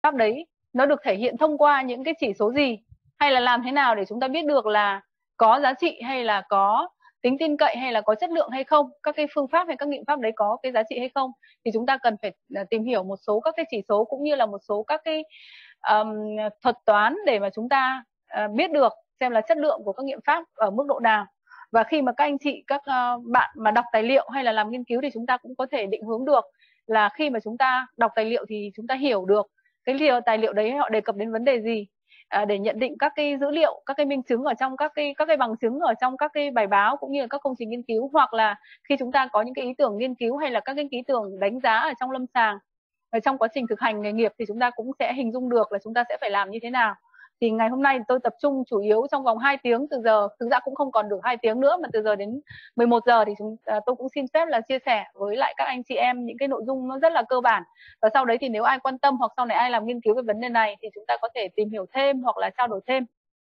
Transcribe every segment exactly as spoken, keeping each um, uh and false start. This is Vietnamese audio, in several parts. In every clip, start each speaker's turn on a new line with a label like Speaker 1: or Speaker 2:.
Speaker 1: pháp đấy nó được thể hiện thông qua những cái chỉ số gì, hay là làm thế nào để chúng ta biết được là có giá trị hay là có tính tin cậy hay là có chất lượng hay không, các cái phương pháp hay các nghiệm pháp đấy có cái giá trị hay không, thì chúng ta cần phải tìm hiểu một số các cái chỉ số cũng như là một số các cái um, thuật toán để mà chúng ta uh, biết được xem là chất lượng của các nghiệm pháp ở mức độ nào. Và khi mà các anh chị, các uh, bạn mà đọc tài liệu hay là làm nghiên cứu thì chúng ta cũng có thể định hướng được là khi mà chúng ta đọc tài liệu thì chúng ta hiểu được cái liệu tài liệu đấy họ đề cập đến vấn đề gì, à, để nhận định các cái dữ liệu, các cái minh chứng ở trong các cái các cái bằng chứng ở trong các cái bài báo cũng như là các công trình nghiên cứu, hoặc là khi chúng ta có những cái ý tưởng nghiên cứu hay là các cái ý tưởng đánh giá ở trong lâm sàng, ở trong quá trình thực hành nghề nghiệp thì chúng ta cũng sẽ hình dung được là chúng ta sẽ phải làm như thế nào. Thì ngày hôm nay tôi tập trung chủ yếu trong vòng hai tiếng từ giờ, thực ra cũng không còn được hai tiếng nữa mà từ giờ đến mười một giờ thì chúng à, tôi cũng xin phép là chia sẻ với lại các anh chị em những cái nội dung nó rất là cơ bản, và sau đấy thì nếu ai quan tâm hoặc sau này ai làm nghiên cứu về vấn đề này thì chúng ta có thể tìm hiểu thêm hoặc là trao đổi thêm.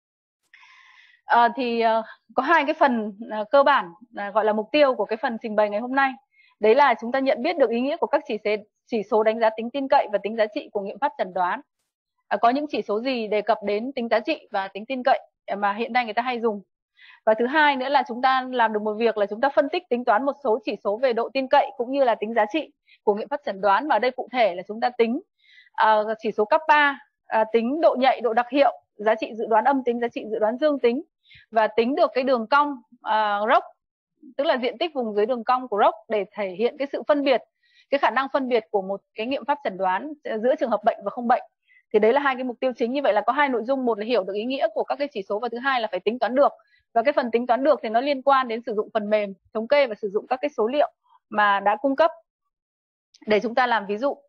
Speaker 1: À, thì uh, có hai cái phần uh, cơ bản uh, gọi là mục tiêu của cái phần trình bày ngày hôm nay, đấy là chúng ta nhận biết được ý nghĩa của các chỉ số chỉ số đánh giá tính tin cậy và tính giá trị của nghiệm pháp chẩn đoán. À, có những chỉ số gì đề cập đến tính giá trị và tính tin cậy mà hiện nay người ta hay dùng. Và thứ hai nữa là chúng ta làm được một việc là chúng ta phân tích tính toán một số chỉ số về độ tin cậy cũng như là tính giá trị của nghiệm pháp chẩn đoán. Và ở đây cụ thể là chúng ta tính uh, chỉ số kappa, uh, tính độ nhạy, độ đặc hiệu, giá trị dự đoán âm tính, giá trị dự đoán dương tính, và tính được cái đường cong uh, rốc, tức là diện tích vùng dưới đường cong của rốc, để thể hiện cái sự phân biệt, cái khả năng phân biệt của một cái nghiệm pháp chẩn đoán giữa trường hợp bệnh và không bệnh. Thì đấy là hai cái mục tiêu chính. Như vậy là có hai nội dung, một là hiểu được ý nghĩa của các cái chỉ số và thứ hai là phải tính toán được. Và cái phần tính toán được thì nó liên quan đến sử dụng phần mềm thống kê và sử dụng các cái số liệu mà đã cung cấp để chúng ta làm ví dụ.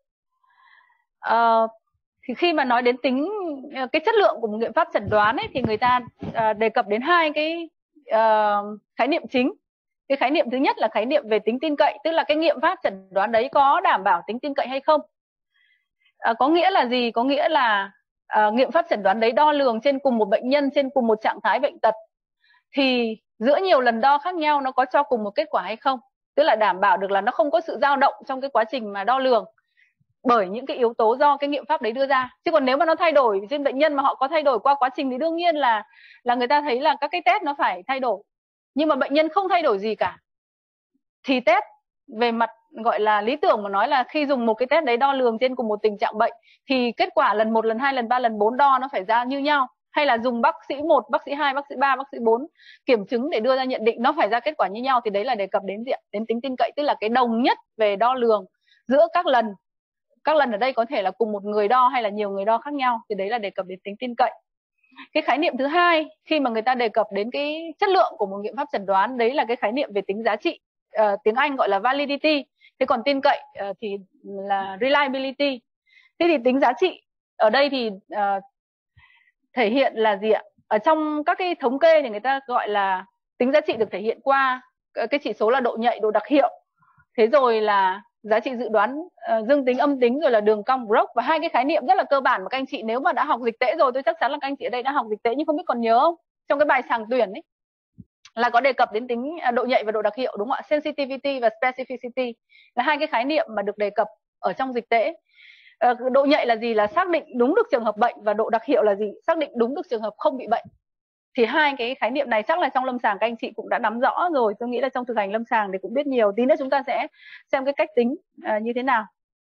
Speaker 1: À, thì khi mà nói đến tính cái chất lượng của một nghiệm pháp chẩn đoán ấy, thì người ta uh, đề cập đến hai cái uh, khái niệm chính. Cái khái niệm thứ nhất là khái niệm về tính tin cậy, tức là cái nghiệm pháp chẩn đoán đấy có đảm bảo tính tin cậy hay không. À, có nghĩa là gì? Có nghĩa là à, nghiệm pháp chẩn đoán đấy đo lường trên cùng một bệnh nhân, trên cùng một trạng thái bệnh tật, thì giữa nhiều lần đo khác nhau nó có cho cùng một kết quả hay không, tức là đảm bảo được là nó không có sự dao động trong cái quá trình mà đo lường bởi những cái yếu tố do cái nghiệm pháp đấy đưa ra. Chứ còn nếu mà nó thay đổi trên bệnh nhân mà họ có thay đổi qua quá trình thì đương nhiên là là người ta thấy là các cái test nó phải thay đổi. Nhưng mà bệnh nhân không thay đổi gì cả thì test về mặt gọi là lý tưởng mà nói là khi dùng một cái test đấy đo lường trên cùng một tình trạng bệnh thì kết quả lần một, lần hai, lần ba, lần bốn đo nó phải ra như nhau, hay là dùng bác sĩ một, bác sĩ hai, bác sĩ ba, bác sĩ bốn kiểm chứng để đưa ra nhận định nó phải ra kết quả như nhau, thì đấy là đề cập đến diện đến tính tin cậy, tức là cái đồng nhất về đo lường giữa các lần. Các lần ở đây có thể là cùng một người đo hay là nhiều người đo khác nhau, thì đấy là đề cập đến tính tin cậy. Cái khái niệm thứ hai khi mà người ta đề cập đến cái chất lượng của một nghiệm pháp chẩn đoán, đấy là cái khái niệm về tính giá trị, uh, tiếng Anh gọi là validity. Thế còn tin cậy uh, thì là reliability. Thế thì tính giá trị ở đây thì uh, thể hiện là gì ạ? Ở trong các cái thống kê thì người ta gọi là tính giá trị được thể hiện qua cái chỉ số là độ nhạy, độ đặc hiệu. Thế rồi là giá trị dự đoán uh, dương tính, âm tính, rồi là đường cong Brock. Và hai cái khái niệm rất là cơ bản mà các anh chị nếu mà đã học dịch tễ rồi, tôi chắc chắn là các anh chị ở đây đã học dịch tễ nhưng không biết còn nhớ không? Trong cái bài sàng tuyển ấy là có đề cập đến tính độ nhạy và độ đặc hiệu, đúng không ạ? Sensitivity và specificity là hai cái khái niệm mà được đề cập ở trong dịch tễ. Uh, độ nhạy là gì? Là xác định đúng được trường hợp bệnh, và độ đặc hiệu là gì? Xác định đúng được trường hợp không bị bệnh. Thì hai cái khái niệm này chắc là trong lâm sàng các anh chị cũng đã nắm rõ rồi. Tôi nghĩ là trong thực hành lâm sàng thì cũng biết nhiều. Tí nữa chúng ta sẽ xem cái cách tính uh, như thế nào.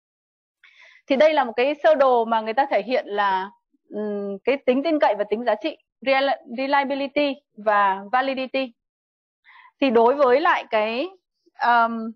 Speaker 1: Thì đây là một cái sơ đồ mà người ta thể hiện là um, cái tính tin cậy và tính giá trị, reliability và validity. Thì đối với lại cái um,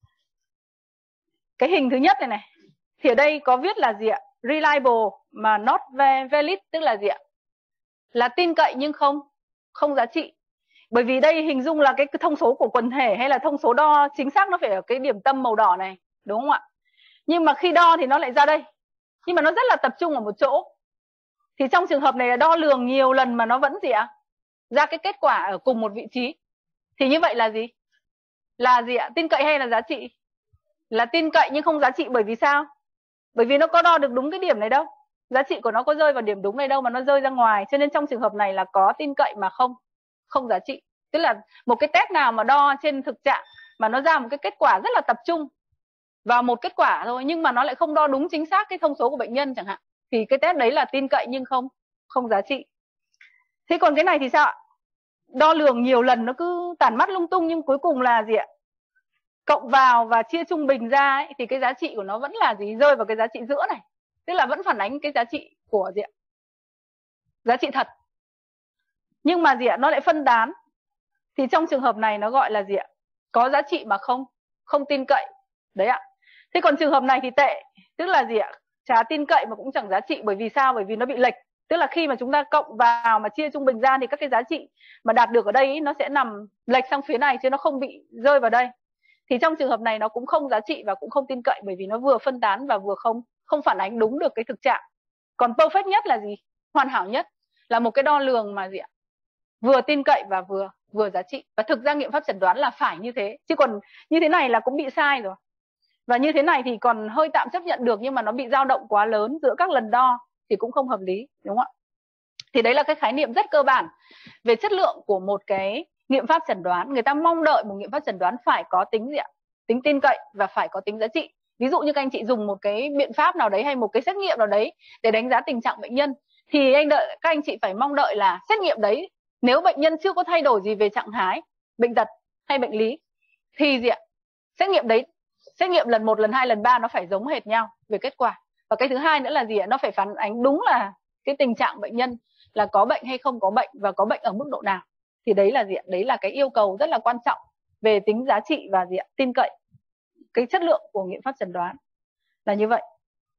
Speaker 1: cái hình thứ nhất này này, thì ở đây có viết là gì ạ? Reliable mà not valid, tức là gì ạ? Là tin cậy nhưng không không giá trị. Bởi vì đây hình dung là cái thông số của quần thể hay là thông số đo chính xác nó phải ở cái điểm tâm màu đỏ này, đúng không ạ? Nhưng mà khi đo thì nó lại ra đây, nhưng mà nó rất là tập trung ở một chỗ. Thì trong trường hợp này là đo lường nhiều lần mà nó vẫn gì ạ? Ra cái kết quả ở cùng một vị trí. Thì như vậy là gì? Là gì ạ? Tin cậy hay là giá trị? Là tin cậy nhưng không giá trị. Bởi vì sao? Bởi vì nó có đo được đúng cái điểm này đâu, giá trị của nó có rơi vào điểm đúng này đâu, mà nó rơi ra ngoài. Cho nên trong trường hợp này là có tin cậy mà không không giá trị. Tức là một cái test nào mà đo trên thực trạng mà nó ra một cái kết quả rất là tập trung vào một kết quả thôi, nhưng mà nó lại không đo đúng chính xác cái thông số của bệnh nhân chẳng hạn, thì cái test đấy là tin cậy nhưng không không giá trị. Thế còn cái này thì sao ạ? Đo lường nhiều lần nó cứ tản mắt lung tung nhưng cuối cùng là gì ạ? Cộng vào và chia trung bình ra ấy, thì cái giá trị của nó vẫn là gì? Rơi vào cái giá trị giữa này. Tức là vẫn phản ánh cái giá trị của gì ạ? Giá trị thật. Nhưng mà gì ạ? Nó lại phân tán. Thì trong trường hợp này nó gọi là gì ạ? Có giá trị mà không không tin cậy. Đấy ạ. Thế còn trường hợp này thì tệ. Tức là gì ạ? Chả tin cậy mà cũng chẳng giá trị. Bởi vì sao? Bởi vì nó bị lệch. Tức là khi mà chúng ta cộng vào mà chia trung bình ra thì các cái giá trị mà đạt được ở đây ý, nó sẽ nằm lệch sang phía này chứ nó không bị rơi vào đây. Thì trong trường hợp này nó cũng không giá trị và cũng không tin cậy, bởi vì nó vừa phân tán và vừa không không phản ánh đúng được cái thực trạng. Còn perfect nhất là gì? Hoàn hảo nhất là một cái đo lường mà gì ạ? Vừa tin cậy và vừa vừa giá trị. Và thực ra nghiệm pháp chẩn đoán là phải như thế, chứ còn như thế này là cũng bị sai rồi. Và như thế này thì còn hơi tạm chấp nhận được, nhưng mà nó bị dao động quá lớn giữa các lần đo thì cũng không hợp lý, đúng không ạ? Thì đấy là cái khái niệm rất cơ bản về chất lượng của một cái nghiệm pháp chẩn đoán. Người ta mong đợi một nghiệm pháp chẩn đoán phải có tính gì ạ? Tính tin cậy và phải có tính giá trị. Ví dụ như các anh chị dùng một cái biện pháp nào đấy hay một cái xét nghiệm nào đấy để đánh giá tình trạng bệnh nhân, thì anh đợi các anh chị phải mong đợi là xét nghiệm đấy, nếu bệnh nhân chưa có thay đổi gì về trạng thái, bệnh tật hay bệnh lý, thì gì ạ? Xét nghiệm đấy, xét nghiệm lần một, lần hai, lần ba nó phải giống hệt nhau về kết quả. Và cái thứ hai nữa là gì ạ? Nó phải phản ánh đúng là cái tình trạng bệnh nhân là có bệnh hay không có bệnh và có bệnh ở mức độ nào. Thì đấy là gì ạ? Đấy là cái yêu cầu rất là quan trọng về tính giá trị và gì ạ? Tin cậy. Cái chất lượng của nghiệm pháp chẩn đoán là như vậy.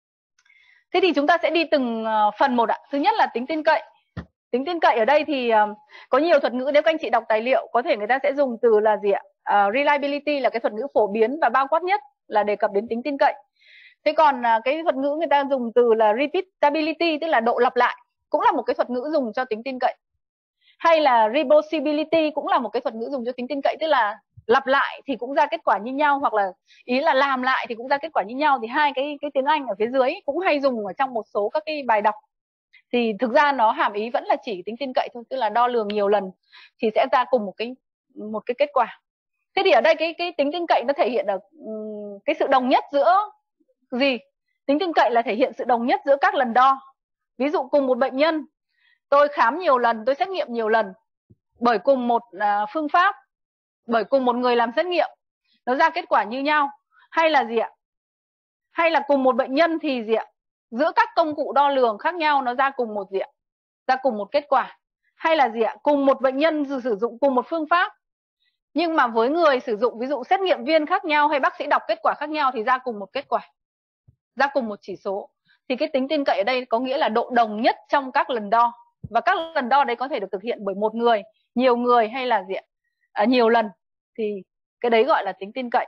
Speaker 1: Thế thì chúng ta sẽ đi từng phần một ạ. Thứ nhất là tính tin cậy. Tính tin cậy ở đây thì uh, có nhiều thuật ngữ, nếu các anh chị đọc tài liệu có thể người ta sẽ dùng từ là gì ạ? Uh, reliability là cái thuật ngữ phổ biến và bao quát nhất là đề cập đến tính tin cậy. Thế còn uh, cái thuật ngữ người ta dùng từ là repeatability, tức là độ lặp lại, cũng là một cái thuật ngữ dùng cho tính tin cậy. Hay là reproducibility cũng là một cái thuật ngữ dùng cho tính tin cậy, tức là lặp lại thì cũng ra kết quả như nhau, hoặc là ý là làm lại thì cũng ra kết quả như nhau. Thì hai cái cái tiếng Anh ở phía dưới cũng hay dùng ở trong một số các cái bài đọc. Thì thực ra nó hàm ý vẫn là chỉ tính tin cậy thôi, tức là đo lường nhiều lần thì sẽ ra cùng một cái một cái kết quả. Thế thì ở đây cái cái tính tin cậy nó thể hiện được um, cái sự đồng nhất giữa gì? Tính tin cậy là thể hiện sự đồng nhất giữa các lần đo. Ví dụ cùng một bệnh nhân, tôi khám nhiều lần, tôi xét nghiệm nhiều lần bởi cùng một uh, phương pháp, bởi cùng một người làm xét nghiệm, nó ra kết quả như nhau. Hay là gì ạ? Hay là cùng một bệnh nhân thì gì ạ? Giữa các công cụ đo lường khác nhau nó ra cùng một gì ạ? Ra cùng một kết quả. Hay là gì ạ? Cùng một bệnh nhân sử dụng cùng một phương pháp, nhưng mà với người sử dụng, ví dụ xét nghiệm viên khác nhau hay bác sĩ đọc kết quả khác nhau thì ra cùng một kết quả, ra cùng một chỉ số. Thì cái tính tin cậy ở đây có nghĩa là độ đồng nhất trong các lần đo. Và các lần đo đấy có thể được thực hiện bởi một người, nhiều người hay là gì ạ? À, nhiều lần. Thì cái đấy gọi là tính tin cậy.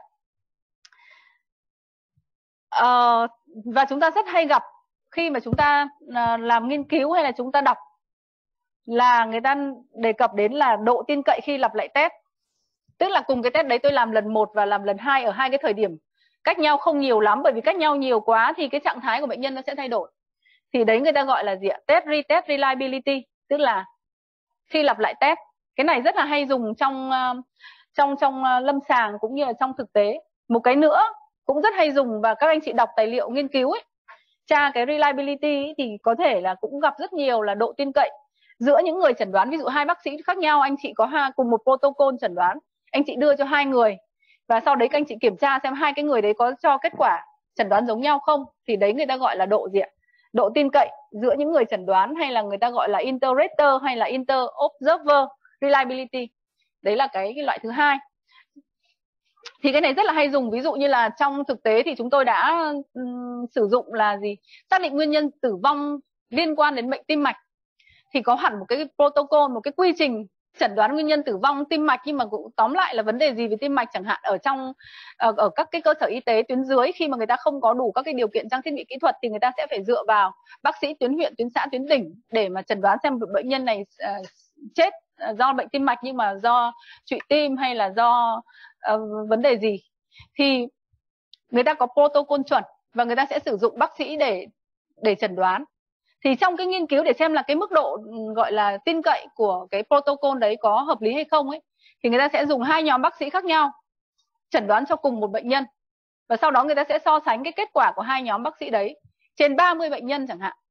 Speaker 1: À, và chúng ta rất hay gặp khi mà chúng ta làm nghiên cứu hay là chúng ta đọc là người ta đề cập đến là độ tin cậy khi lặp lại test. Tức là cùng cái test đấy tôi làm lần một và làm lần hai ở hai cái thời điểm cách nhau không nhiều lắm, bởi vì cách nhau nhiều quá thì cái trạng thái của bệnh nhân nó sẽ thay đổi. Thì đấy người ta gọi là gì ạ? Test retest reliability, tức là khi lặp lại test. Cái này rất là hay dùng trong trong trong lâm sàng cũng như là trong thực tế. Một cái nữa cũng rất hay dùng và các anh chị đọc tài liệu nghiên cứu ấy, tra cái reliability ấy, thì có thể là cũng gặp rất nhiều là độ tin cậy giữa những người chẩn đoán. Ví dụ hai bác sĩ khác nhau, anh chị có hai, cùng một protocol chẩn đoán, anh chị đưa cho hai người và sau đấy các anh chị kiểm tra xem hai cái người đấy có cho kết quả chẩn đoán giống nhau không, thì đấy người ta gọi là độ gì ạ? Độ tin cậy giữa những người chẩn đoán, hay là người ta gọi là inter-rater hay là inter-observer reliability. Đấy là cái, cái loại thứ hai. Thì cái này rất là hay dùng, ví dụ như là trong thực tế thì chúng tôi đã um, sử dụng là gì? Xác định nguyên nhân tử vong liên quan đến bệnh tim mạch. Thì có hẳn một cái protocol, một cái quy trình chẩn đoán nguyên nhân tử vong tim mạch, nhưng mà cũng tóm lại là vấn đề gì về tim mạch chẳng hạn ở trong ở, ở các cái cơ sở y tế tuyến dưới, khi mà người ta không có đủ các cái điều kiện trang thiết bị kỹ thuật thì người ta sẽ phải dựa vào bác sĩ tuyến huyện, tuyến xã, tuyến tỉnh để mà chẩn đoán xem bệnh nhân này uh, chết do bệnh tim mạch nhưng mà do trụy tim hay là do uh, vấn đề gì. Thì người ta có protocol chuẩn và người ta sẽ sử dụng bác sĩ để để chẩn đoán. Thì trong cái nghiên cứu để xem là cái mức độ gọi là tin cậy của cái protocol đấy có hợp lý hay không ấy, thì người ta sẽ dùng hai nhóm bác sĩ khác nhau chẩn đoán cho cùng một bệnh nhân. Và sau đó người ta sẽ so sánh cái kết quả của hai nhóm bác sĩ đấy trên ba mươi bệnh nhân chẳng hạn.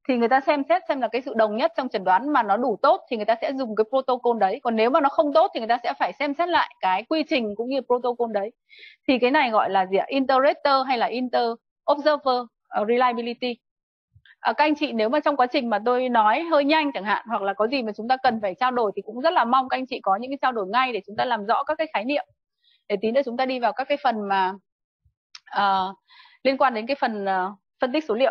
Speaker 1: thì người ta xem xét xem là cái sự đồng nhất trong chẩn đoán mà nó đủ tốt thì người ta sẽ dùng cái protocol đấy. Còn nếu mà nó không tốt thì người ta sẽ phải xem xét lại cái quy trình cũng như protocol đấy. Thì cái này gọi là gì ạ? Inter-rater hay là inter-observer reliability. À, các anh chị nếu mà trong quá trình mà tôi nói hơi nhanh chẳng hạn, hoặc là có gì mà chúng ta cần phải trao đổi thì cũng rất là mong các anh chị có những cái trao đổi ngay để chúng ta làm rõ các cái khái niệm, để tí nữa chúng ta đi vào các cái phần mà uh, liên quan đến cái phần uh, phân tích số liệu.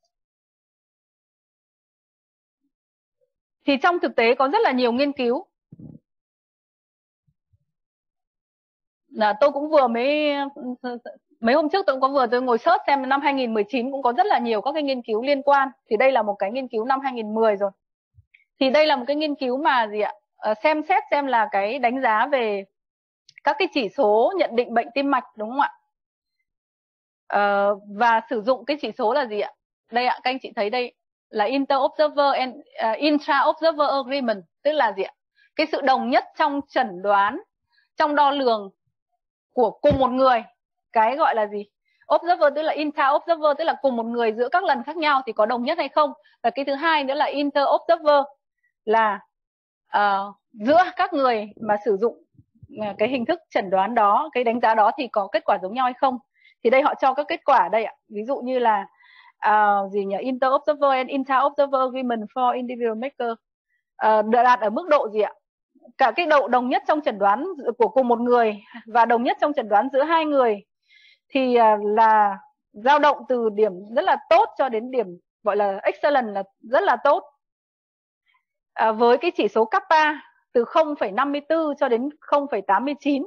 Speaker 1: Thì trong thực tế có rất là nhiều nghiên cứu. Là tôi cũng vừa mới mấy hôm trước tôi cũng có vừa tôi ngồi search xem năm hai nghìn mười chín cũng có rất là nhiều các cái nghiên cứu liên quan. Thì đây là một cái nghiên cứu năm hai nghìn mười rồi. Thì đây là một cái nghiên cứu mà gì ạ? Xem xét xem là cái đánh giá về các cái chỉ số nhận định bệnh tim mạch, đúng không ạ? Uh, và sử dụng cái chỉ số là gì ạ? Đây ạ, các anh chị thấy đây là inter-observer and uh, intra-observer agreement, tức là gì ạ? Cái sự đồng nhất trong chẩn đoán, trong đo lường của cùng một người. Cái gọi là gì? Observer tức là intra-observer, tức là cùng một người giữa các lần khác nhau thì có đồng nhất hay không. Và cái thứ hai nữa là inter-observer, là uh, giữa các người mà sử dụng cái hình thức chẩn đoán đó, cái đánh giá đó thì có kết quả giống nhau hay không. Thì đây họ cho các kết quả đây ạ. Ví dụ như là uh, gì nhỉ? Inter-observer and intra-observer agreement for individual maker uh, đạt ở mức độ gì ạ? Cả cái độ đồng nhất trong chẩn đoán của cùng một người và đồng nhất trong chẩn đoán giữa hai người thì uh, là dao động từ điểm rất là tốt cho đến điểm gọi là excellent, là rất là tốt. Uh, với cái chỉ số kappa từ không phẩy năm mươi tư cho đến không phẩy tám mươi chín.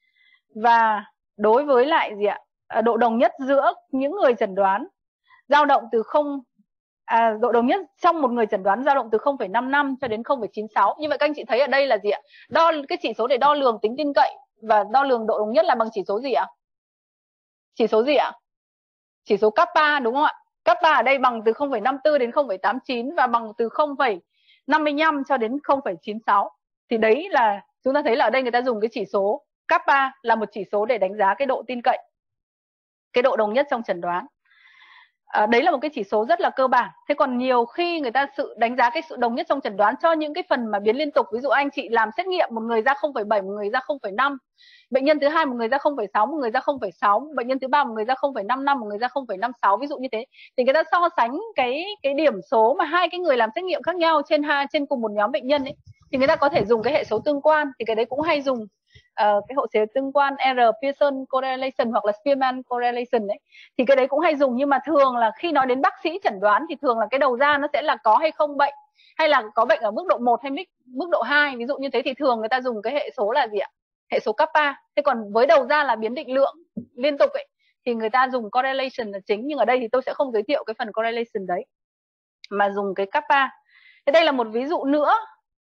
Speaker 1: Và đối với lại gì ạ? Độ đồng nhất giữa những người chẩn đoán dao động từ không à, độ đồng nhất trong một người chẩn đoán dao động từ không phẩy năm mươi lăm cho đến không phẩy chín mươi sáu. Như vậy các anh chị thấy ở đây là gì ạ? Đo cái chỉ số để đo lường tính tin cậy và đo lường độ đồng nhất là bằng chỉ số gì ạ? Chỉ số gì ạ? Chỉ số kappa, đúng không ạ? Kappa ở đây bằng từ không phẩy năm mươi tư đến không phẩy tám mươi chín và bằng từ không phẩy năm mươi lăm cho đến không phẩy chín mươi sáu. Thì đấy là chúng ta thấy là ở đây người ta dùng cái chỉ số kappa là một chỉ số để đánh giá cái độ tin cậy, cái độ đồng nhất trong chẩn đoán. À, đấy là một cái chỉ số rất là cơ bản. Thế còn nhiều khi người ta sự đánh giá cái sự đồng nhất trong chẩn đoán cho những cái phần mà biến liên tục. Ví dụ anh chị làm xét nghiệm, một người ra không phẩy bảy, một người ra không phẩy năm, bệnh nhân thứ hai một người ra không phẩy sáu, một người ra không phẩy sáu, bệnh nhân thứ ba một người ra không phẩy năm mươi lăm, một người ra không phẩy năm mươi sáu, ví dụ như thế. Thì người ta so sánh cái cái điểm số mà hai cái người làm xét nghiệm khác nhau trên hai trên cùng một nhóm bệnh nhân ấy, thì người ta có thể dùng cái hệ số tương quan. Thì cái đấy cũng hay dùng uh, cái hệ số tương quan R Pearson correlation hoặc là Spearman correlation đấy. Thì cái đấy cũng hay dùng, nhưng mà thường là khi nói đến bác sĩ chẩn đoán thì thường là cái đầu ra nó sẽ là có hay không bệnh, hay là có bệnh ở mức độ một hay mức độ hai, ví dụ như thế. Thì thường người ta dùng cái hệ số là gì ạ? Hệ số kappa. Thế còn với đầu ra là biến định lượng liên tục ấy thì người ta dùng correlation là chính, nhưng ở đây thì tôi sẽ không giới thiệu cái phần correlation đấy mà dùng cái kappa. Thế đây là một ví dụ nữa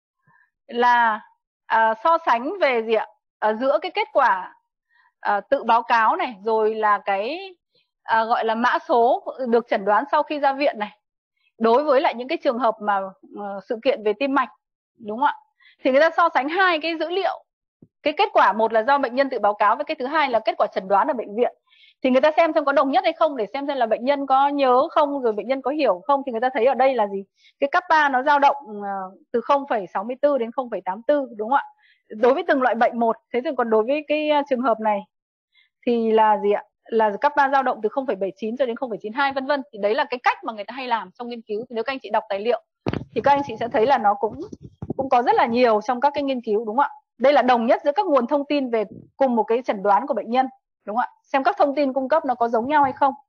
Speaker 1: là à, so sánh về gì ạ? À, giữa cái kết quả à, tự báo cáo này, rồi là cái à, gọi là mã số được chẩn đoán sau khi ra viện này, đối với lại những cái trường hợp mà uh, sự kiện về tim mạch, đúng không ạ? Thì người ta so sánh hai cái dữ liệu, cái kết quả một là do bệnh nhân tự báo cáo với cái thứ hai là kết quả chẩn đoán ở bệnh viện. Thì người ta xem xem có đồng nhất hay không, để xem xem là bệnh nhân có nhớ không, rồi bệnh nhân có hiểu không. Thì người ta thấy ở đây là gì? Cái kappa nó dao động uh, từ không phẩy sáu mươi tư đến không phẩy tám mươi tư, đúng không ạ? Đối với từng loại bệnh một. Thế thì còn đối với cái uh, trường hợp này thì là gì ạ? Là kappa dao động từ không phẩy bảy mươi chín cho đến không phẩy chín mươi hai, vân vân. Thì đấy là cái cách mà người ta hay làm trong nghiên cứu. Thì nếu các anh chị đọc tài liệu thì các anh chị sẽ thấy là nó cũng cũng có rất là nhiều trong các cái nghiên cứu, đúng không ạ? Đây là đồng nhất giữa các nguồn thông tin về cùng một cái chẩn đoán của bệnh nhân, đúng không ạ? Xem các thông tin cung cấp nó có giống nhau hay không.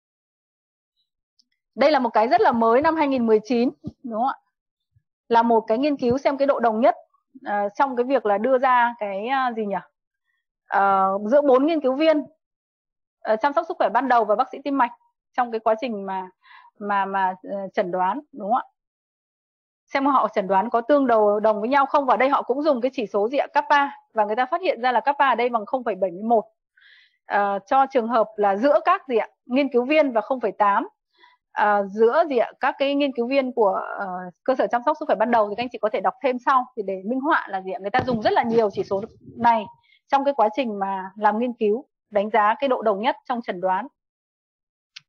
Speaker 1: Đây là một cái rất là mới năm hai nghìn mười chín, đúng không ạ? Là một cái nghiên cứu xem cái độ đồng nhất uh, trong cái việc là đưa ra cái uh, gì nhỉ? Uh, giữa bốn nghiên cứu viên uh, chăm sóc sức khỏe ban đầu và bác sĩ tim mạch trong cái quá trình mà mà mà uh, chẩn đoán, đúng không ạ? Xem họ chẩn đoán có tương đầu đồng với nhau không. Và đây họ cũng dùng cái chỉ số gì ạ? Kappa, và người ta phát hiện ra là kappa ở đây bằng không phẩy bảy mươi mốt uh, cho trường hợp là giữa các gì ạ? Nghiên cứu viên và không phẩy tám uh, giữa gì ạ? Các cái nghiên cứu viên của uh, cơ sở chăm sóc sức khỏe ban đầu. Thì các anh chị có thể đọc thêm sau thì để minh họa là gì ạ? Người ta dùng rất là nhiều chỉ số này trong cái quá trình mà làm nghiên cứu đánh giá cái độ đồng nhất trong chẩn đoán.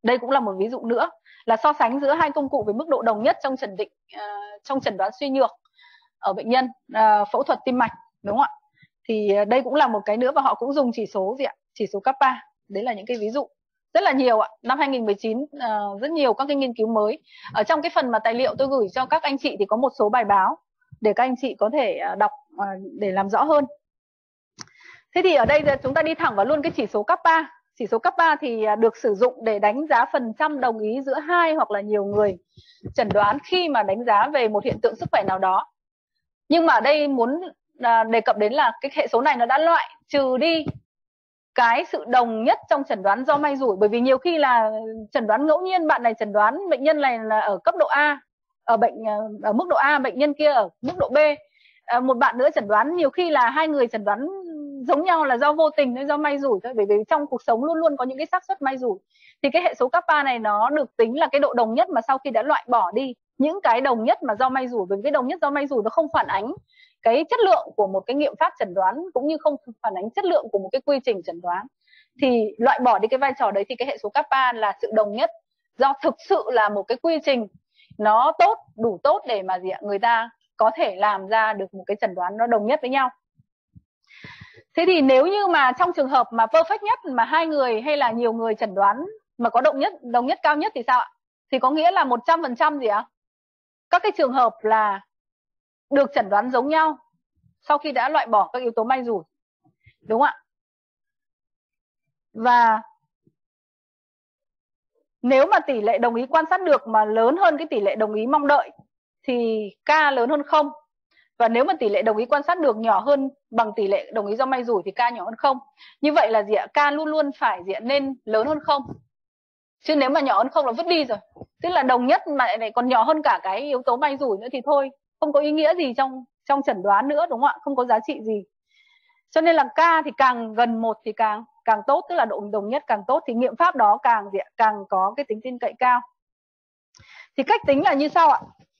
Speaker 1: Đây cũng là một ví dụ nữa là so sánh giữa hai công cụ với mức độ đồng nhất trong chẩn định uh, trong chẩn đoán suy nhược ở bệnh nhân uh, phẫu thuật tim mạch, đúng không ạ? Thì đây cũng là một cái nữa, và họ cũng dùng chỉ số gì ạ? Chỉ số kappa. Đấy là những cái ví dụ rất là nhiều ạ. Năm hai nghìn mười chín uh, rất nhiều các cái nghiên cứu mới. Ở trong cái phần mà tài liệu tôi gửi cho các anh chị thì có một số bài báo để các anh chị có thể uh, đọc uh, để làm rõ hơn. Thế thì ở đây chúng ta đi thẳng vào luôn cái chỉ số kappa. Chỉ số kappa thì được sử dụng để đánh giá phần trăm đồng ý giữa hai hoặc là nhiều người chẩn đoán khi mà đánh giá về một hiện tượng sức khỏe nào đó. Nhưng mà ở đây muốn đề cập đến là cái hệ số này nó đã loại trừ đi cái sự đồng nhất trong chẩn đoán do may rủi, bởi vì nhiều khi là chẩn đoán ngẫu nhiên, bạn này chẩn đoán bệnh nhân này là ở cấp độ A, ở bệnh ở mức độ A, bệnh nhân kia ở mức độ B. Một bạn nữa chẩn đoán, nhiều khi là hai người chẩn đoán giống nhau là do vô tình hay do may rủi thôi, bởi vì trong cuộc sống luôn luôn có những cái xác suất may rủi. Thì cái hệ số kappa này nó được tính là cái độ đồng nhất mà sau khi đã loại bỏ đi những cái đồng nhất mà do may rủi, bởi vì cái đồng nhất do may rủi nó không phản ánh cái chất lượng của một cái nghiệm pháp chẩn đoán, cũng như không phản ánh chất lượng của một cái quy trình chẩn đoán. Thì loại bỏ đi cái vai trò đấy thì cái hệ số kappa là sự đồng nhất do thực sự là một cái quy trình nó tốt, đủ tốt để mà gì ạ, người ta có thể làm ra được một cái chẩn đoán nó đồng nhất với nhau. Thế thì nếu như mà trong trường hợp mà perfect nhất mà hai người hay là nhiều người chẩn đoán mà có đồng nhất đồng nhất cao nhất thì sao ạ? Thì có nghĩa là một trăm phần trăm gì ạ? Các cái trường hợp là được chẩn đoán giống nhau sau khi đã loại bỏ các yếu tố may rủi. Đúng không ạ? Và nếu mà tỷ lệ đồng ý quan sát được mà lớn hơn cái tỷ lệ đồng ý mong đợi thì K lớn hơn không. Và nếu mà tỷ lệ đồng ý quan sát được nhỏ hơn bằng tỷ lệ đồng ý do may rủi thì K nhỏ hơn không. Như vậy là gì ạ? K luôn luôn phải gì ạ? Nên lớn hơn không. Chứ nếu mà nhỏ hơn không là vứt đi rồi. Tức là đồng nhất mà lại còn nhỏ hơn cả cái yếu tố may rủi nữa thì thôi, không có ý nghĩa gì trong trong chẩn đoán nữa, đúng không ạ? Không có giá trị gì. Cho nên là K thì càng gần một thì càng càng tốt, tức là độ đồng nhất càng tốt, thì nghiệm pháp đó càng gì ạ? Càng có cái tính tin cậy cao. Thì cách tính là như sau ạ?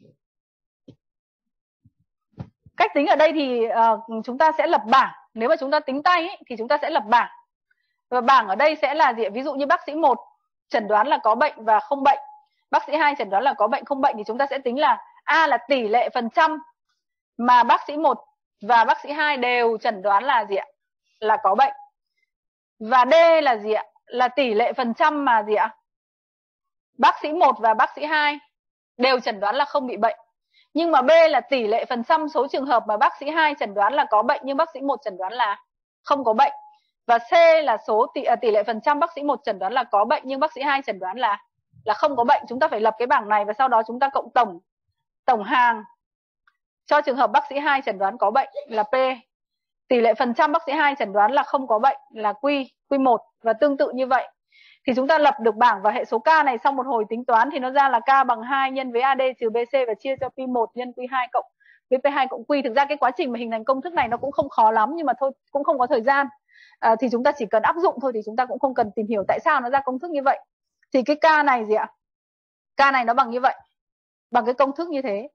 Speaker 1: Cách tính ở đây thì uh, chúng ta sẽ lập bảng. Nếu mà chúng ta tính tay ấy, thì chúng ta sẽ lập bảng. Và bảng ở đây sẽ là gì? Ví dụ như bác sĩ một chẩn đoán là có bệnh và không bệnh, bác sĩ hai chẩn đoán là có bệnh không bệnh, thì chúng ta sẽ tính là A là tỷ lệ phần trăm mà bác sĩ một và bác sĩ hai đều chẩn đoán là gì ạ? Là có bệnh. Và D là gì ạ? Là tỷ lệ phần trăm mà gì ạ? Bác sĩ một và bác sĩ hai đều chẩn đoán là không bị bệnh. Nhưng mà B là tỷ lệ phần trăm số trường hợp mà bác sĩ hai chẩn đoán là có bệnh nhưng bác sĩ một chẩn đoán là không có bệnh. Và C là số tỷ, à, tỷ lệ phần trăm bác sĩ một chẩn đoán là có bệnh nhưng bác sĩ hai chẩn đoán là là không có bệnh. Chúng ta phải lập cái bảng này và sau đó chúng ta cộng tổng tổng hàng cho trường hợp bác sĩ hai chẩn đoán có bệnh là P. Tỷ lệ phần trăm bác sĩ hai chẩn đoán là không có bệnh là Q, Q một, và tương tự như vậy. Thì chúng ta lập được bảng và hệ số K này sau một hồi tính toán thì nó ra là K bằng hai nhân với A D trừ B C và chia cho Q một nhân Q hai cộng với P hai cộng Q. Thực ra cái quá trình mà hình thành công thức này nó cũng không khó lắm, nhưng mà thôi cũng không có thời gian. À, thì chúng ta chỉ cần áp dụng thôi, thì chúng ta cũng không cần tìm hiểu tại sao nó ra công thức như vậy. Thì cái K này gì ạ? K này nó bằng như vậy, bằng cái công thức như thế.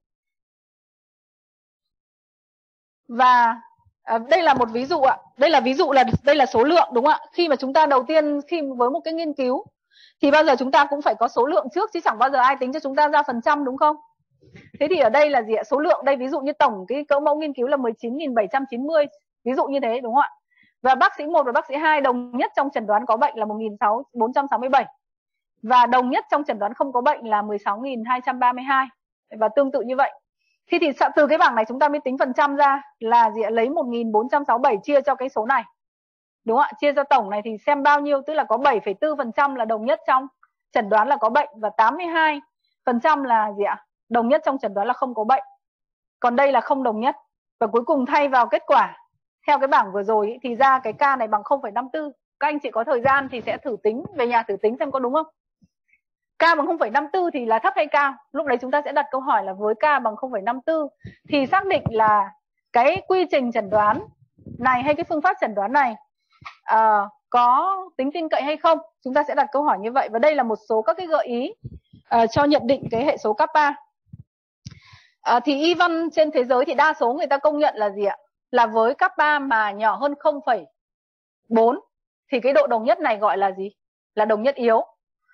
Speaker 1: Và à, đây là một ví dụ ạ. Đây là ví dụ là đây là số lượng, đúng không ạ? Khi mà chúng ta đầu tiên khi với một cái nghiên cứu thì bao giờ chúng ta cũng phải có số lượng trước, chứ chẳng bao giờ ai tính cho chúng ta ra phần trăm, đúng không? Thế thì ở đây là gì ạ? Số lượng đây ví dụ như tổng cái cỡ mẫu nghiên cứu là mười chín nghìn bảy trăm chín mươi, ví dụ như thế, đúng không ạ? Và bác sĩ một và bác sĩ hai đồng nhất trong chẩn đoán có bệnh là một nghìn bốn trăm sáu mươi bảy. Và đồng nhất trong chẩn đoán không có bệnh là mười sáu nghìn hai trăm ba mươi hai. Và tương tự như vậy. Thì, thì từ cái bảng này chúng ta mới tính phần trăm ra là gì ạ? Lấy một nghìn bốn trăm sáu mươi bảy chia cho cái số này. Đúng không ạ? Chia cho tổng này thì xem bao nhiêu, tức là có bảy phẩy bốn phần trăm là đồng nhất trong chẩn đoán là có bệnh và tám mươi hai phần trăm là gì ạ? Đồng nhất trong chẩn đoán là không có bệnh. Còn đây là không đồng nhất. Và cuối cùng thay vào kết quả theo cái bảng vừa rồi ý, thì ra cái K này bằng không phẩy năm tư. Các anh chị có thời gian thì sẽ thử tính, về nhà thử tính xem có đúng không. K bằng không phẩy năm tư thì là thấp hay cao? Lúc đấy chúng ta sẽ đặt câu hỏi là với K bằng không phẩy năm tư thì xác định là cái quy trình chẩn đoán này hay cái phương pháp chẩn đoán này uh, có tính tin cậy hay không. Chúng ta sẽ đặt câu hỏi như vậy. Và đây là một số các cái gợi ý uh, cho nhận định cái hệ số kappa. uh, Thì y văn trên thế giới thì đa số người ta công nhận là gì ạ? Là với kappa mà nhỏ hơn không phẩy bốn thì cái độ đồng nhất này gọi là gì? Là đồng nhất yếu.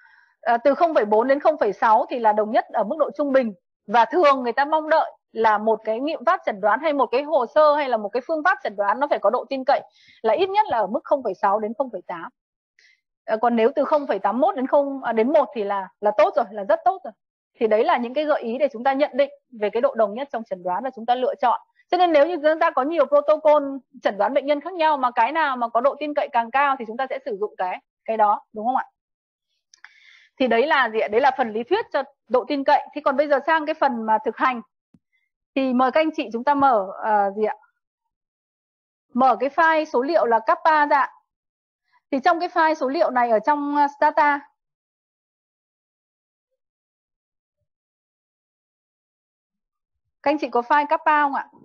Speaker 1: à, từ không phẩy bốn đến không phẩy sáu thì là đồng nhất ở mức độ trung bình, và thường người ta mong đợi là một cái nghiệm pháp chẩn đoán hay một cái hồ sơ hay là một cái phương pháp chẩn đoán nó phải có độ tin cậy là ít nhất là ở mức không phẩy sáu đến không phẩy tám. À, còn nếu từ không phẩy tám mốt đến không à, đến một thì là là tốt rồi, là rất tốt rồi. Thì đấy là những cái gợi ý để chúng ta nhận định về cái độ đồng nhất trong chẩn đoán và chúng ta lựa chọn. Cho nên nếu như chúng ta có nhiều protocol chẩn đoán bệnh nhân khác nhau mà cái nào mà có độ tin cậy càng cao thì chúng ta sẽ sử dụng cái cái đó, đúng không ạ? Thì đấy là gì ạ? Đấy là phần lý thuyết cho độ tin cậy. Thì còn bây giờ sang cái phần mà thực hành thì mời các anh chị chúng ta mở uh, gì ạ? Mở cái file số liệu là kappa ra. Thì trong cái file số liệu này ở trong Stata, các anh chị có file kappa không ạ?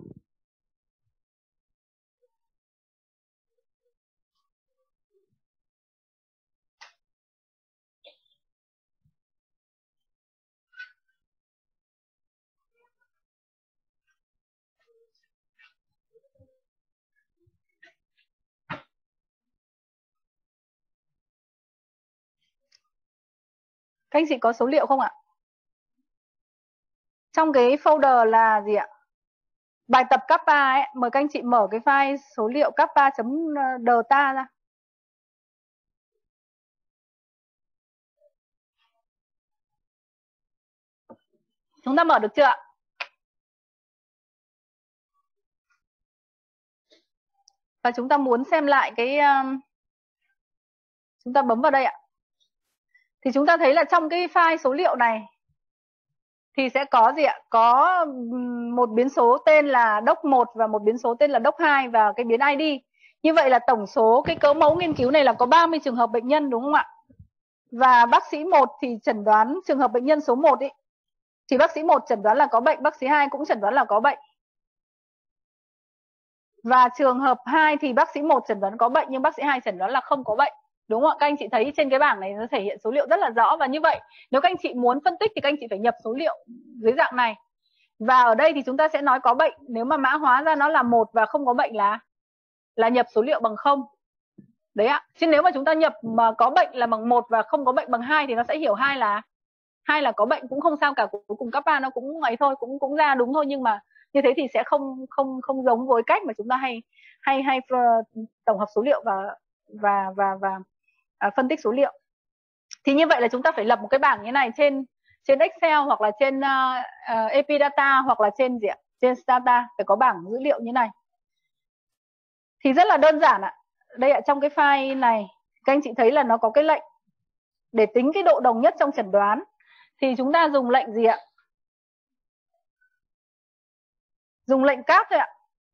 Speaker 1: Các anh chị có số liệu không ạ? Trong cái folder là gì ạ? Bài tập kappa ấy, mời các anh chị mở cái file số liệu kappa.data ra. Chúng ta mở được chưa ạ? Và chúng ta muốn xem lại cái um, chúng ta bấm vào đây ạ. Thì chúng ta thấy là trong cái file số liệu này thì sẽ có gì ạ? Có một biến số tên là doc một và một biến số tên là doc hai và cái biến i đê. Như vậy là tổng số cái cỡ mẫu nghiên cứu này là có ba mươi trường hợp bệnh nhân, đúng không ạ? Và bác sĩ một thì chẩn đoán trường hợp bệnh nhân số một ý, thì bác sĩ một chẩn đoán là có bệnh, bác sĩ hai cũng chẩn đoán là có bệnh. Và trường hợp hai thì bác sĩ một chẩn đoán có bệnh nhưng bác sĩ hai chẩn đoán là không có bệnh. Đúng không ạ? Các anh chị thấy trên cái bảng này nó thể hiện số liệu rất là rõ. Và như vậy nếu các anh chị muốn phân tích thì các anh chị phải nhập số liệu dưới dạng này. Và ở đây thì chúng ta sẽ nói có bệnh. Nếu mà mã hóa ra nó là một và không có bệnh là là nhập số liệu bằng không. Đấy ạ. Chứ nếu mà chúng ta nhập mà có bệnh là bằng một và không có bệnh bằng hai thì nó sẽ hiểu hai là hai là có bệnh cũng không sao cả, cuối cùng kappa nó cũng ấy thôi, cũng cũng ra đúng thôi, nhưng mà như thế thì sẽ không không không giống với cách mà chúng ta hay hay hay tổng hợp số liệu và và và và à, phân tích số liệu. Thì như vậy là chúng ta phải lập một cái bảng như thế này trên trên Excel hoặc là trên uh, uh, Epidata hoặc là trên gì ạ? Trên Stata, phải có bảng dữ liệu như này. Thì rất là đơn giản ạ. Đây ạ, trong cái file này các anh chị thấy là nó có cái lệnh để tính cái độ đồng nhất trong chẩn đoán. Thì chúng ta dùng lệnh gì ạ? Dùng lệnh cap thôi ạ.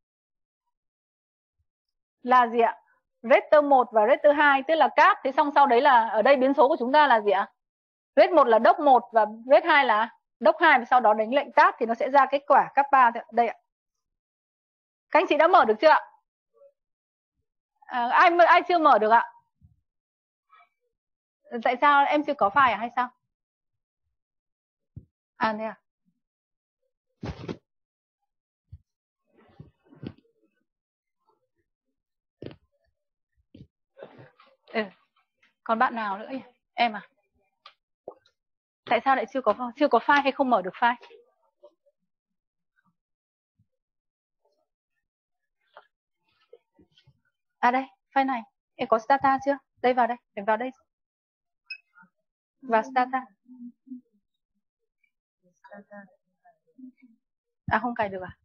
Speaker 1: Là gì ạ? Rater một và Rater hai, tức là cap. Thế xong sau đấy là ở đây biến số của chúng ta là gì ạ? Rate một là doc một và rate hai là doc hai, và sau đó đánh lệnh cap thì nó sẽ ra kết quả kappa đây ạ. Các anh chị đã mở được chưa ạ? À, ai ai chưa mở được ạ? Tại sao em chưa có file à hay sao? À thế à? Ừ. Còn bạn nào nữa nhỉ? Em à? Tại sao lại chưa có chưa có file hay không mở được file? À đây, file này. Em có Stata chưa? Đây, vào đây, em vào đây. Vào Stata. À không cài được à?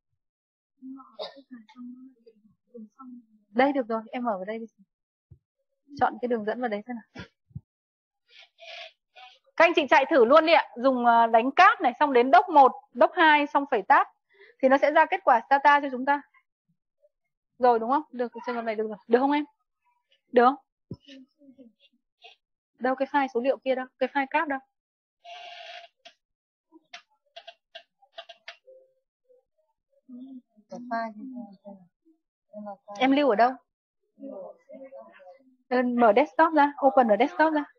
Speaker 1: Đây được rồi, em mở vào đây đi. Chọn cái đường dẫn vào đấy xem nào. Các anh chị chạy thử luôn đi ạ. Dùng đánh cát này, xong đến doc một, doc hai, xong phẩy tab. Thì nó sẽ ra kết quả Stata cho chúng ta. Rồi đúng không? Được, trường hợp này được rồi. Được không em? Được không? Đâu cái file số liệu kia đâu? Cái file cát đâu? Em lưu ở đâu? Mở desktop ra, open ở desktop ra.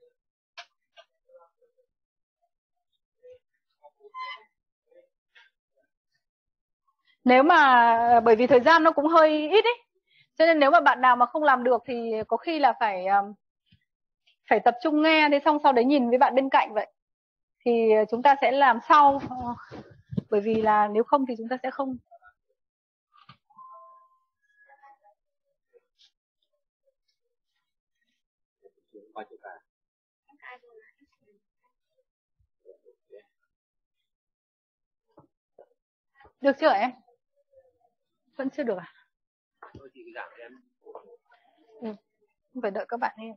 Speaker 1: Nếu mà bởi vì thời gian nó cũng hơi ít ấy, cho nên nếu mà bạn nào mà không làm được thì có khi là phải phải tập trung nghe, thế xong sau đấy nhìn với bạn bên cạnh vậy. Thì chúng ta sẽ làm sau, bởi vì là nếu không thì chúng ta sẽ không. Được chưa em? Vẫn chưa được à? Ừ, phải đợi các bạn em.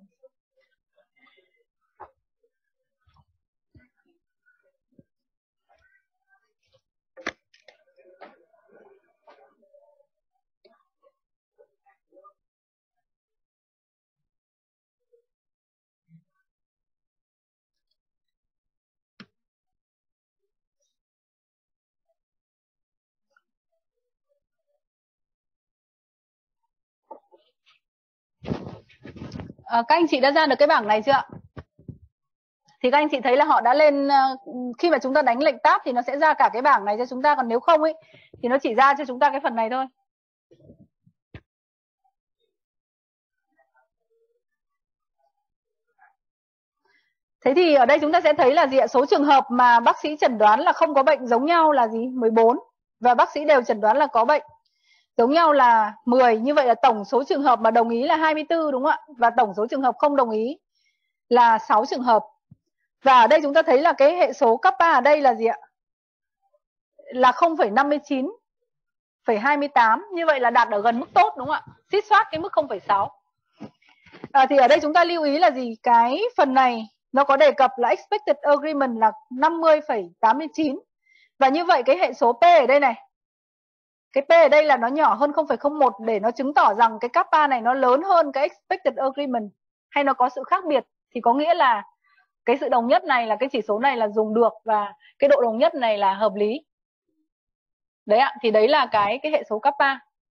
Speaker 1: À, các anh chị đã ra được cái bảng này chưa ạ? Thì các anh chị thấy là họ đã lên, khi mà chúng ta đánh lệnh tab thì nó sẽ ra cả cái bảng này cho chúng ta, còn nếu không ấy thì nó chỉ ra cho chúng ta cái phần này thôi. Thế thì ở đây chúng ta sẽ thấy là gì ạ? Số trường hợp mà bác sĩ chẩn đoán là không có bệnh giống nhau là gì? mười bốn. Và bác sĩ đều chẩn đoán là có bệnh giống nhau là mười. Như vậy là tổng số trường hợp mà đồng ý là hai mươi tư, đúng không ạ? Và tổng số trường hợp không đồng ý là sáu trường hợp. Và ở đây chúng ta thấy là cái hệ số kappa ở đây là gì ạ? Là không phẩy năm mươi chín phẩy hai mươi tám. Như vậy là đạt ở gần mức tốt, đúng không ạ? Xít soát cái mức không phẩy sáu. À, thì ở đây chúng ta lưu ý là gì? Cái phần này nó có đề cập là expected agreement là năm mươi phẩy tám mươi chín. Và như vậy cái hệ số P ở đây này, cái P ở đây là nó nhỏ hơn không phẩy không một để nó chứng tỏ rằng cái kappa này nó lớn hơn cái expected agreement, hay nó có sự khác biệt, thì có nghĩa là cái sự đồng nhất này là cái chỉ số này là dùng được và cái độ đồng nhất này là hợp lý. Đấy ạ, thì đấy là cái cái hệ số kappa.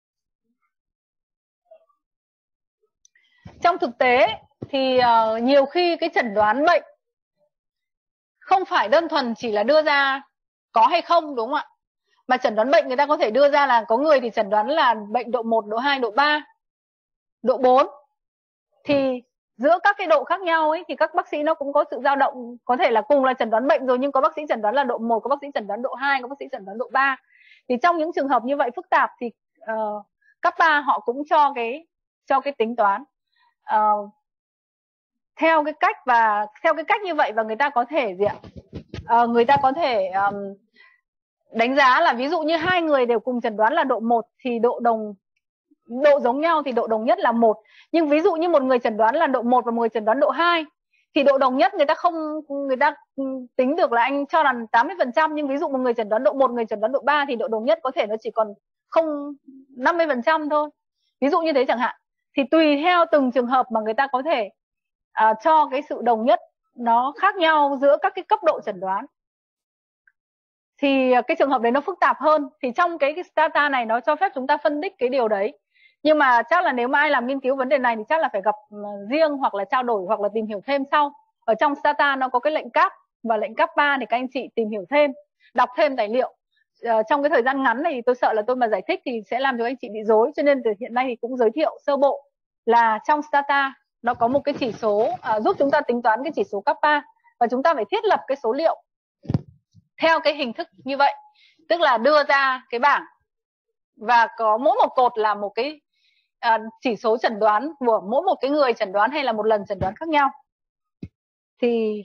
Speaker 1: Trong thực tế thì uh, nhiều khi cái chẩn đoán bệnh không phải đơn thuần chỉ là đưa ra có hay không, đúng không ạ? Mà chẩn đoán bệnh người ta có thể đưa ra là có người thì chẩn đoán là bệnh độ một, độ hai, độ ba, độ bốn. Thì giữa các cái độ khác nhau ấy thì các bác sĩ nó cũng có sự dao động, có thể là cùng là chẩn đoán bệnh rồi nhưng có bác sĩ chẩn đoán là độ một, có bác sĩ chẩn đoán độ hai, có bác sĩ chẩn đoán độ ba. Thì trong những trường hợp như vậy phức tạp thì uh, kappa họ cũng cho cái cho cái tính toán uh, theo cái cách và theo cái cách như vậy, và người ta có thể gì ạ? Uh, người ta có thể um, đánh giá là ví dụ như hai người đều cùng chẩn đoán là độ một thì độ đồng độ giống nhau thì độ đồng nhất là một. Nhưng ví dụ như một người chẩn đoán là độ một và một người chẩn đoán độ hai thì độ đồng nhất người ta không người ta tính được là anh cho là tám mươi phần trăm, nhưng ví dụ một người chẩn đoán độ một, người chẩn đoán độ ba thì độ đồng nhất có thể nó chỉ còn không năm mươi phần trăm thôi. Ví dụ như thế chẳng hạn. Thì tùy theo từng trường hợp mà người ta có thể uh, cho cái sự đồng nhất nó khác nhau giữa các cái cấp độ chẩn đoán. Thì cái trường hợp đấy nó phức tạp hơn. Thì trong cái, cái data này nó cho phép chúng ta phân tích cái điều đấy. Nhưng mà chắc là nếu mà ai làm nghiên cứu vấn đề này thì chắc là phải gặp riêng hoặc là trao đổi hoặc là tìm hiểu thêm sau. Ở trong data nó có cái lệnh cap và lệnh kappa để các anh chị tìm hiểu thêm, đọc thêm tài liệu. Ờ, trong cái thời gian ngắn này thì tôi sợ là tôi mà giải thích thì sẽ làm cho anh chị bị rối, cho nên từ hiện nay thì cũng giới thiệu sơ bộ là trong data nó có một cái chỉ số uh, giúp chúng ta tính toán cái chỉ số kappa, và chúng ta phải thiết lập cái số liệu theo cái hình thức như vậy, tức là đưa ra cái bảng và có mỗi một cột là một cái uh, chỉ số chẩn đoán của mỗi một cái người chẩn đoán hay là một lần chẩn đoán khác nhau. Thì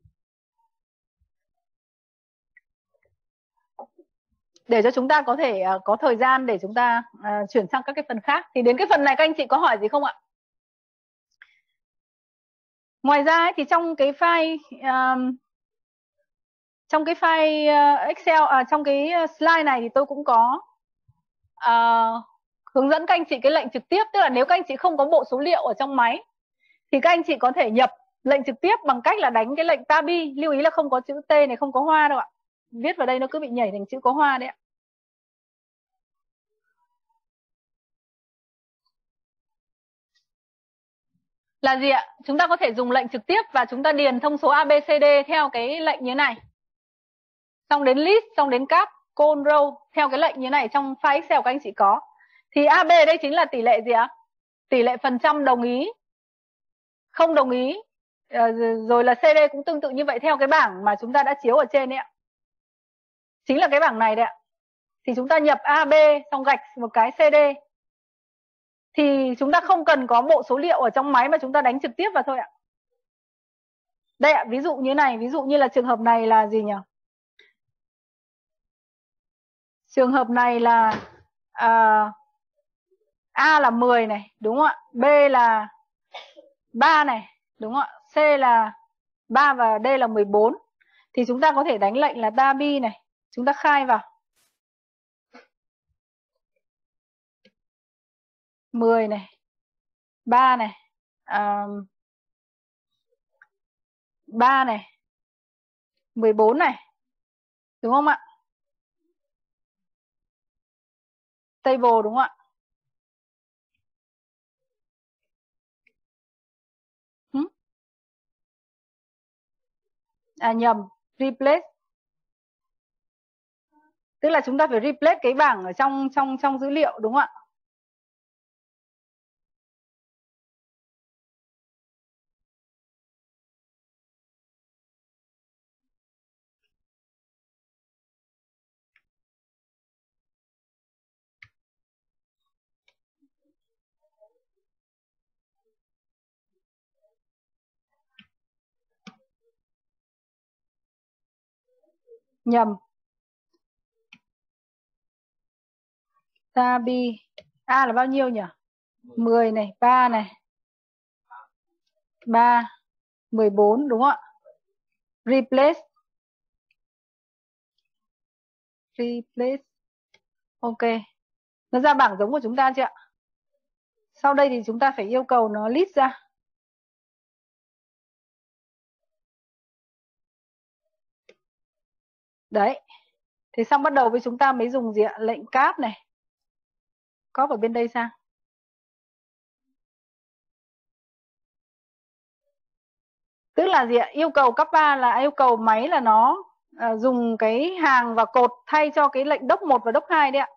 Speaker 1: để cho chúng ta có thể uh, có thời gian để chúng ta uh, chuyển sang các cái phần khác. Thì đến cái phần này các anh chị có hỏi gì không ạ? Ngoài ra ấy, thì trong cái file um, trong cái file uh, Excel, à, trong cái slide này thì tôi cũng có uh, hướng dẫn các anh chị cái lệnh trực tiếp. Tức là nếu các anh chị không có bộ số liệu ở trong máy thì các anh chị có thể nhập lệnh trực tiếp bằng cách là đánh cái lệnh tabi. Lưu ý là không có chữ T này, không có hoa đâu ạ. Viết vào đây nó cứ bị nhảy thành chữ có hoa đấy ạ. Là gì ạ? Chúng ta có thể dùng lệnh trực tiếp và chúng ta điền thông số A B C D theo cái lệnh như này. Xong đến list, xong đến cap, col, row theo cái lệnh như này trong file Excel các anh chị có. Thì A B đây chính là tỷ lệ gì ạ? Tỷ lệ phần trăm đồng ý, không đồng ý, À, rồi là xê đê cũng tương tự như vậy theo cái bảng mà chúng ta đã chiếu ở trên đấy ạ. Chính là cái bảng này đấy ạ. Thì chúng ta nhập a bê xong gạch một cái xê đê. Thì chúng ta không cần có bộ số liệu ở trong máy mà chúng ta đánh trực tiếp vào thôi ạ. Đây ạ, ví dụ như này, ví dụ như là trường hợp này là gì nhỉ? Trường hợp này là à, A là mười này, đúng không ạ? B là ba này, đúng không ạ? C là ba và D là mười bốn. Thì chúng ta có thể đánh lệnh là tabi này, chúng ta khai vào. mười này, ba này, à, ba này, mười bốn này. Đúng không ạ? Table đúng không ạ? Hmm? À nhầm, replace. Tức là chúng ta phải replace cái bảng ở trong trong trong dữ liệu đúng không ạ? Nhầm. Tabi. A là bao nhiêu nhỉ? mười này, ba này, ba, mười bốn đúng không ạ? Replace. Replace. Ok. Nó ra bảng giống của chúng ta chưa ạ? Sau đây thì chúng ta phải yêu cầu nó list ra. Đấy. Thế xong bắt đầu với chúng ta mới dùng gì ạ? Lệnh cap này. Copy ở bên đây sang. Tức là gì ạ? Yêu cầu cấp ba là yêu cầu máy là nó à, dùng cái hàng và cột thay cho cái lệnh doc một và doc hai đấy ạ.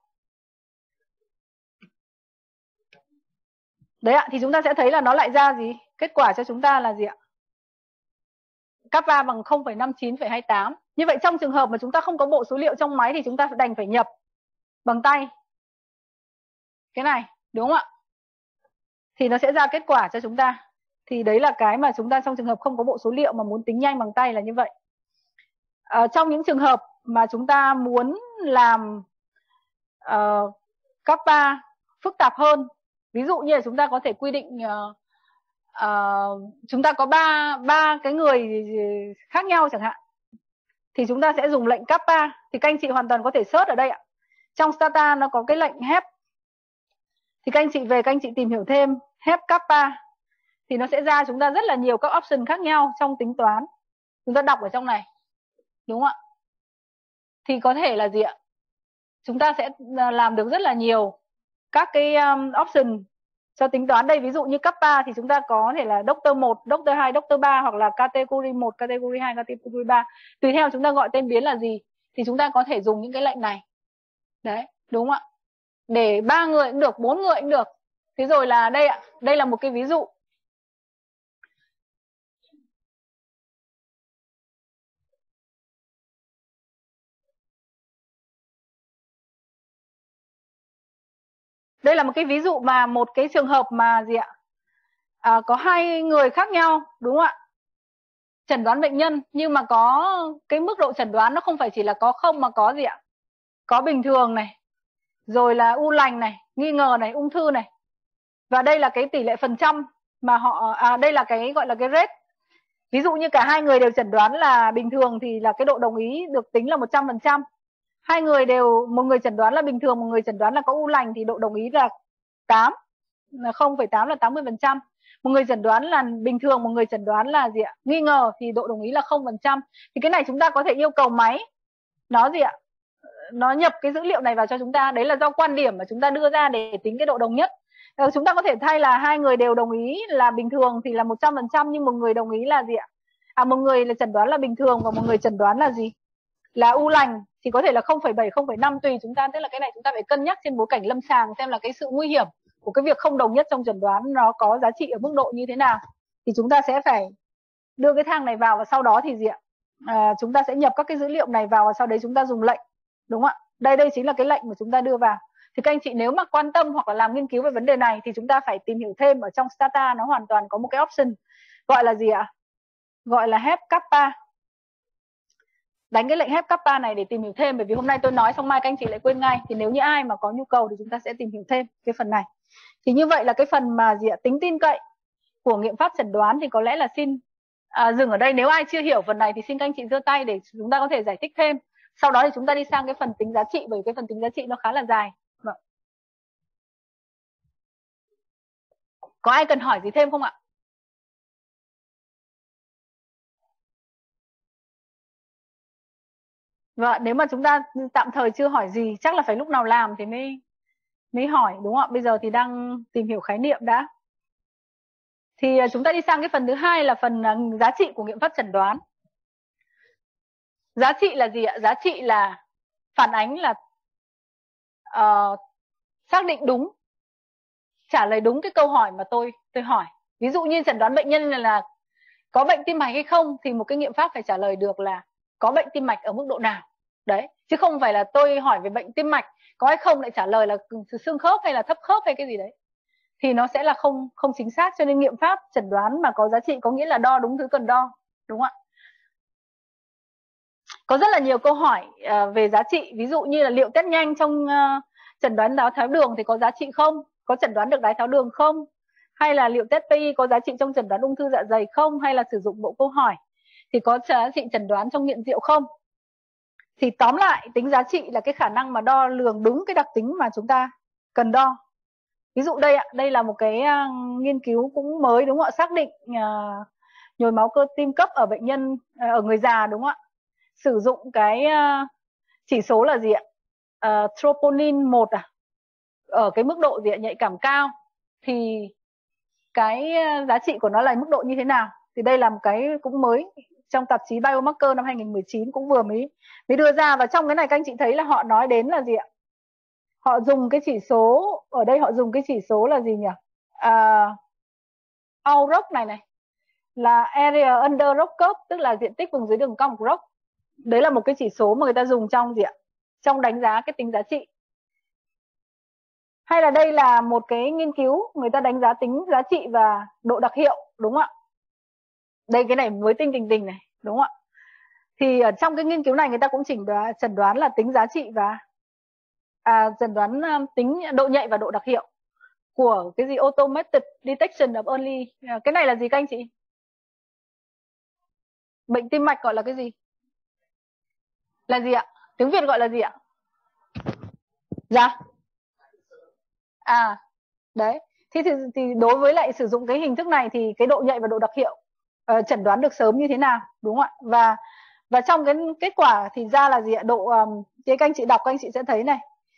Speaker 1: Đấy ạ, thì chúng ta sẽ thấy là nó lại ra gì? Kết quả cho chúng ta là gì ạ? Cấp ba bằng không phẩy năm chín phẩy hai tám. Như vậy trong trường hợp mà chúng ta không có bộ số liệu trong máy thì chúng ta đành phải nhập bằng tay. Cái này, đúng không ạ? Thì nó sẽ ra kết quả cho chúng ta. Thì đấy là cái mà chúng ta trong trường hợp không có bộ số liệu mà muốn tính nhanh bằng tay là như vậy. À, trong những trường hợp mà chúng ta muốn làm uh, kappa phức tạp hơn, ví dụ như là chúng ta có thể quy định uh, uh, chúng ta có ba ba cái người khác nhau chẳng hạn, thì chúng ta sẽ dùng lệnh kappa. Thì các anh chị hoàn toàn có thể search ở đây ạ. Trong Stata nó có cái lệnh hep, thì các anh chị về các anh chị tìm hiểu thêm hep kappa thì nó sẽ ra chúng ta rất là nhiều các option khác nhau trong tính toán. Chúng ta đọc ở trong này, đúng không ạ? Thì có thể là gì ạ? Chúng ta sẽ làm được rất là nhiều các cái um, option cho tính toán. Đây ví dụ như kappa thì chúng ta có thể là doctor một, doctor hai, doctor ba, hoặc là category một, category hai, category ba. Tùy theo chúng ta gọi tên biến là gì thì chúng ta có thể dùng những cái lệnh này. Đấy, đúng không ạ? Để ba người cũng được, bốn người cũng được. Thế rồi là đây ạ, đây là một cái ví dụ. Đây là một cái ví dụ mà một cái trường hợp mà gì ạ? À, có hai người khác nhau, đúng không ạ? Chẩn đoán bệnh nhân nhưng mà có cái mức độ chẩn đoán nó không phải chỉ là có không mà có gì ạ? Có bình thường này, rồi là u lành này, nghi ngờ này, ung thư này. Và đây là cái tỷ lệ phần trăm mà họ à, đây là cái gọi là cái rate. Ví dụ như cả hai người đều chẩn đoán là bình thường thì là cái độ đồng ý được tính là một trăm phần trăm. Hai người đều, một người chẩn đoán là bình thường, một người chẩn đoán là có u lành thì độ đồng ý là tám, là không phẩy tám là tám mươi phần trăm. Một người chẩn đoán là bình thường, một người chẩn đoán là gì ạ? Nghi ngờ thì độ đồng ý là không phần trăm. Thì cái này chúng ta có thể yêu cầu máy nó gì ạ? Nó nhập cái dữ liệu này vào cho chúng ta. Đấy là do quan điểm mà chúng ta đưa ra để tính cái độ đồng nhất. Rồi chúng ta có thể thay là hai người đều đồng ý là bình thường thì là một trăm phần trăm, nhưng một người đồng ý là gì ạ? À, một người là chẩn đoán là bình thường và một người chẩn đoán là gì? Là u lành thì có thể là không phẩy bảy, không phẩy năm tùy chúng ta. Tức là cái này chúng ta phải cân nhắc trên bối cảnh lâm sàng xem là cái sự nguy hiểm của cái việc không đồng nhất trong chẩn đoán nó có giá trị ở mức độ như thế nào. Thì chúng ta sẽ phải đưa cái thang này vào và sau đó thì gì ạ? À, chúng ta sẽ nhập các cái dữ liệu này vào và sau đấy chúng ta dùng lệnh, đúng không ạ? Đây đây chính là cái lệnh mà chúng ta đưa vào. Thì các anh chị nếu mà quan tâm hoặc là làm nghiên cứu về vấn đề này thì chúng ta phải tìm hiểu thêm. Ở trong Stata nó hoàn toàn có một cái option gọi là gì ạ? Gọi là help kappa. Đánh cái lệnh help kappa này để tìm hiểu thêm, bởi vì hôm nay tôi nói xong mai các anh chị lại quên ngay. Thì nếu như ai mà có nhu cầu thì chúng ta sẽ tìm hiểu thêm cái phần này. Thì như vậy là cái phần mà gì ạ? Tính tin cậy của nghiệm pháp chẩn đoán thì có lẽ là xin à, dừng ở đây. Nếu ai chưa hiểu phần này thì xin các anh chị giơ tay để chúng ta có thể giải thích thêm. Sau đó thì chúng ta đi sang cái phần tính giá trị, bởi vì cái phần tính giá trị nó khá là dài. Vâng. Có ai cần hỏi gì thêm không ạ? Vâng, nếu mà chúng ta tạm thời chưa hỏi gì, chắc là phải lúc nào làm thì mới mới hỏi, đúng không ạ? Bây giờ thì đang tìm hiểu khái niệm đã. Thì chúng ta đi sang cái phần thứ hai là phần giá trị của nghiệm pháp chẩn đoán. Giá trị là gì ạ? Giá trị là phản ánh là uh, xác định đúng, trả lời đúng cái câu hỏi mà tôi tôi hỏi. Ví dụ như chẩn đoán bệnh nhân là, là có bệnh tim mạch hay không thì một cái nghiệm pháp phải trả lời được là có bệnh tim mạch ở mức độ nào. Đấy, chứ không phải là tôi hỏi về bệnh tim mạch có hay không lại trả lời là xương khớp hay là thấp khớp hay cái gì đấy. Thì nó sẽ là không không chính xác. Cho nên nghiệm pháp chẩn đoán mà có giá trị có nghĩa là đo đúng thứ cần đo, đúng không ạ? Có rất là nhiều câu hỏi uh, về giá trị. Ví dụ như là liệu test nhanh trong uh, chẩn đoán đái tháo đường thì có giá trị không? Có chẩn đoán được đái tháo đường không? Hay là liệu test pê i có giá trị trong chẩn đoán ung thư dạ dày không? Hay là sử dụng bộ câu hỏi thì có giá trị chẩn đoán trong nghiện rượu không? Thì tóm lại tính giá trị là cái khả năng mà đo lường đúng cái đặc tính mà chúng ta cần đo. Ví dụ đây ạ, đây là một cái uh, nghiên cứu cũng mới, đúng không ạ? Xác định uh, nhồi máu cơ tim cấp ở bệnh nhân, uh, ở người già, đúng không ạ? Sử dụng cái uh, chỉ số là gì ạ? Uh, troponin một à? Ở cái mức độ gì ạ? Nhạy cảm cao. Thì cái uh, giá trị của nó là mức độ như thế nào? Thì đây là một cái cũng mới trong tạp chí Biomarker năm hai nghìn không trăm mười chín cũng vừa mới mới đưa ra. Và trong cái này các anh chị thấy là họ nói đến là gì ạ? Họ dùng cái chỉ số, ở đây họ dùng cái chỉ số là gì nhỉ? Uh, Out rock này này là area under rock curve, tức là diện tích vùng dưới đường cong của rock. Đấy là một cái chỉ số mà người ta dùng trong gì ạ? Trong đánh giá cái tính giá trị. Hay là đây là một cái nghiên cứu người ta đánh giá tính giá trị và độ đặc hiệu, đúng không ạ? Đây cái này mới tinh tình tình này, đúng không ạ? Thì ở trong cái nghiên cứu này người ta cũng chỉnh đoán, chẩn đoán là tính giá trị và à, chẩn đoán um, tính độ nhạy và độ đặc hiệu của cái gì automated detection of early. Cái này là gì các anh chị? Bệnh tim mạch gọi là cái gì? Là gì ạ? Tiếng Việt gọi là gì ạ? Dạ. À, đấy. Thì, thì, thì đối với lại sử dụng cái hình thức này thì cái độ nhạy và độ đặc hiệu uh, chẩn đoán được sớm như thế nào, đúng không ạ? Và và trong cái kết quả thì ra là gì ạ? Độ um, thì các anh chị đọc các anh chị sẽ thấy này.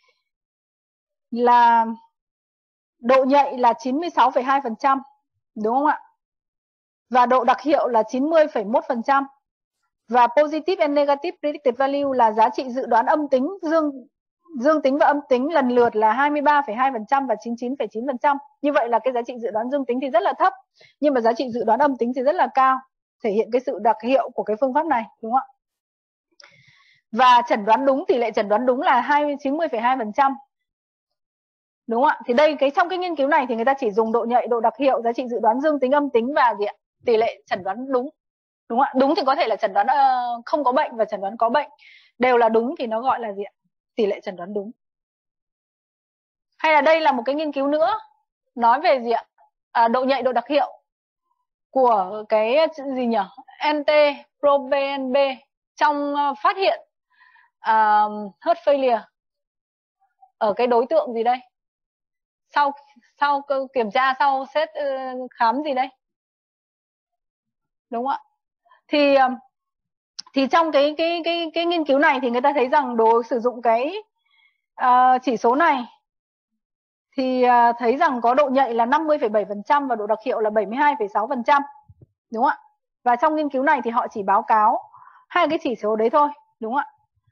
Speaker 1: Là độ nhạy là chín mươi sáu phẩy hai phần trăm, đúng không ạ? Và độ đặc hiệu là chín mươi phẩy một phần trăm. Và positive and negative predicted value là giá trị dự đoán âm tính, dương dương tính và âm tính lần lượt là hai mươi ba phẩy hai phần trăm và chín mươi chín phẩy chín phần trăm. Như vậy là cái giá trị dự đoán dương tính thì rất là thấp, nhưng mà giá trị dự đoán âm tính thì rất là cao, thể hiện cái sự đặc hiệu của cái phương pháp này, đúng không ạ? Và chẩn đoán đúng, tỷ lệ chẩn đoán đúng là chín mươi phẩy hai phần trăm. Đúng không ạ? Thì đây cái trong cái nghiên cứu này thì người ta chỉ dùng độ nhạy, độ đặc hiệu, giá trị dự đoán dương tính, âm tính và gì ạ? Tỷ lệ chẩn đoán đúng. Đúng không ạ? Đúng thì có thể là chẩn đoán uh, không có bệnh và chẩn đoán có bệnh đều là đúng thì nó gọi là gì ạ? Tỷ lệ chẩn đoán đúng. Hay là đây là một cái nghiên cứu nữa nói về gì ạ? À, độ nhạy, độ đặc hiệu của cái gì nhỉ? en tê proBNP trong uh, phát hiện uh, heart failure ở cái đối tượng gì đây? Sau sau kiểm tra, sau xét uh, khám gì đây? Đúng không ạ? Thì thì trong cái cái cái cái nghiên cứu này thì người ta thấy rằng đồ sử dụng cái uh, chỉ số này thì uh, thấy rằng có độ nhạy là năm mươi phẩy bảy phần trăm và độ đặc hiệu là bảy mươi hai phẩy sáu phần trăm, đúng không ạ? Và trong nghiên cứu này thì họ chỉ báo cáo hai cái chỉ số đấy thôi, đúng không ạ?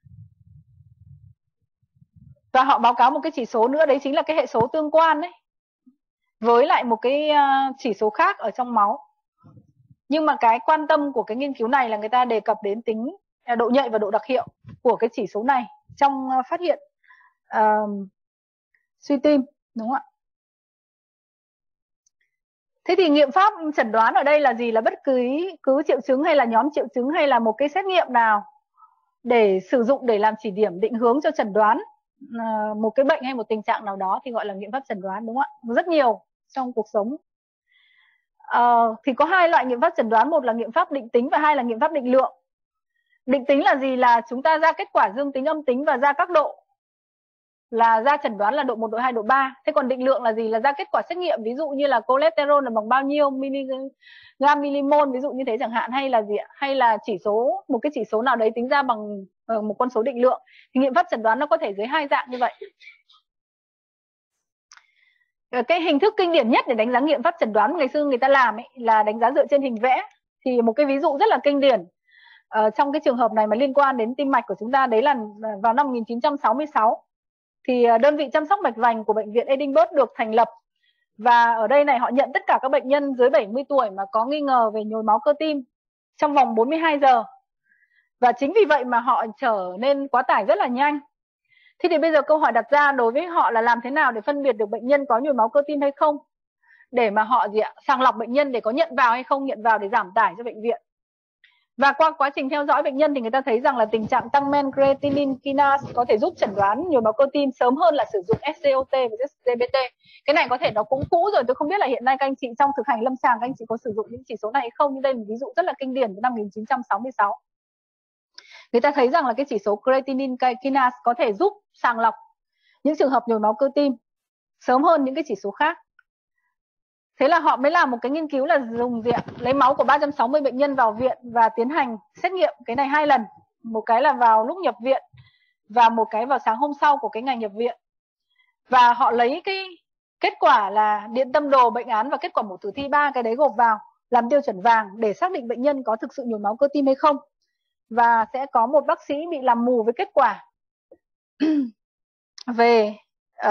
Speaker 1: Và họ báo cáo một cái chỉ số nữa, đấy chính là cái hệ số tương quan đấy, với lại một cái uh, chỉ số khác ở trong máu. Nhưng mà cái quan tâm của cái nghiên cứu này là người ta đề cập đến tính độ nhạy và độ đặc hiệu của cái chỉ số này trong phát hiện uh, suy tim, đúng không ạ? Thế thì nghiệm pháp chẩn đoán ở đây là gì? Là bất cứ cứ triệu chứng hay là nhóm triệu chứng hay là một cái xét nghiệm nào để sử dụng để làm chỉ điểm định hướng cho chẩn đoán uh, một cái bệnh hay một tình trạng nào đó thì gọi là nghiệm pháp chẩn đoán, đúng không ạ? Rất nhiều trong cuộc sống. Uh, thì có hai loại nghiệm pháp chẩn đoán, một là nghiệm pháp định tính và hai là nghiệm pháp định lượng. Định tính là gì? Là chúng ta ra kết quả dương tính, âm tính và ra các độ, là ra chẩn đoán là độ một, độ hai, độ ba. Thế còn định lượng là gì? Là ra kết quả xét nghiệm, ví dụ như là cholesterol là bằng bao nhiêu miligam milimol, ví dụ như thế chẳng hạn, hay là gì ạ? Hay là chỉ số, một cái chỉ số nào đấy tính ra bằng một con số định lượng. Thì nghiệm pháp chẩn đoán nó có thể dưới hai dạng như vậy. Cái hình thức kinh điển nhất để đánh giá nghiệm pháp chẩn đoán ngày xưa người ta làm ấy là đánh giá dựa trên hình vẽ. Thì một cái ví dụ rất là kinh điển uh, trong cái trường hợp này mà liên quan đến tim mạch của chúng ta, đấy là vào năm một nghìn chín trăm sáu mươi sáu thì đơn vị chăm sóc mạch vành của bệnh viện Edinburgh được thành lập. Và ở đây này họ nhận tất cả các bệnh nhân dưới bảy mươi tuổi mà có nghi ngờ về nhồi máu cơ tim trong vòng bốn mươi hai giờ. Và chính vì vậy mà họ trở nên quá tải rất là nhanh. Thế thì bây giờ câu hỏi đặt ra đối với họ là làm thế nào để phân biệt được bệnh nhân có nhồi máu cơ tim hay không, để mà họ gì ạ? Sàng lọc bệnh nhân để có nhận vào hay không nhận vào để giảm tải cho bệnh viện. Và qua quá trình theo dõi bệnh nhân thì người ta thấy rằng là tình trạng tăng men creatinine kinase có thể giúp chẩn đoán nhồi máu cơ tim sớm hơn là sử dụng ét xê o tê và ét giê bê tê. Cái này có thể nó cũng cũ rồi, tôi không biết là hiện nay các anh chị trong thực hành lâm sàng các anh chị có sử dụng những chỉ số này hay không, nhưng đây là một ví dụ rất là kinh điển của năm một nghìn chín trăm sáu mươi sáu. Người ta thấy rằng là cái chỉ số creatinine kinase có thể giúp sàng lọc những trường hợp nhồi máu cơ tim sớm hơn những cái chỉ số khác. Thế là họ mới làm một cái nghiên cứu là dùng gì ạ? Lấy máu của ba trăm sáu mươi bệnh nhân vào viện và tiến hành xét nghiệm cái này hai lần. Một cái là vào lúc nhập viện và một cái vào sáng hôm sau của cái ngày nhập viện. Và họ lấy cái kết quả là điện tâm đồ, bệnh án và kết quả mổ tử thi, ba cái đấy gộp vào làm tiêu chuẩn vàng để xác định bệnh nhân có thực sự nhồi máu cơ tim hay không. Và sẽ có một bác sĩ bị làm mù với kết quả về uh,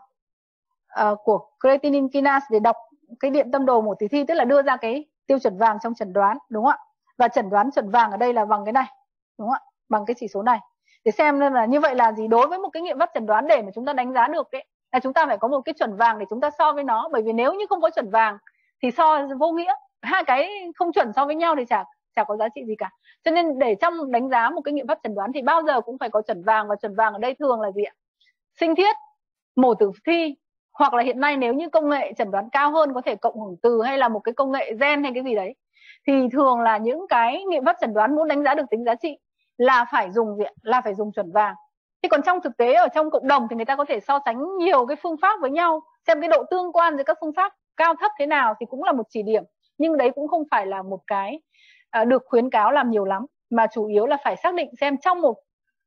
Speaker 1: uh, của creatinine kinase để đọc cái điện tâm đồ mổ tử thi, tức là đưa ra cái tiêu chuẩn vàng trong chẩn đoán, đúng không ạ? Và chẩn đoán chuẩn vàng ở đây là bằng cái này, đúng không ạ? Bằng cái chỉ số này. Để xem nên là như vậy là gì? Đối với một cái nghiệm pháp chẩn đoán để mà chúng ta đánh giá được ấy, là chúng ta phải có một cái chuẩn vàng để chúng ta so với nó. Bởi vì nếu như không có chuẩn vàng thì so vô nghĩa, hai cái không chuẩn so với nhau thì chả chả có giá trị gì cả. Cho nên để trong đánh giá một cái nghiệm pháp chẩn đoán thì bao giờ cũng phải có chuẩn vàng. Và chuẩn vàng ở đây thường là gì ạ? Sinh thiết, mổ tử thi, hoặc là hiện nay nếu như công nghệ chẩn đoán cao hơn có thể cộng hưởng từ hay là một cái công nghệ gen hay cái gì đấy, thì thường là những cái nghiệm pháp chẩn đoán muốn đánh giá được tính giá trị là phải dùng gì ạ? Là phải dùng chuẩn vàng. Thì còn trong thực tế ở trong cộng đồng thì người ta có thể so sánh nhiều cái phương pháp với nhau, xem cái độ tương quan giữa các phương pháp cao thấp thế nào thì cũng là một chỉ điểm. Nhưng đấy cũng không phải là một cái uh, được khuyến cáo làm nhiều lắm, mà chủ yếu là phải xác định xem trong một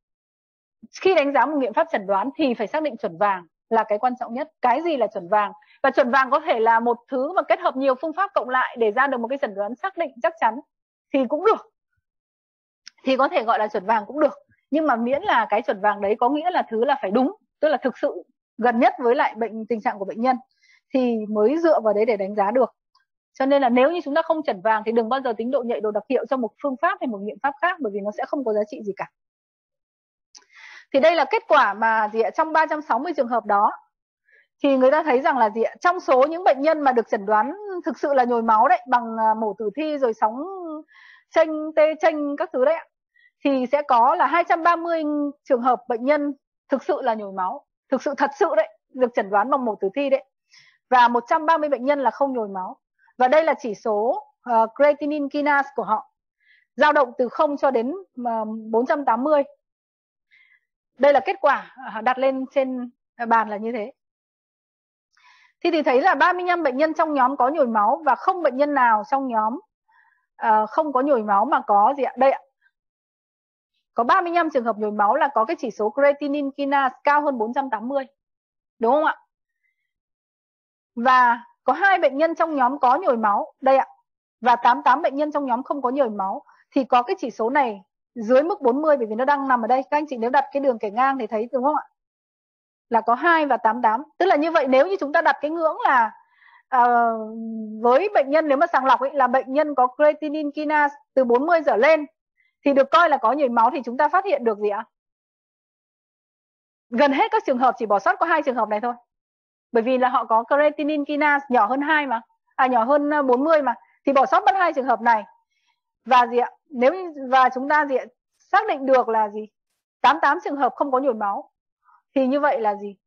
Speaker 1: khi đánh giá một nghiệm pháp chẩn đoán thì phải xác định chuẩn vàng là cái quan trọng nhất. Cái gì là chuẩn vàng? Và chuẩn vàng có thể là một thứ mà kết hợp nhiều phương pháp cộng lại để ra được một cái chẩn đoán xác định chắc chắn thì cũng được, thì có thể gọi là chuẩn vàng cũng được. Nhưng mà miễn là cái chuẩn vàng đấy có nghĩa là thứ là phải đúng, tức là thực sự gần nhất với lại bệnh tình trạng của bệnh nhân thì mới dựa vào đấy để đánh giá được. Cho nên là nếu như chúng ta không chuẩn vàng thì đừng bao giờ tính độ nhạy, độ đặc hiệu cho một phương pháp hay một nghiệm pháp khác, bởi vì nó sẽ không có giá trị gì cả. Thì đây là kết quả mà gì ạ? Trong ba trăm sáu mươi trường hợp đó thì người ta thấy rằng là gì ạ? Trong số những bệnh nhân mà được chẩn đoán thực sự là nhồi máu đấy, bằng mổ tử thi rồi sóng chênh, tê chênh các thứ đấy, thì sẽ có là hai trăm ba mươi trường hợp bệnh nhân thực sự là nhồi máu, thực sự thật sự đấy, được chẩn đoán bằng mổ tử thi đấy. Và một trăm ba mươi bệnh nhân là không nhồi máu. Và đây là chỉ số uh, creatinine kinase của họ, dao động từ không cho đến uh, bốn trăm tám mươi. Đây là kết quả đặt lên trên bàn là như thế. Thì thì thấy là ba mươi lăm bệnh nhân trong nhóm có nhồi máu và không bệnh nhân nào trong nhóm uh, không có nhồi máu mà có gì ạ? Đây ạ. Có ba mươi lăm trường hợp nhồi máu là có cái chỉ số creatinine kinase cao hơn bốn trăm tám mươi. Đúng không ạ? Và có hai bệnh nhân trong nhóm có nhồi máu, đây ạ. Và tám mươi tám bệnh nhân trong nhóm không có nhồi máu thì có cái chỉ số này dưới mức bốn mươi, bởi vì nó đang nằm ở đây. Các anh chị nếu đặt cái đường kẻ ngang thì thấy đúng không ạ? Là có hai và tám mươi tám. Tức là như vậy nếu như chúng ta đặt cái ngưỡng là à, với bệnh nhân nếu mà sàng lọc ấy, là bệnh nhân có creatinine kinase từ bốn mươi trở lên thì được coi là có nhồi máu, thì chúng ta phát hiện được gì ạ? Gần hết các trường hợp, chỉ bỏ sót có hai trường hợp này thôi. Bởi vì là họ có creatinine kinase nhỏ hơn hai mà, à nhỏ hơn bốn mươi mà, thì bỏ sót mất hai trường hợp này. Và gì ạ? Nếu và chúng ta gì ạ? Xác định được là gì? tám mươi tám trường hợp không có nhồi máu. Thì như vậy là gì?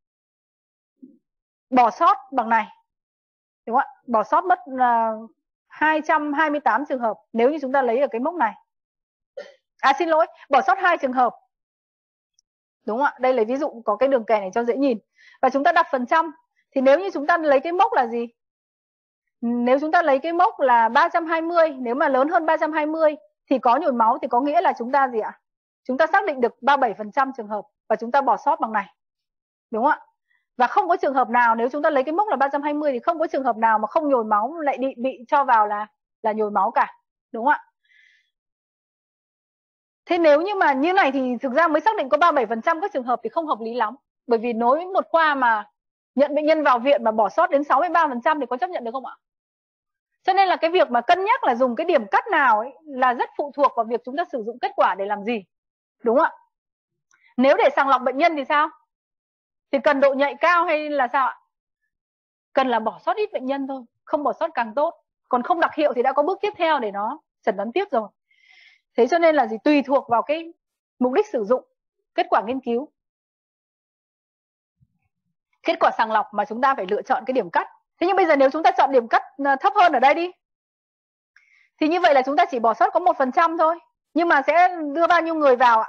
Speaker 1: Bỏ sót bằng này. Đúng không ạ? Bỏ sót mất uh, hai trăm hai mươi tám trường hợp nếu như chúng ta lấy ở cái mốc này. À xin lỗi, bỏ sót hai trường hợp. Đúng không ạ? Đây lấy ví dụ có cái đường kẻ này cho dễ nhìn. Và chúng ta đặt phần trăm. Thì nếu như chúng ta lấy cái mốc là gì? Nếu chúng ta lấy cái mốc là ba trăm hai mươi, nếu mà lớn hơn ba trăm hai mươi thì có nhồi máu, thì có nghĩa là chúng ta gì ạ? Chúng ta xác định được ba mươi bảy phần trăm trường hợp và chúng ta bỏ sót bằng này. Đúng không ạ? Và không có trường hợp nào, nếu chúng ta lấy cái mốc là ba trăm hai mươi thì không có trường hợp nào mà không nhồi máu lại bị, bị cho vào là là nhồi máu cả. Đúng không ạ? Thế nếu như mà như này thì thực ra mới xác định có ba mươi bảy phần trăm các trường hợp thì không hợp lý lắm. Bởi vì nối một khoa mà nhận bệnh nhân vào viện mà bỏ sót đến sáu mươi ba phần trăm thì có chấp nhận được không ạ? Cho nên là cái việc mà cân nhắc là dùng cái điểm cắt nào ấy là rất phụ thuộc vào việc chúng ta sử dụng kết quả để làm gì. Đúng không ạ? Nếu để sàng lọc bệnh nhân thì sao? Thì cần độ nhạy cao hay là sao ạ? Cần là bỏ sót ít bệnh nhân thôi, không bỏ sót càng tốt. Còn không đặc hiệu thì đã có bước tiếp theo để nó chẩn đoán tiếp rồi. Thế cho nên là gì? Tùy thuộc vào cái mục đích sử dụng, kết quả nghiên cứu, kết quả sàng lọc mà chúng ta phải lựa chọn cái điểm cắt. Thế nhưng bây giờ nếu chúng ta chọn điểm cắt thấp hơn ở đây đi, thì như vậy là chúng ta chỉ bỏ sót có một phần trăm thôi. Nhưng mà sẽ đưa bao nhiêu người vào ạ?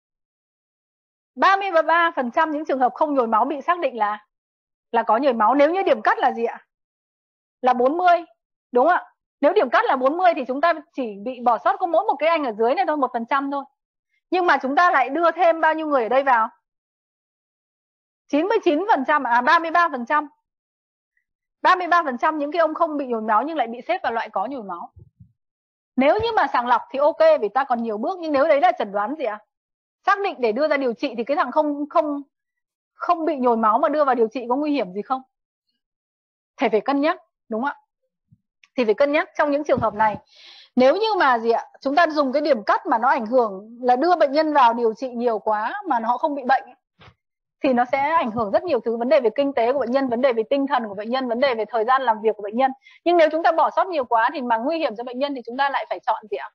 Speaker 1: ba mươi ba phần trăm những trường hợp không nhồi máu bị xác định là là có nhồi máu. Nếu như điểm cắt là gì ạ? Là bốn mươi. Đúng không ạ? Nếu điểm cắt là bốn mươi thì chúng ta chỉ bị bỏ sót có mỗi một cái anh ở dưới này thôi, một phần trăm thôi. Nhưng mà chúng ta lại đưa thêm bao nhiêu người ở đây vào? chín mươi chín phần trăm, à ba mươi ba phần trăm. ba mươi ba phần trăm những cái ông không bị nhồi máu nhưng lại bị xếp vào loại có nhồi máu. Nếu như mà sàng lọc thì ok, vì ta còn nhiều bước. Nhưng nếu đấy là chẩn đoán gì ạ? Xác định để đưa ra điều trị thì cái thằng không không không bị nhồi máu mà đưa vào điều trị có nguy hiểm gì không? Thầy phải cân nhắc, đúng không ạ? Thì phải cân nhắc trong những trường hợp này. Nếu như mà gì ạ? Chúng ta dùng cái điểm cắt mà nó ảnh hưởng là đưa bệnh nhân vào điều trị nhiều quá mà họ không bị bệnh thì nó sẽ ảnh hưởng rất nhiều thứ, vấn đề về kinh tế của bệnh nhân, vấn đề về tinh thần của bệnh nhân, vấn đề về thời gian làm việc của bệnh nhân. Nhưng nếu chúng ta bỏ sót nhiều quá thì mà nguy hiểm cho bệnh nhân thì chúng ta lại phải chọn gì ạ?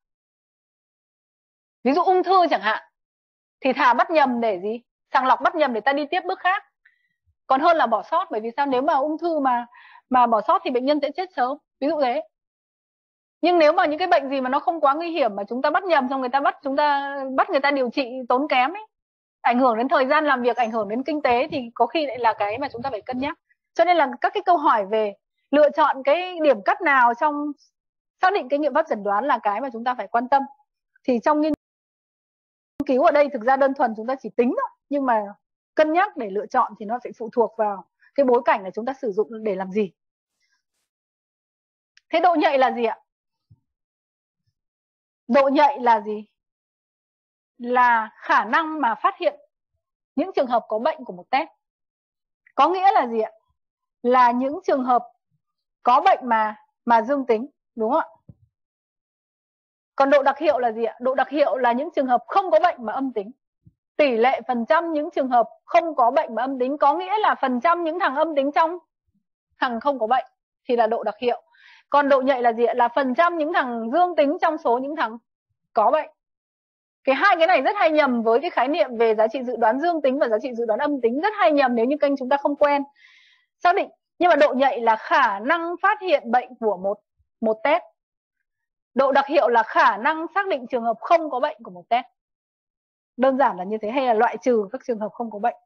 Speaker 1: Ví dụ ung thư chẳng hạn, thì thà bắt nhầm để gì? Sàng lọc bắt nhầm để ta đi tiếp bước khác, còn hơn là bỏ sót. Bởi vì sao? Nếu mà ung thư mà mà bỏ sót thì bệnh nhân sẽ chết sớm, ví dụ thế. Nhưng nếu mà những cái bệnh gì mà nó không quá nguy hiểm mà chúng ta bắt nhầm, xong người ta bắt chúng ta bắt người ta điều trị tốn kém ấy, ảnh hưởng đến thời gian làm việc, ảnh hưởng đến kinh tế, thì có khi lại là cái mà chúng ta phải cân nhắc. Cho nên là các cái câu hỏi về lựa chọn cái điểm cắt nào trong xác định cái nghiệm pháp chẩn đoán là cái mà chúng ta phải quan tâm. Thì trong nghiên cứu ở đây thực ra đơn thuần chúng ta chỉ tính thôi, nhưng mà cân nhắc để lựa chọn thì nó phải phụ thuộc vào cái bối cảnh là chúng ta sử dụng để làm gì. Thế độ nhạy là gì ạ? Độ nhạy là gì? Là khả năng mà phát hiện những trường hợp có bệnh của một test. Có nghĩa là gì ạ? Là những trường hợp có bệnh mà mà dương tính, đúng không ạ? Còn độ đặc hiệu là gì ạ? Độ đặc hiệu là những trường hợp không có bệnh mà âm tính. Tỷ lệ phần trăm những trường hợp không có bệnh mà âm tính, có nghĩa là phần trăm những thằng âm tính trong thằng không có bệnh thì là độ đặc hiệu. Còn độ nhạy là gì ạ? Là phần trăm những thằng dương tính trong số những thằng có bệnh. Cái hai cái này rất hay nhầm với cái khái niệm về giá trị dự đoán dương tính và giá trị dự đoán âm tính, rất hay nhầm nếu như kênh chúng ta không quen xác định. Nhưng mà độ nhạy là khả năng phát hiện bệnh của một một test. Độ đặc hiệu là khả năng xác định trường hợp không có bệnh của một test. Đơn giản là như thế, hay là loại trừ các trường hợp không có bệnh.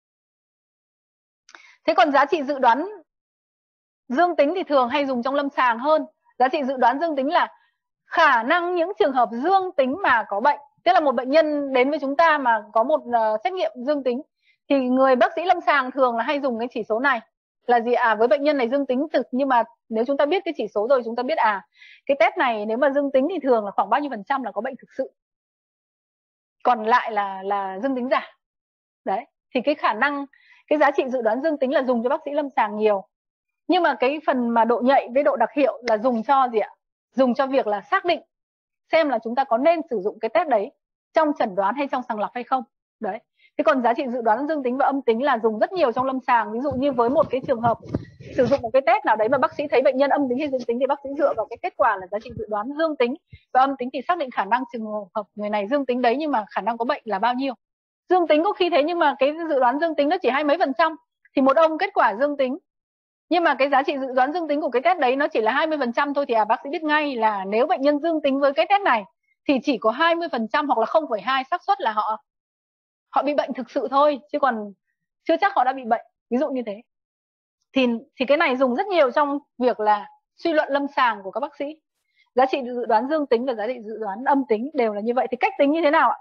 Speaker 1: Thế còn giá trị dự đoán dương tính thì thường hay dùng trong lâm sàng hơn. Giá trị dự đoán dương tính là khả năng những trường hợp dương tính mà có bệnh. Tức là một bệnh nhân đến với chúng ta mà có một uh, xét nghiệm dương tính, thì người bác sĩ lâm sàng thường là hay dùng cái chỉ số này. Là gì? À, với bệnh nhân này dương tính thực, nhưng mà nếu chúng ta biết cái chỉ số rồi, chúng ta biết à, cái test này nếu mà dương tính thì thường là khoảng bao nhiêu phần trăm là có bệnh thực sự, còn lại là là dương tính giả. Đấy, thì cái khả năng, cái giá trị dự đoán dương tính là dùng cho bác sĩ lâm sàng nhiều. Nhưng mà cái phần mà độ nhạy với độ đặc hiệu là dùng cho gì ạ? Dùng cho việc là xác định xem là chúng ta có nên sử dụng cái test đấy trong chẩn đoán hay trong sàng lọc hay không. Đấy. Thế còn giá trị dự đoán dương tính và âm tính là dùng rất nhiều trong lâm sàng. Ví dụ như với một cái trường hợp sử dụng một cái test nào đấy mà bác sĩ thấy bệnh nhân âm tính hay dương tính thì bác sĩ dựa vào cái kết quả là giá trị dự đoán dương tính và âm tính thì xác định khả năng trường hợp người này dương tính đấy, nhưng mà khả năng có bệnh là bao nhiêu. Dương tính có khi thế nhưng mà cái dự đoán dương tính nó chỉ hai mấy phần trăm, thì một ông kết quả dương tính nhưng mà cái giá trị dự đoán dương tính của cái test đấy nó chỉ là hai mươi phần trăm thôi, thì à, bác sĩ biết ngay là nếu bệnh nhân dương tính với cái test này thì chỉ có hai mươi phần trăm hoặc là không phẩy hai xác suất là họ họ bị bệnh thực sự thôi, chứ còn chưa chắc họ đã bị bệnh, ví dụ như thế. Thì thì cái này dùng rất nhiều trong việc là suy luận lâm sàng của các bác sĩ. Giá trị dự đoán dương tính và giá trị dự đoán âm tính đều là như vậy. Thì cách tính như thế nào ạ?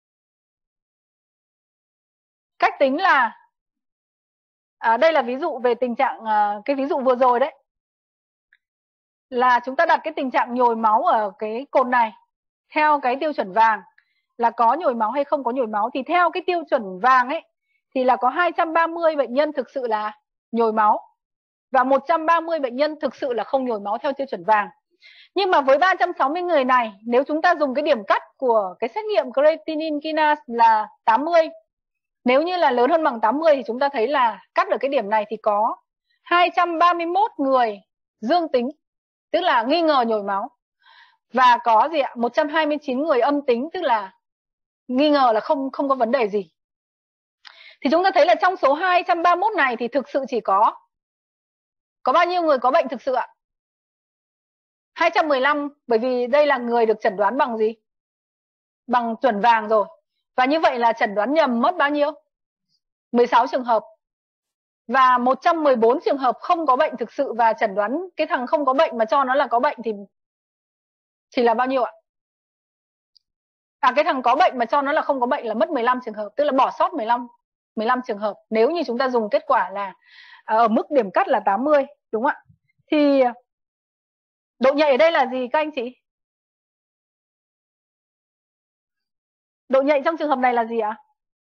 Speaker 1: Cách tính là à, đây là ví dụ về tình trạng à, cái ví dụ vừa rồi đấy, là chúng ta đặt cái tình trạng nhồi máu ở cái cột này theo cái tiêu chuẩn vàng là có nhồi máu hay không có nhồi máu. Thì theo cái tiêu chuẩn vàng ấy thì là có hai trăm ba mươi bệnh nhân thực sự là nhồi máu và một trăm ba mươi bệnh nhân thực sự là không nhồi máu theo tiêu chuẩn vàng. Nhưng mà với ba trăm sáu mươi người này, nếu chúng ta dùng cái điểm cắt của cái xét nghiệm creatinine kinase là tám mươi, nếu như là lớn hơn bằng tám mươi thì chúng ta thấy là cắt được cái điểm này thì có hai trăm ba mươi mốt người dương tính, tức là nghi ngờ nhồi máu, và có gì ạ? một trăm hai mươi chín người âm tính, tức là nghi ngờ là không không có vấn đề gì. Thì chúng ta thấy là trong số hai trăm ba mươi mốt này thì thực sự chỉ có có bao nhiêu người có bệnh thực sự ạ? hai trăm mười lăm, bởi vì đây là người được chẩn đoán bằng gì? Bằng chuẩn vàng rồi. Và như vậy là chẩn đoán nhầm mất bao nhiêu? mười sáu trường hợp. Và một trăm mười bốn trường hợp không có bệnh thực sự, và chẩn đoán cái thằng không có bệnh mà cho nó là có bệnh thì thì là bao nhiêu ạ? À, cái thằng có bệnh mà cho nó là không có bệnh là mất mười lăm trường hợp, tức là bỏ sót mười lăm mười lăm trường hợp nếu như chúng ta dùng kết quả là ở mức điểm cắt là tám mươi, đúng không ạ? Thì độ nhạy ở đây là gì các anh chị? Độ nhạy trong trường hợp này là gì ạ?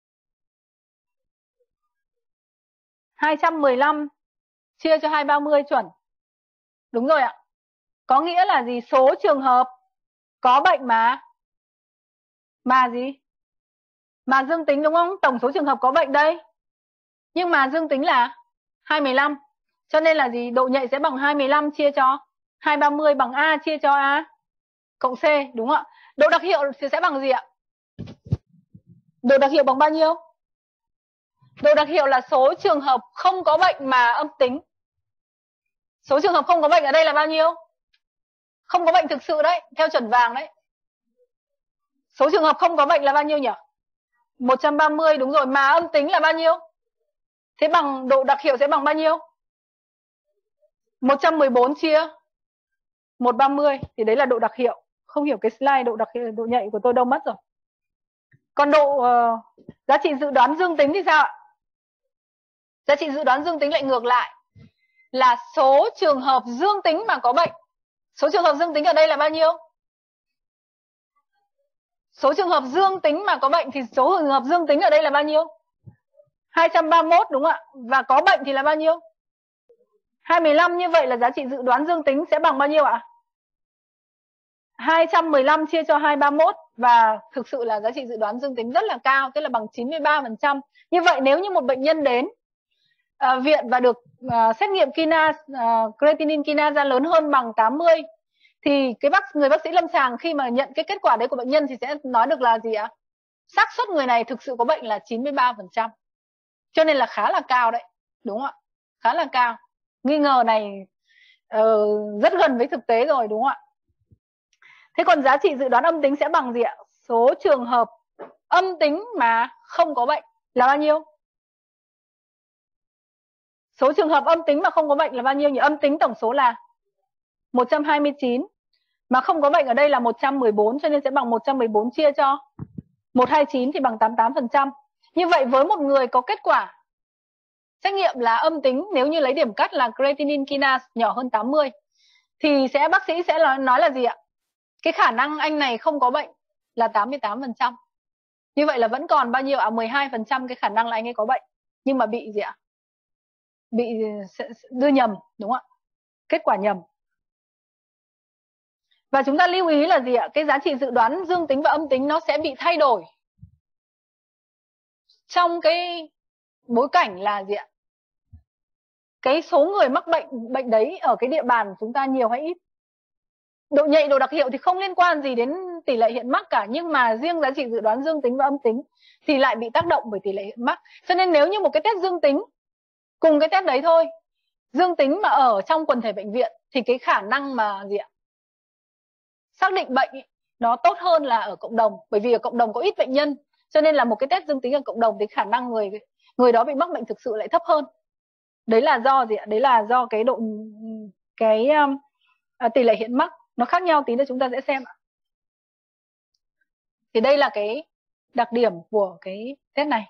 Speaker 1: hai trăm mười lăm chia cho hai trăm ba mươi chuẩn. Đúng rồi ạ. Có nghĩa là gì? Số trường hợp có bệnh mà mà gì? Mà dương tính, đúng không? Tổng số trường hợp có bệnh đây. Nhưng mà dương tính là hai trăm mười lăm. Cho nên là gì? Độ nhạy sẽ bằng hai trăm mười lăm chia cho hai trăm ba mươi bằng A chia cho A cộng C, đúng không ạ? Độ đặc hiệu thì sẽ bằng gì ạ? Độ đặc hiệu bằng bao nhiêu? Độ đặc hiệu là số trường hợp không có bệnh mà âm tính. Số trường hợp không có bệnh ở đây là bao nhiêu? Không có bệnh thực sự đấy, theo chuẩn vàng đấy. Số trường hợp không có bệnh là bao nhiêu nhỉ? một trăm ba mươi, đúng rồi. Mà âm tính là bao nhiêu? Thế bằng độ đặc hiệu sẽ bằng bao nhiêu? một trăm mười bốn chia một trăm ba mươi, thì đấy là độ đặc hiệu. Không hiểu cái slide độ đặc hiệu, độ nhạy của tôi đâu mất rồi. Còn độ uh, giá trị dự đoán dương tính thì sao ạ? Giá trị dự đoán dương tính lại ngược lại, là số trường hợp dương tính mà có bệnh. Số trường hợp dương tính ở đây là bao nhiêu? Số trường hợp dương tính mà có bệnh thì số trường hợp dương tính ở đây là bao nhiêu? hai trăm ba mươi mốt, đúng không ạ? Và có bệnh thì là bao nhiêu? hai trăm mười lăm. Như vậy là giá trị dự đoán dương tính sẽ bằng bao nhiêu ạ? hai trăm mười lăm chia cho hai trăm ba mươi mốt, và thực sự là giá trị dự đoán dương tính rất là cao, tức là bằng chín mươi ba phần trăm. Như vậy nếu như một bệnh nhân đến uh, viện và được uh, xét nghiệm kinase, uh, creatinine kinase ra lớn hơn bằng tám mươi, thì cái bác người bác sĩ lâm sàng khi mà nhận cái kết quả đấy của bệnh nhân thì sẽ nói được là gì ạ? Xác suất người này thực sự có bệnh là chín mươi ba phần trăm. Cho nên là khá là cao đấy, đúng không ạ? Khá là cao. Nghi ngờ này uh, rất gần với thực tế rồi, đúng không ạ? Thế còn giá trị dự đoán âm tính sẽ bằng gì ạ? Số trường hợp âm tính mà không có bệnh là bao nhiêu? Số trường hợp âm tính mà không có bệnh là bao nhiêu nhỉ? Âm tính tổng số là một trăm hai mươi chín, mà không có bệnh ở đây là một trăm mười bốn, cho nên sẽ bằng một trăm mười bốn chia cho một trăm hai mươi chín thì bằng tám mươi tám phần trăm. Như vậy với một người có kết quả xét nghiệm là âm tính, nếu như lấy điểm cắt là creatinine kinase nhỏ hơn tám mươi, thì sẽ bác sĩ sẽ nói là gì ạ? Cái khả năng anh này không có bệnh là tám mươi tám phần trăm. Như vậy là vẫn còn bao nhiêu ạ? À, mười hai phần trăm cái khả năng là anh ấy có bệnh, nhưng mà bị gì ạ? bị đưa nhầm, đúng không ạ? Kết quả nhầm. Và chúng ta lưu ý là gì ạ? Cái giá trị dự đoán dương tính và âm tính nó sẽ bị thay đổi trong cái bối cảnh là gì ạ? Cái số người mắc bệnh bệnh đấy ở cái địa bàn chúng ta nhiều hay ít. Độ nhạy, độ đặc hiệu thì không liên quan gì đến tỷ lệ hiện mắc cả, nhưng mà riêng giá trị dự đoán dương tính và âm tính thì lại bị tác động bởi tỷ lệ hiện mắc. Cho nên nếu như một cái test dương tính, cùng cái test đấy thôi, dương tính mà ở trong quần thể bệnh viện thì cái khả năng mà gì ạ? Xác định bệnh ý, nó tốt hơn là ở cộng đồng, bởi vì ở cộng đồng có ít bệnh nhân, cho nên là một cái test dương tính ở cộng đồng thì khả năng người người đó bị mắc bệnh thực sự lại thấp hơn. Đấy là do gì ạ? Đấy là do cái độ cái um, à, tỷ lệ hiện mắc nó khác nhau, tí nữa chúng ta sẽ xem ạ. Thì đây là cái đặc điểm của cái test này.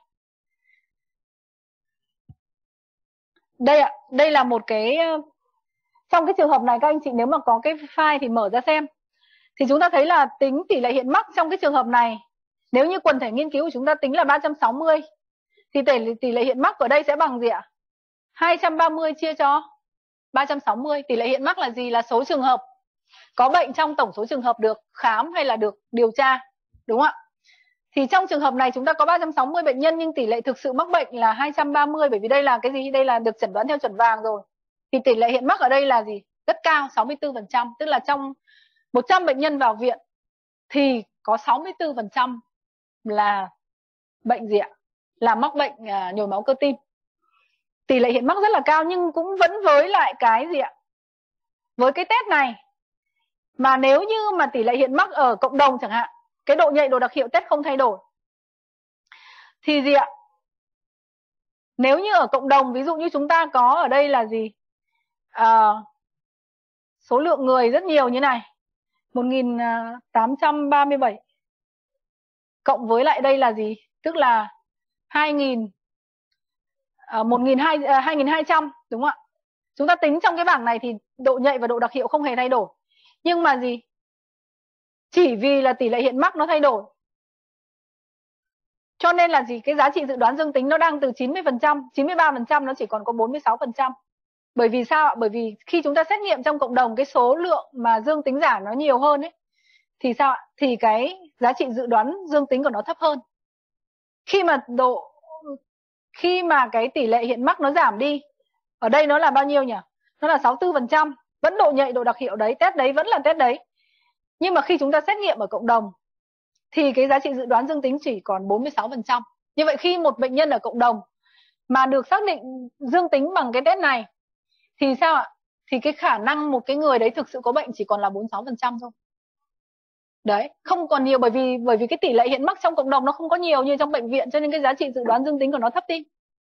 Speaker 1: Đây ạ, đây là một cái, trong cái trường hợp này các anh chị nếu mà có cái file thì mở ra xem. Thì chúng ta thấy là tính tỷ lệ hiện mắc trong cái trường hợp này, nếu như quần thể nghiên cứu của chúng ta tính là ba trăm sáu mươi thì tỷ, tỷ lệ hiện mắc ở đây sẽ bằng gì ạ? hai trăm ba mươi chia cho ba trăm sáu mươi. Tỷ lệ hiện mắc là gì? Là số trường hợp có bệnh trong tổng số trường hợp được khám hay là được điều tra, đúng không ạ? Thì trong trường hợp này chúng ta có ba trăm sáu mươi bệnh nhân nhưng tỷ lệ thực sự mắc bệnh là hai trăm ba mươi, bởi vì đây là cái gì? Đây là được chẩn đoán theo chuẩn vàng rồi. Thì tỷ lệ hiện mắc ở đây là gì? Rất cao, sáu mươi tư phần trăm, tức là trong một trăm bệnh nhân vào viện thì có sáu mươi tư phần trăm là bệnh gì ạ? Là mắc bệnh à, nhồi máu cơ tim. Tỷ lệ hiện mắc rất là cao, nhưng cũng vẫn với lại cái gì ạ? Với cái test này mà nếu như mà tỷ lệ hiện mắc ở cộng đồng chẳng hạn, cái độ nhạy, độ đặc hiệu test không thay đổi thì gì ạ? Nếu như ở cộng đồng, ví dụ như chúng ta có ở đây là gì? À, số lượng người rất nhiều như này, một nghìn tám trăm ba mươi bảy cộng với lại đây là gì? Tức là hai nghìn, à, một nghìn hai trăm, đúng không ạ? Chúng ta tính trong cái bảng này thì độ nhạy và độ đặc hiệu không hề thay đổi. Nhưng mà gì? Chỉ vì là tỷ lệ hiện mắc nó thay đổi, cho nên là gì? Cái giá trị dự đoán dương tính nó đang từ chín mươi phần trăm, chín mươi ba phần trăm nó chỉ còn có bốn mươi sáu phần trăm. Bởi vì sao ạ? Bởi vì khi chúng ta xét nghiệm trong cộng đồng, cái số lượng mà dương tính giả nó nhiều hơn ấy, thì sao ạ? Thì cái giá trị dự đoán dương tính của nó thấp hơn. Khi mà độ khi mà cái tỷ lệ hiện mắc nó giảm đi, ở đây nó là bao nhiêu nhỉ? Nó là sáu mươi tư phần trăm, vẫn độ nhạy, độ đặc hiệu đấy, test đấy vẫn là test đấy. Nhưng mà khi chúng ta xét nghiệm ở cộng đồng thì cái giá trị dự đoán dương tính chỉ còn bốn mươi sáu phần trăm. Như vậy khi một bệnh nhân ở cộng đồng mà được xác định dương tính bằng cái test này thì sao ạ? Thì cái khả năng một cái người đấy thực sự có bệnh chỉ còn là bốn mươi sáu phần trăm thôi. Đấy, không còn nhiều, bởi vì bởi vì cái tỷ lệ hiện mắc trong cộng đồng nó không có nhiều như trong bệnh viện, cho nên cái giá trị dự đoán dương tính của nó thấp đi.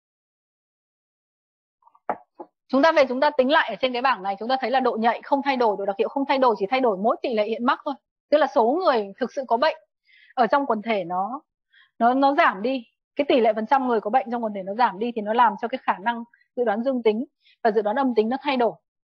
Speaker 1: Chúng ta về chúng ta tính lại ở trên cái bảng này, chúng ta thấy là độ nhạy không thay đổi, độ đặc hiệu không thay đổi, chỉ thay đổi mỗi tỷ lệ hiện mắc thôi. Tức là số người thực sự có bệnh ở trong quần thể nó nó nó giảm đi, cái tỷ lệ phần trăm người có bệnh trong quần thể nó giảm đi, thì nó làm cho cái khả năng dự đoán dương tính và dự đoán âm tính nó thay đổi.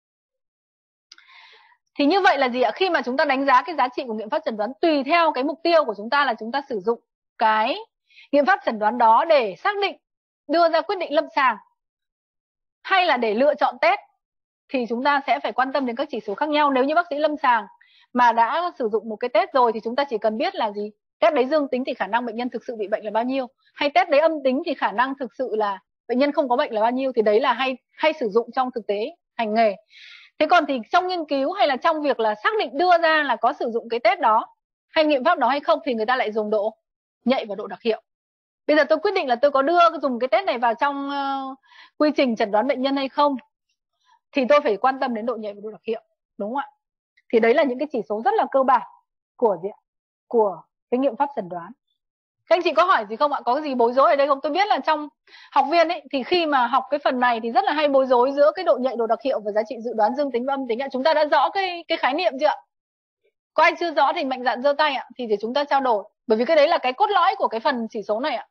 Speaker 1: Thì như vậy là gì ạ? Khi mà chúng ta đánh giá cái giá trị của nghiệm pháp chẩn đoán tùy theo cái mục tiêu của chúng ta là chúng ta sử dụng cái nghiệm pháp chẩn đoán đó để xác định, đưa ra quyết định lâm sàng hay là để lựa chọn test, thì chúng ta sẽ phải quan tâm đến các chỉ số khác nhau. Nếu như bác sĩ lâm sàng mà đã sử dụng một cái test rồi thì chúng ta chỉ cần biết là gì? Test đấy dương tính thì khả năng bệnh nhân thực sự bị bệnh là bao nhiêu, hay test đấy âm tính thì khả năng thực sự là bệnh nhân không có bệnh là bao nhiêu. Thì đấy là hay hay sử dụng trong thực tế hành nghề. Thế còn thì trong nghiên cứu hay là trong việc là xác định đưa ra là có sử dụng cái test đó hay nghiệm pháp đó hay không thì người ta lại dùng độ nhạy và độ đặc hiệu. Bây giờ tôi quyết định là tôi có đưa dùng cái test này vào trong uh, quy trình chẩn đoán bệnh nhân hay không, thì tôi phải quan tâm đến độ nhạy và độ đặc hiệu, đúng không ạ? Thì đấy là những cái chỉ số rất là cơ bản của gì ạ? Của cái nghiệm pháp chẩn đoán. Các anh chị có hỏi gì không ạ? Có gì bối rối ở đây không? Tôi biết là trong học viên ấy thì khi mà học cái phần này thì rất là hay bối rối giữa cái độ nhạy, độ đặc hiệu và giá trị dự đoán dương tính và âm tính ạ. Chúng ta đã rõ cái cái khái niệm chưa ạ? Có ai chưa rõ thì mạnh dạn giơ tay ạ, thì để chúng ta trao đổi. Bởi vì cái đấy là cái cốt lõi của cái phần chỉ số này ạ.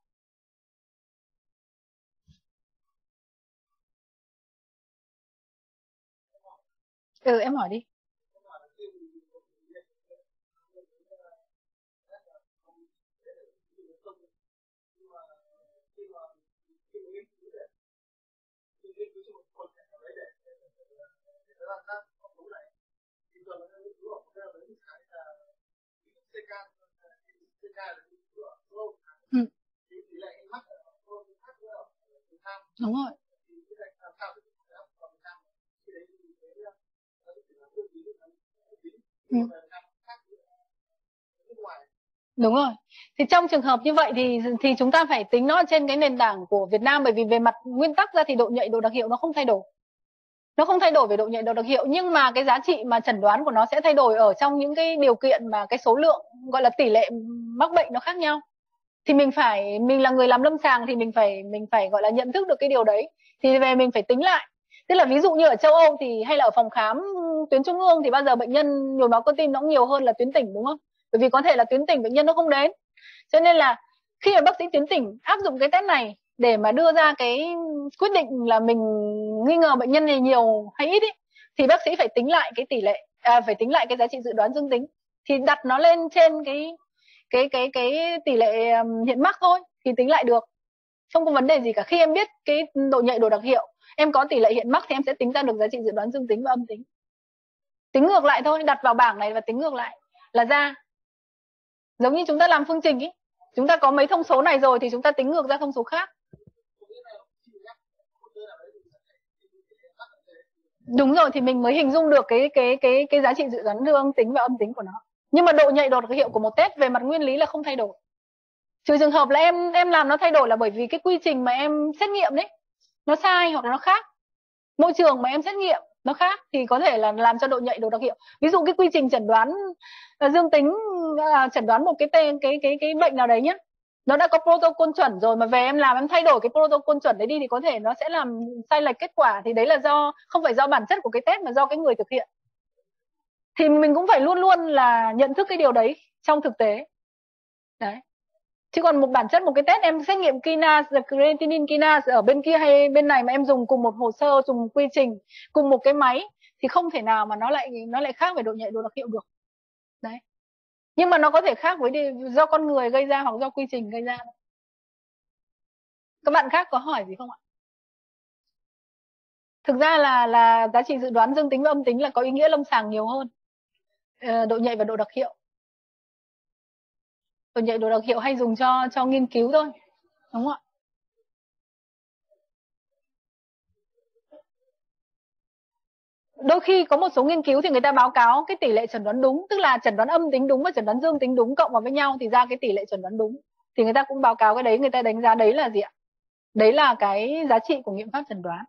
Speaker 1: Ừ, em hỏi đi. Ừ. Đúng rồi. Ừ. Đúng rồi. Thì trong trường hợp như vậy thì thì chúng ta phải tính nó trên cái nền tảng của Việt Nam, bởi vì về mặt nguyên tắc ra thì độ nhạy độ đặc hiệu nó không thay đổi. Nó không thay đổi về độ nhạy độ đặc hiệu, nhưng mà cái giá trị mà chẩn đoán của nó sẽ thay đổi ở trong những cái điều kiện mà cái số lượng gọi là tỷ lệ mắc bệnh nó khác nhau. Thì mình phải mình là người làm lâm sàng thì mình phải mình phải gọi là nhận thức được cái điều đấy. Thì về mình phải tính lại. Tức là ví dụ như ở châu Âu thì hay là ở phòng khám tuyến trung ương thì bao giờ bệnh nhân nhồi máu cơ tim nó cũng nhiều hơn là tuyến tỉnh, đúng không? Bởi vì có thể là tuyến tỉnh bệnh nhân nó không đến. Cho nên là khi mà bác sĩ tuyến tỉnh áp dụng cái test này để mà đưa ra cái quyết định là mình nghi ngờ bệnh nhân này nhiều hay ít ý, thì bác sĩ phải tính lại cái tỷ lệ, à, phải tính lại cái giá trị dự đoán dương tính, thì đặt nó lên trên cái cái cái cái tỷ lệ hiện mắc thôi thì tính lại được, không có vấn đề gì cả. Khi em biết cái độ nhạy độ đặc hiệu, em có tỷ lệ hiện mắc thì em sẽ tính ra được giá trị dự đoán dương tính và âm tính. Tính ngược lại thôi, đặt vào bảng này và tính ngược lại là ra. Giống như chúng ta làm phương trình ý, chúng ta có mấy thông số này rồi thì chúng ta tính ngược ra thông số khác. Đúng rồi, thì mình mới hình dung được cái cái cái cái giá trị dự đoán dương tính và âm tính của nó. Nhưng mà độ nhạy độ đặc hiệu của một test về mặt nguyên lý là không thay đổi. Trừ trường hợp là em em làm nó thay đổi là bởi vì cái quy trình mà em xét nghiệm đấy nó sai hoặc là nó khác. Môi trường mà em xét nghiệm nó khác thì có thể là làm cho độ nhạy độ đặc hiệu. Ví dụ cái quy trình chẩn đoán dương tính, chẩn đoán một cái tên cái cái cái bệnh nào đấy nhé, nó đã có protocol chuẩn rồi mà về em làm em thay đổi cái protocol chuẩn đấy đi thì có thể nó sẽ làm sai lệch kết quả. Thì đấy là do không phải do bản chất của cái test mà do cái người thực hiện. Thì mình cũng phải luôn luôn là nhận thức cái điều đấy trong thực tế đấy. Chứ còn một bản chất một cái test em xét nghiệm kinase, creatinine kinase ở bên kia hay bên này mà em dùng cùng một hồ sơ, dùng quy trình, cùng một cái máy thì không thể nào mà nó lại nó lại khác về độ nhạy độ đặc hiệu được. Đấy. Nhưng mà nó có thể khác với do con người gây ra hoặc do quy trình gây ra. Các bạn khác có hỏi gì không ạ? Thực ra là là giá trị dự đoán dương tính và âm tính là có ý nghĩa lâm sàng nhiều hơn độ nhạy và độ đặc hiệu. Độ nhạy độ đặc hiệu hay dùng cho cho nghiên cứu thôi, đúng không ạ? Đôi khi có một số nghiên cứu thì người ta báo cáo cái tỷ lệ chẩn đoán đúng, tức là chẩn đoán âm tính đúng và chẩn đoán dương tính đúng cộng vào với nhau thì ra cái tỷ lệ chẩn đoán đúng. Thì người ta cũng báo cáo cái đấy, người ta đánh giá đấy là gì ạ? Đấy là cái giá trị của nghiệm pháp chẩn đoán.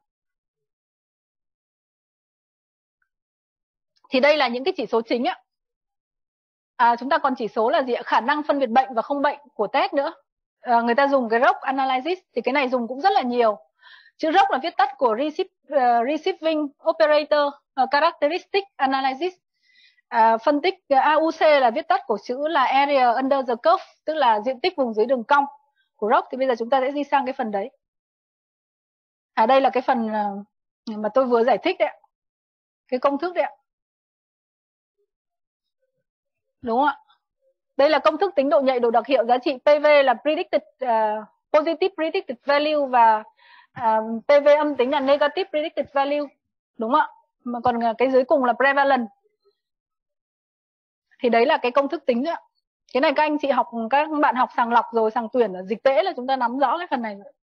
Speaker 1: Thì đây là những cái chỉ số chính ạ. À, chúng ta còn chỉ số là gì ạ? Khả năng phân biệt bệnh và không bệnh của test nữa. À, người ta dùng cái R O C analysis thì cái này dùng cũng rất là nhiều. Chữ R O C là viết tắt của Receive, uh, Receiving Operator uh, Characteristic Analysis. À, phân tích uh, A U C là viết tắt của chữ là Area Under the Curve, tức là diện tích vùng dưới đường cong của R O C. Thì bây giờ chúng ta sẽ đi sang cái phần đấy. À, đây là cái phần uh, mà tôi vừa giải thích đấy ạ. Cái công thức đấy ạ. Đúng không ạ? Đây là công thức tính độ nhạy độ đặc hiệu, giá trị pê vê là predicted uh, positive predicted value và uh, pê vê âm tính là negative predicted value, đúng không ạ? Mà còn cái dưới cùng là prevalence. Thì đấy là cái công thức tính nữa. Cái này các anh chị học, các bạn học sàng lọc rồi, sàng tuyển ở dịch tễ là chúng ta nắm rõ cái phần này rồi.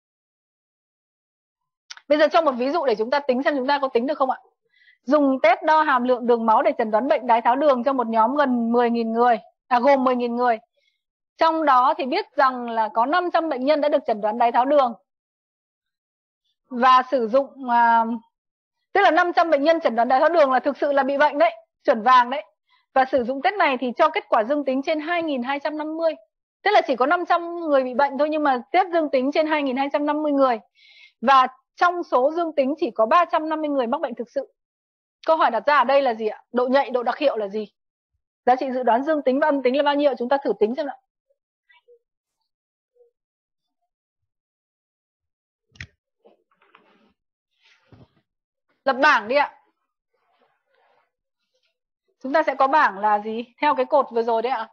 Speaker 1: Bây giờ cho một ví dụ để chúng ta tính xem chúng ta có tính được không ạ? Dùng test đo hàm lượng đường máu để chẩn đoán bệnh đái tháo đường cho một nhóm gần mười nghìn người, à, gồm mười nghìn người. Trong đó thì biết rằng là có năm trăm bệnh nhân đã được chẩn đoán đái tháo đường. Và sử dụng, uh, tức là năm trăm bệnh nhân chẩn đoán đái tháo đường là thực sự là bị bệnh đấy, chuẩn vàng đấy. Và sử dụng test này thì cho kết quả dương tính trên hai nghìn hai trăm năm mươi. Tức là chỉ có năm trăm người bị bệnh thôi nhưng mà test dương tính trên hai nghìn hai trăm năm mươi người. Và trong số dương tính chỉ có ba trăm năm mươi người mắc bệnh thực sự. Câu hỏi đặt ra ở đây là gì ạ? Độ nhạy, độ đặc hiệu là gì? Giá trị dự đoán dương tính và âm tính là bao nhiêu? Chúng ta thử tính xem nào. Lập bảng đi ạ. Chúng ta sẽ có bảng là gì? Theo cái cột vừa rồi đấy ạ.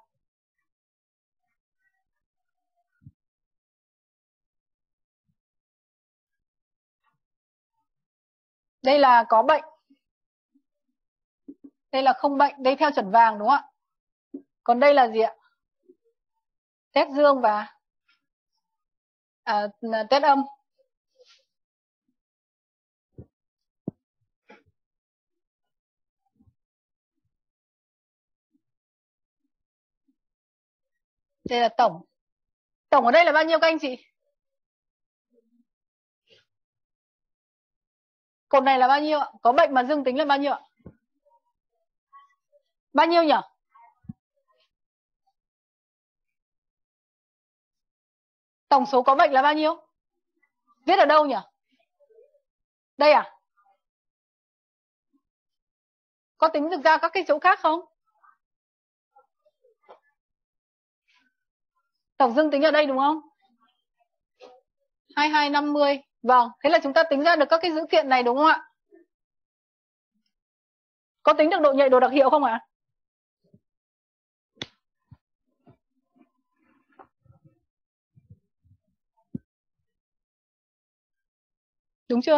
Speaker 1: Đây là có bệnh. Đây là không bệnh. Đây theo chuẩn vàng đúng không ạ? Còn đây là gì ạ? Test dương và à, test âm. Đây là tổng. Tổng ở đây là bao nhiêu các anh chị? Cột này là bao nhiêu ạ? Có bệnh mà dương tính là bao nhiêu ạ? Bao nhiêu nhỉ? Tổng số có bệnh là bao nhiêu? Viết ở đâu nhỉ? Đây à? Có tính được ra các cái chỗ khác không? Tổng dương tính ở đây đúng không? hai hai năm mươi. Vâng, thế là chúng ta tính ra được các cái dữ kiện này đúng không ạ? Có tính được độ nhạy, độ đặc hiệu không ạ? Đúng chưa?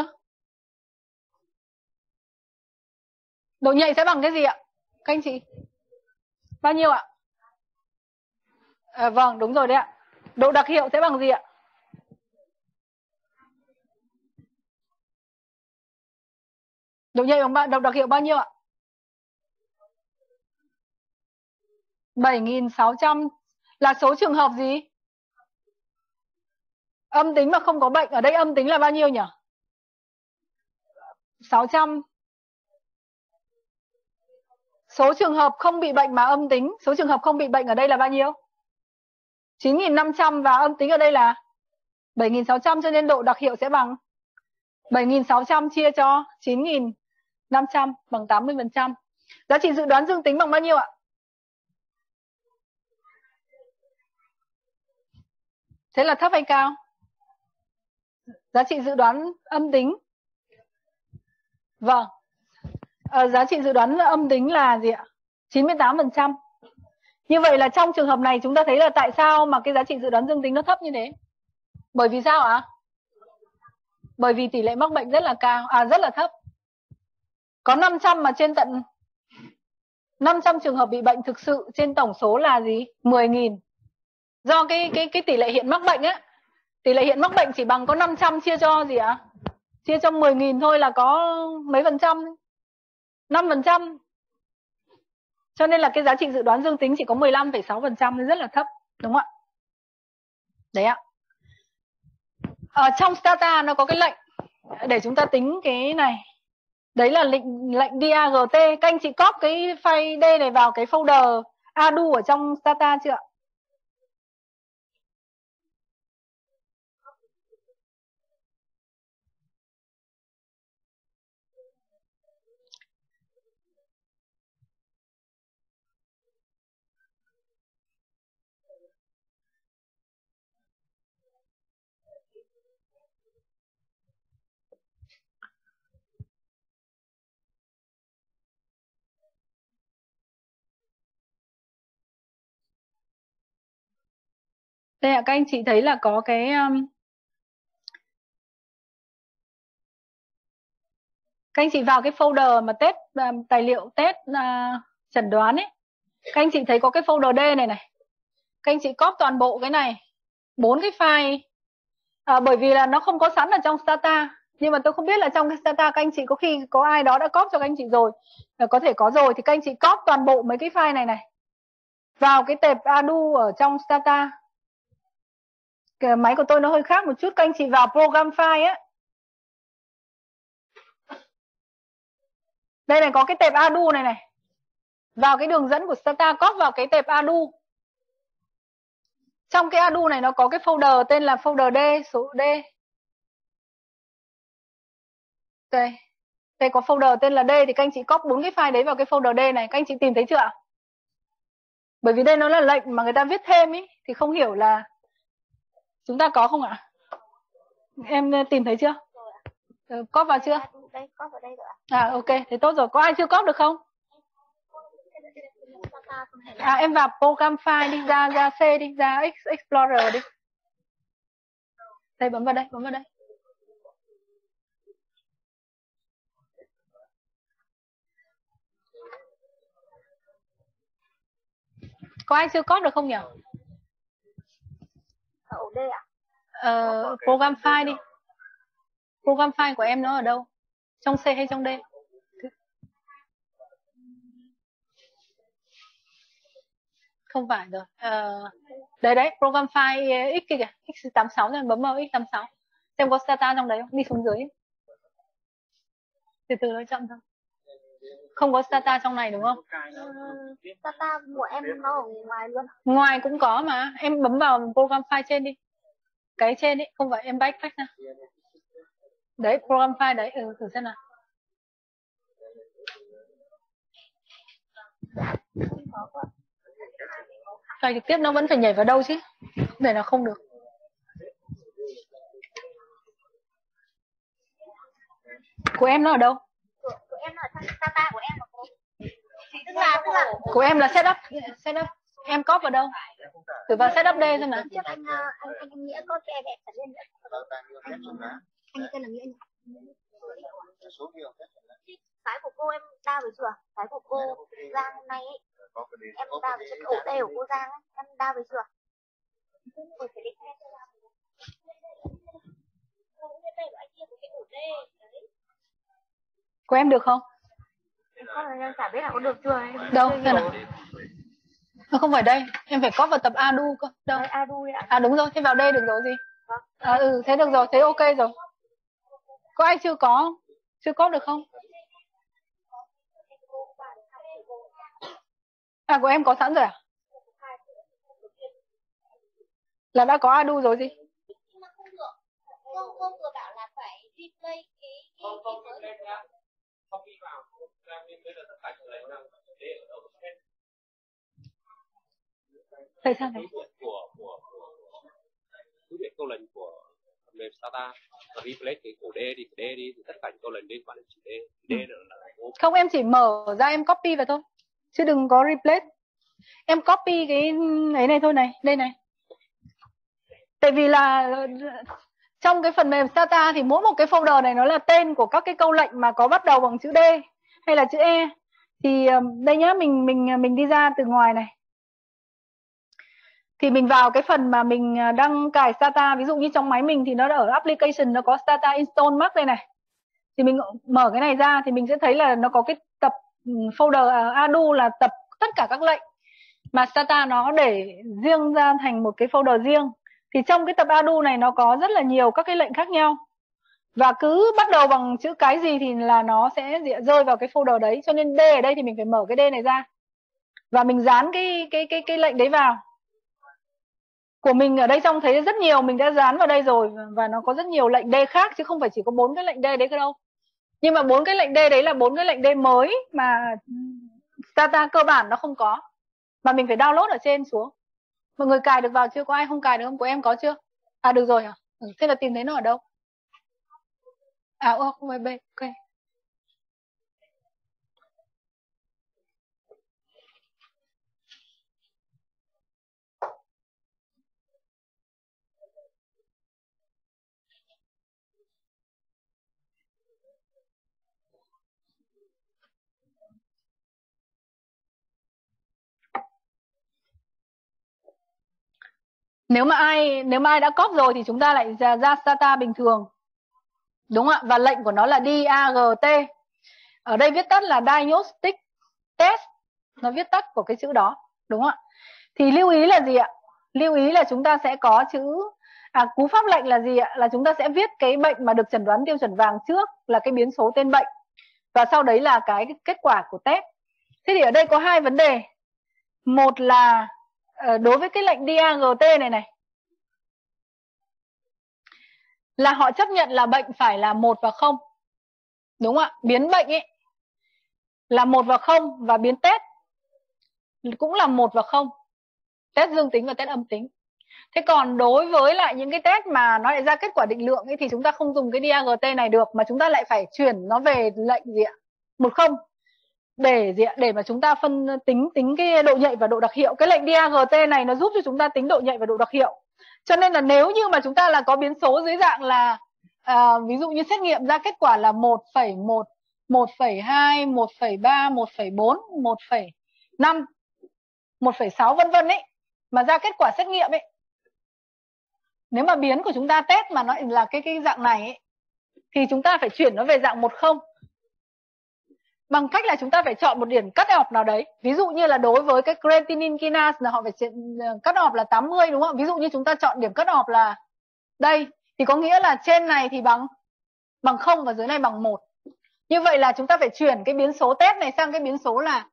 Speaker 1: Độ nhạy sẽ bằng cái gì ạ? Các anh chị? Bao nhiêu ạ? À, vâng, đúng rồi đấy ạ. Độ đặc hiệu sẽ bằng gì ạ? Độ nhạy bằng độ đặc hiệu bao nhiêu ạ? bảy nghìn sáu trăm là số trường hợp gì? Âm tính mà không có bệnh. Ở đây âm tính là bao nhiêu nhỉ? sáu trăm. Số trường hợp không bị bệnh mà âm tính, số trường hợp không bị bệnh ở đây là bao nhiêu? chín nghìn năm trăm và âm tính ở đây là bảy nghìn sáu trăm, cho nên độ đặc hiệu sẽ bằng bảy nghìn sáu trăm chia cho chín nghìn năm trăm bằng tám mươi phần trăm. Giá trị dự đoán dương tính bằng bao nhiêu ạ? Thế là thấp hay cao? Giá trị dự đoán âm tính. Vâng. À, giá trị dự đoán âm tính là gì ạ? chín mươi tám phần trăm. Như vậy là trong trường hợp này chúng ta thấy là tại sao mà cái giá trị dự đoán dương tính nó thấp như thế? Bởi vì sao ạ? Bởi vì tỷ lệ mắc bệnh rất là cao, à rất là thấp. Có năm trăm mà trên tận năm trăm trường hợp bị bệnh thực sự trên tổng số là gì? mười nghìn. Do cái cái cái tỷ lệ hiện mắc bệnh á, tỷ lệ hiện mắc bệnh chỉ bằng có năm trăm chia cho gì ạ? Chia cho mười nghìn thôi là có mấy phần trăm? năm phần trăm. Cho nên là cái giá trị dự đoán dương tính chỉ có mười lăm phẩy sáu phần trăm, rất là thấp, đúng không ạ? Đấy ạ. Ở trong Stata nó có cái lệnh để chúng ta tính cái này. Đấy là lệnh lệnh đát. Các anh chị copy cái file D này vào cái folder adu ở trong Stata chưa ạ? Đây ạ, các anh chị thấy là có cái um, các anh chị vào cái folder mà test um, tài liệu test uh, chẩn đoán ấy. Các anh chị thấy có cái folder D này này. Các anh chị copy toàn bộ cái này, bốn cái file. À, bởi vì là nó không có sẵn ở trong Stata. Nhưng mà tôi không biết là trong cái Stata các anh chị có khi có ai đó đã copy cho các anh chị rồi. Có thể có rồi thì các anh chị copy toàn bộ mấy cái file này này vào cái tệp adu ở trong Stata. Cái máy của tôi nó hơi khác một chút. Các anh chị vào program file á. Đây này, có cái tệp adu này này. Vào cái đường dẫn của Stata, copy vào cái tệp adu. Trong cái adu này nó có cái folder tên là folder D, số D. Đây. Đây có folder tên là D thì các anh chị copy bốn cái file đấy vào cái folder D này. Các anh chị tìm thấy chưa ạ? Bởi vì đây nó là lệnh mà người ta viết thêm ý, thì không hiểu là chúng ta có không ạ? Em tìm thấy chưa? Ừ, copy vào chưa?
Speaker 2: Đây, copy vào đây rồi ạ.
Speaker 1: À ok, thế tốt rồi. Có ai chưa copy được không? À em vào program file đi, ra ra C đi, ra Explorer đi. Đây, bấm vào đây, bấm vào đây. Có ai chưa cóp được không nhỉ?
Speaker 2: Ở ổ D ạ?
Speaker 1: Ờ, program file đi. Program file của em nó ở đâu? Trong C hay trong D? Không phải rồi. Ờ, đấy đấy, program file X kìa, x tám mươi sáu rồi, bấm vào x tám mươi sáu. Xem có data trong đấy không? Đi xuống dưới. Từ từ nó chậm thôi. Không có data trong này đúng không?
Speaker 2: Ừ, data của em nó ở ngoài luôn.
Speaker 1: Ngoài cũng có mà. Em bấm vào program file trên đi. Cái trên ấy, không phải em backpack ra. Đấy, program file đấy, ừ, thử xem nào. Cài trực tiếp nó vẫn phải nhảy vào đâu chứ? Để nó không được. Của em nó ở đâu?
Speaker 2: Của, của em là data của em là cô. Tức là, tức là
Speaker 1: của em là setup, setup. Em copy vào đâu? Thử vào setup D xem nào.
Speaker 2: Trước anh anh anh, anh Nghĩa có kè đẹp lên nữa. Anh anh tên là Nghĩa nhỉ? Cái của cô em đa với chưa? Cái của cô Giang hôm nay ấy, em đa với ổ D của cô Giang ấy, em đa với chưa?
Speaker 1: Của em được không?
Speaker 2: Em chả biết là có được chưa.
Speaker 1: Đâu, thế nào? Không phải đây, em phải copy vào tập adu cơ. Đâu?
Speaker 2: Adu ạ.
Speaker 1: À đúng rồi, thế vào đây được rồi gì? À, ừ, thế được rồi, thế ok rồi. Có ai chưa có? Chưa có được không? À, của em có sẵn rồi à? Là đã có adu rồi gì?
Speaker 2: Nhưng mà không được. Cô, cô vừa bảo là phải replay cái cái cái mới.
Speaker 3: Copy vào, bây giờ tất cả những này đang để ở đâu hết.
Speaker 1: Tại sao này?
Speaker 3: Của của của cứ việc câu lệnh của mềm Stata và replace cái cổ D đi, D đi thì tất cả những câu lệnh liên quan đến chữ D, D nữa là
Speaker 1: không, em chỉ mở ra em copy vào thôi, chứ đừng có replace. Em copy cái ấy này thôi này, đây này. Tại vì là trong cái phần mềm Stata thì mỗi một cái folder này nó là tên của các cái câu lệnh mà có bắt đầu bằng chữ D hay là chữ E. Thì đây nhá, mình mình mình đi ra từ ngoài này. Thì mình vào cái phần mà mình đăng cài Stata, ví dụ như trong máy mình thì nó ở application, nó có Stata install mark đây này. Thì mình mở cái này ra thì mình sẽ thấy là nó có cái tập folder adu là tập tất cả các lệnh mà Stata nó để riêng ra thành một cái folder riêng. Thì trong cái tập adu này nó có rất là nhiều các cái lệnh khác nhau. Và cứ bắt đầu bằng chữ cái gì thì là nó sẽ rơi vào cái folder đấy. Cho nên D ở đây thì mình phải mở cái D này ra. Và mình dán cái cái cái cái lệnh đấy vào. Của mình ở đây trong thấy rất nhiều, mình đã dán vào đây rồi. Và nó có rất nhiều lệnh D khác chứ không phải chỉ có bốn cái lệnh D đấy cơ đâu. Nhưng mà bốn cái lệnh D đấy là bốn cái lệnh D mới mà Stata cơ bản nó không có. Mà mình phải download ở trên xuống. Mọi người cài được vào chưa? Có ai không cài được không? Của em có chưa? À được rồi hả? Ừ, thế là tìm thấy nó ở đâu? À ô không phải B, ok. Nếu mà ai nếu mà ai đã copy rồi thì chúng ta lại ra, ra Stata bình thường. Đúng ạ, và lệnh của nó là DAGT. Ở đây viết tắt là Diagnostic Test. Nó viết tắt của cái chữ đó, đúng không ạ? Thì lưu ý là gì ạ? Lưu ý là chúng ta sẽ có chữ à, cú pháp lệnh là gì ạ? Là chúng ta sẽ viết cái bệnh mà được chẩn đoán tiêu chuẩn vàng trước là cái biến số tên bệnh. Và sau đấy là cái kết quả của test. Thế thì ở đây có hai vấn đề. Một là đối với cái lệnh DAGT này này, là họ chấp nhận là bệnh phải là một và không. Đúng không ạ? Biến bệnh ấy là một và không, và biến test cũng là một và không. Test dương tính và test âm tính. Thế còn đối với lại những cái test mà nó lại ra kết quả định lượng ấy, thì chúng ta không dùng cái DAGT này được, mà chúng ta lại phải chuyển nó về lệnh gì ạ? một không. Để gì ạ? Để mà chúng ta phân tính tính cái độ nhạy và độ đặc hiệu. Cái lệnh DAGT này nó giúp cho chúng ta tính độ nhạy và độ đặc hiệu. Cho nên là nếu như mà chúng ta là có biến số dưới dạng là à, ví dụ như xét nghiệm ra kết quả là một phẩy một, một phẩy hai, một phẩy ba, một phẩy bốn, một phẩy năm, một phẩy sáu vân vân ấy, mà ra kết quả xét nghiệm ấy, nếu mà biến của chúng ta test mà nó là cái cái dạng này ấy, thì chúng ta phải chuyển nó về dạng một không, bằng cách là chúng ta phải chọn một điểm cut off nào đấy. Ví dụ như là đối với cái creatinine kinase là họ phải cut off là tám mươi, đúng không? Ví dụ như chúng ta chọn điểm cut off là đây, thì có nghĩa là trên này thì bằng bằng không và dưới này bằng một. Như vậy là chúng ta phải chuyển cái biến số test này sang cái biến số là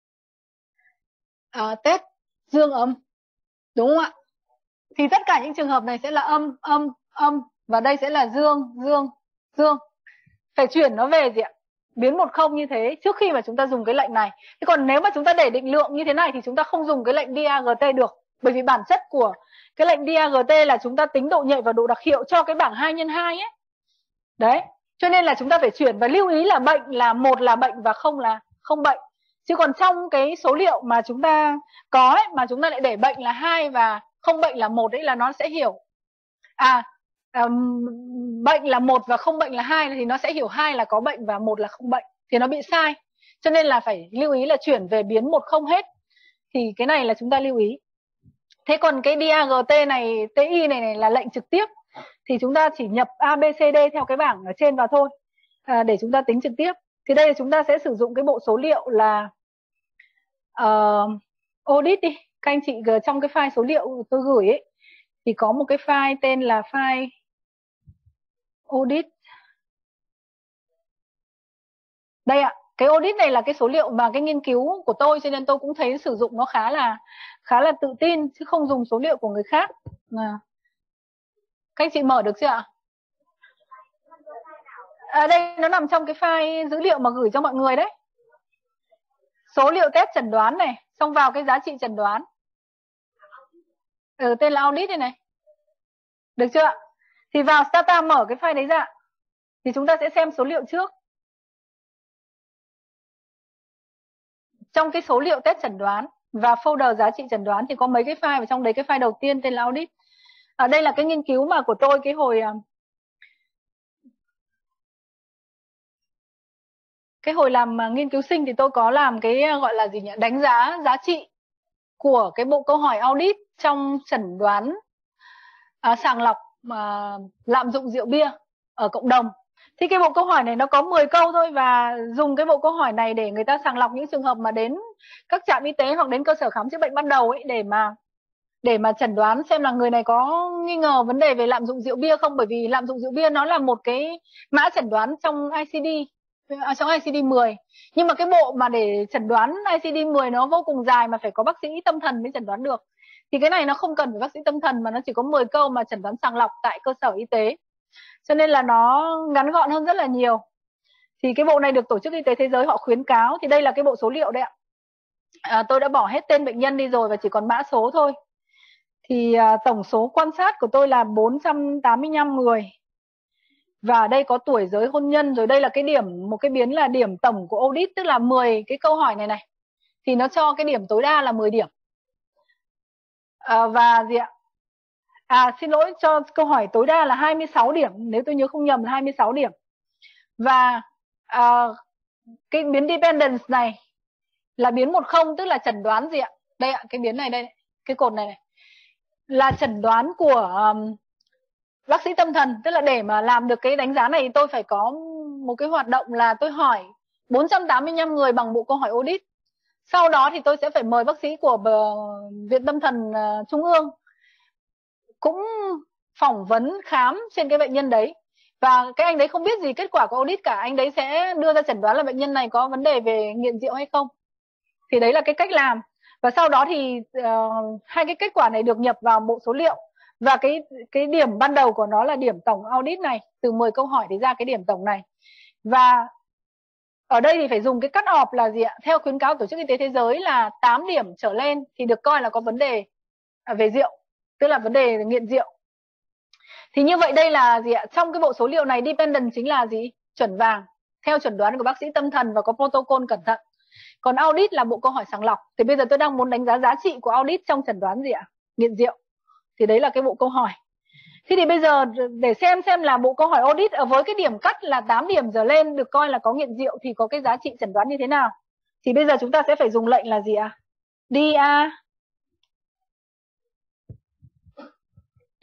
Speaker 1: à, test dương âm, đúng không ạ? Thì tất cả những trường hợp này sẽ là âm, âm, âm, và đây sẽ là dương, dương, dương. Phải chuyển nó về gì ạ? Biến một không như thế trước khi mà chúng ta dùng cái lệnh này. Thế còn nếu mà chúng ta để định lượng như thế này thì chúng ta không dùng cái lệnh đê a giê tê được. Bởi vì bản chất của cái lệnh đê a giê tê là chúng ta tính độ nhạy và độ đặc hiệu cho cái bảng hai nhân hai ấy. Đấy, cho nên là chúng ta phải chuyển, và lưu ý là bệnh là một là bệnh và không là không bệnh. Chứ còn trong cái số liệu mà chúng ta có ấy, mà chúng ta lại để bệnh là hai và không bệnh là một ấy, là nó sẽ hiểu à, à bệnh là một và không bệnh là hai, thì nó sẽ hiểu hai là có bệnh và một là không bệnh, thì nó bị sai. Cho nên là phải lưu ý là chuyển về biến một không hết. Thì cái này là chúng ta lưu ý. Thế còn cái đê a giê tê này, tê i này, này là lệnh trực tiếp, thì chúng ta chỉ nhập A, B, C, D theo cái bảng ở trên vào thôi, à, để chúng ta tính trực tiếp. Thì đây là chúng ta sẽ sử dụng cái bộ số liệu là uh, audit đi. Các anh chị trong cái file số liệu tôi gửi ấy, thì có một cái file tên là file audit. Đây ạ, cái audit này là cái số liệu mà cái nghiên cứu của tôi, cho nên tôi cũng thấy sử dụng nó khá là khá là tự tin, chứ không dùng số liệu của người khác. À, các anh chị mở được chưa ạ? À, đây nó nằm trong cái file dữ liệu mà gửi cho mọi người đấy. Số liệu test chẩn đoán này, xong vào cái giá trị chẩn đoán. Ừ, tên là audit đây này. Được chưa ạ? Thì vào Stata mở cái file đấy ra, thì chúng ta sẽ xem số liệu trước. Trong cái số liệu test chẩn đoán và folder giá trị chẩn đoán thì có mấy cái file, và trong đấy cái file đầu tiên tên là audit. Ở đây là cái nghiên cứu mà của tôi cái hồi cái hồi làm nghiên cứu sinh thì tôi có làm cái gọi là gì nhỉ, đánh giá giá trị của cái bộ câu hỏi audit trong chẩn đoán à, sàng lọc mà lạm dụng rượu bia ở cộng đồng. Thì cái bộ câu hỏi này nó có mười câu thôi, và dùng cái bộ câu hỏi này để người ta sàng lọc những trường hợp mà đến các trạm y tế hoặc đến cơ sở khám chữa bệnh ban đầu ấy, để mà để mà chẩn đoán xem là người này có nghi ngờ vấn đề về lạm dụng rượu bia không. Bởi vì lạm dụng rượu bia nó là một cái mã chẩn đoán trong I C D, à, trong I C D mười. Nhưng mà cái bộ mà để chẩn đoán I C D mười nó vô cùng dài, mà phải có bác sĩ tâm thần mới chẩn đoán được. Thì cái này nó không cần phải bác sĩ tâm thần, mà nó chỉ có mười câu mà chẩn đoán sàng lọc tại cơ sở y tế. Cho nên là nó ngắn gọn hơn rất là nhiều. Thì cái bộ này được Tổ chức Y tế Thế giới họ khuyến cáo. Thì đây là cái bộ số liệu đấy ạ. À, tôi đã bỏ hết tên bệnh nhân đi rồi và chỉ còn mã số thôi. Thì à, tổng số quan sát của tôi là bốn trăm tám mươi lăm người. Và ở đây có tuổi, giới, hôn nhân. Rồi đây là cái điểm, một cái biến là điểm tổng của audit, tức là mười cái câu hỏi này này. Thì nó cho cái điểm tối đa là mười điểm. À, và gì ạ? À xin lỗi, cho câu hỏi tối đa là hai mươi sáu điểm, nếu tôi nhớ không nhầm là hai mươi sáu điểm. Và à, cái biến dependence này là biến một không, tức là chẩn đoán gì ạ? Đây ạ, cái biến này đây, cái cột này này là chẩn đoán của um, bác sĩ tâm thần. Tức là để mà làm được cái đánh giá này tôi phải có một cái hoạt động là tôi hỏi bốn trăm tám mươi lăm người bằng bộ câu hỏi audit. Sau đó thì tôi sẽ phải mời bác sĩ của Viện Tâm thần uh, Trung ương cũng phỏng vấn khám trên cái bệnh nhân đấy. Và cái anh đấy không biết gì kết quả của audit cả, anh đấy sẽ đưa ra chẩn đoán là bệnh nhân này có vấn đề về nghiện rượu hay không. Thì đấy là cái cách làm. Và sau đó thì uh, hai cái kết quả này được nhập vào bộ số liệu. Và cái cái điểm ban đầu của nó là điểm tổng audit này, từ mười câu hỏi thì ra cái điểm tổng này. Và ở đây thì phải dùng cái cut off là gì ạ? Theo khuyến cáo Tổ chức Y tế Thế giới là tám điểm trở lên thì được coi là có vấn đề về rượu, tức là vấn đề nghiện rượu. Thì như vậy đây là gì ạ? Trong cái bộ số liệu này dependent chính là gì? Chuẩn vàng, theo chuẩn đoán của bác sĩ tâm thần và có protocol cẩn thận. Còn audit là bộ câu hỏi sàng lọc. Thì bây giờ tôi đang muốn đánh giá giá trị của audit trong chẩn đoán gì ạ? Nghiện rượu. Thì đấy là cái bộ câu hỏi. Thế thì bây giờ để xem xem là bộ câu hỏi audit ở với cái điểm cắt là tám điểm trở lên được coi là có nghiện rượu thì có cái giá trị chẩn đoán như thế nào. Thì bây giờ chúng ta sẽ phải dùng lệnh là gì ạ? đê a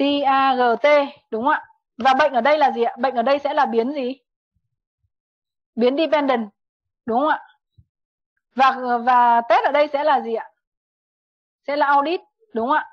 Speaker 1: đê a giê tê đúng không ạ? Và bệnh ở đây là gì ạ? Bệnh ở đây sẽ là biến gì? Biến dependent đúng không ạ? Và và test ở đây sẽ là gì ạ? Sẽ là audit đúng không ạ?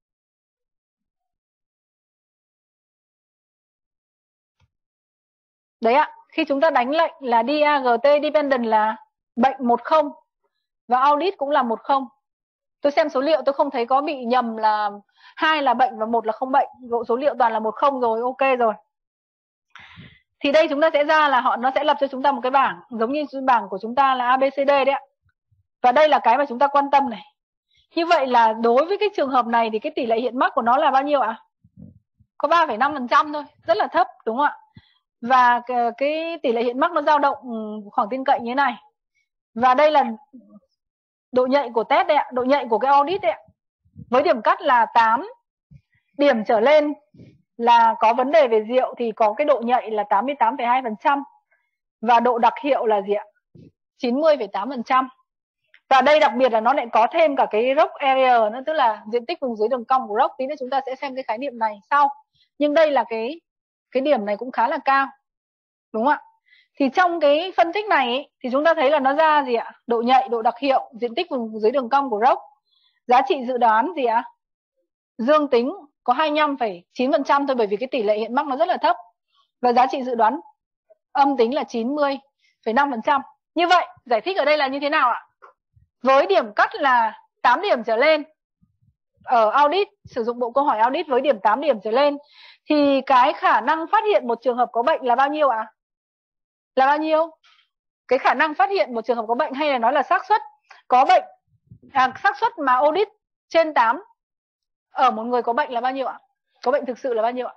Speaker 1: Đấy ạ, khi chúng ta đánh lệnh là đê a giê tê dependent là bệnh một không và audit cũng là một không. Tôi xem số liệu tôi không thấy có bị nhầm là hai là bệnh và một là không bệnh. Số liệu toàn là một không rồi, ok rồi. Thì đây chúng ta sẽ ra là họ nó sẽ lập cho chúng ta một cái bảng giống như bảng của chúng ta là a bê xê đê đấy ạ. Và đây là cái mà chúng ta quan tâm này. Như vậy là đối với cái trường hợp này thì cái tỷ lệ hiện mắc của nó là bao nhiêu ạ? Có ba phẩy năm phần trăm thôi, rất là thấp đúng không ạ? Và cái tỷ lệ hiện mắc nó dao động khoảng tin cậy như thế này. Và đây là độ nhạy của test đấy ạ, độ nhạy của cái audit đấy ạ. Với điểm cắt là tám điểm trở lên là có vấn đề về rượu thì có cái độ nhạy là tám mươi tám phẩy hai phần trăm và độ đặc hiệu là gì ạ? chín mươi phẩy tám phần trăm. Và đây đặc biệt là nó lại có thêm cả cái rock area nữa, tức là diện tích vùng dưới đường cong của rock. Tí nữa chúng ta sẽ xem cái khái niệm này sau. Nhưng đây là cái cái điểm này cũng khá là cao. Đúng không ạ? Thì trong cái phân tích này ấy, thì chúng ta thấy là nó ra gì ạ? Độ nhạy, độ đặc hiệu, diện tích vùng dưới đường cong của rock. Giá trị dự đoán gì ạ? Dương tính có hai mươi lăm phẩy chín phần trăm thôi, bởi vì cái tỷ lệ hiện mắc nó rất là thấp. Và giá trị dự đoán âm tính là chín mươi phẩy năm phần trăm. Như vậy, giải thích ở đây là như thế nào ạ? Với điểm cắt là tám điểm trở lên ở audit, sử dụng bộ câu hỏi audit với điểm tám điểm trở lên, thì cái khả năng phát hiện một trường hợp có bệnh là bao nhiêu ạ? Là bao nhiêu? Cái khả năng phát hiện một trường hợp có bệnh, hay là nói là xác suất có bệnh, à, xác suất mà audit trên tám ở một người có bệnh là bao nhiêu ạ? Có bệnh thực sự là bao nhiêu ạ?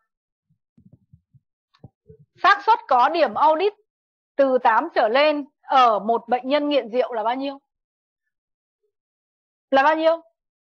Speaker 1: Xác suất có điểm audit từ tám trở lên ở một bệnh nhân nghiện rượu là bao nhiêu? Là bao nhiêu?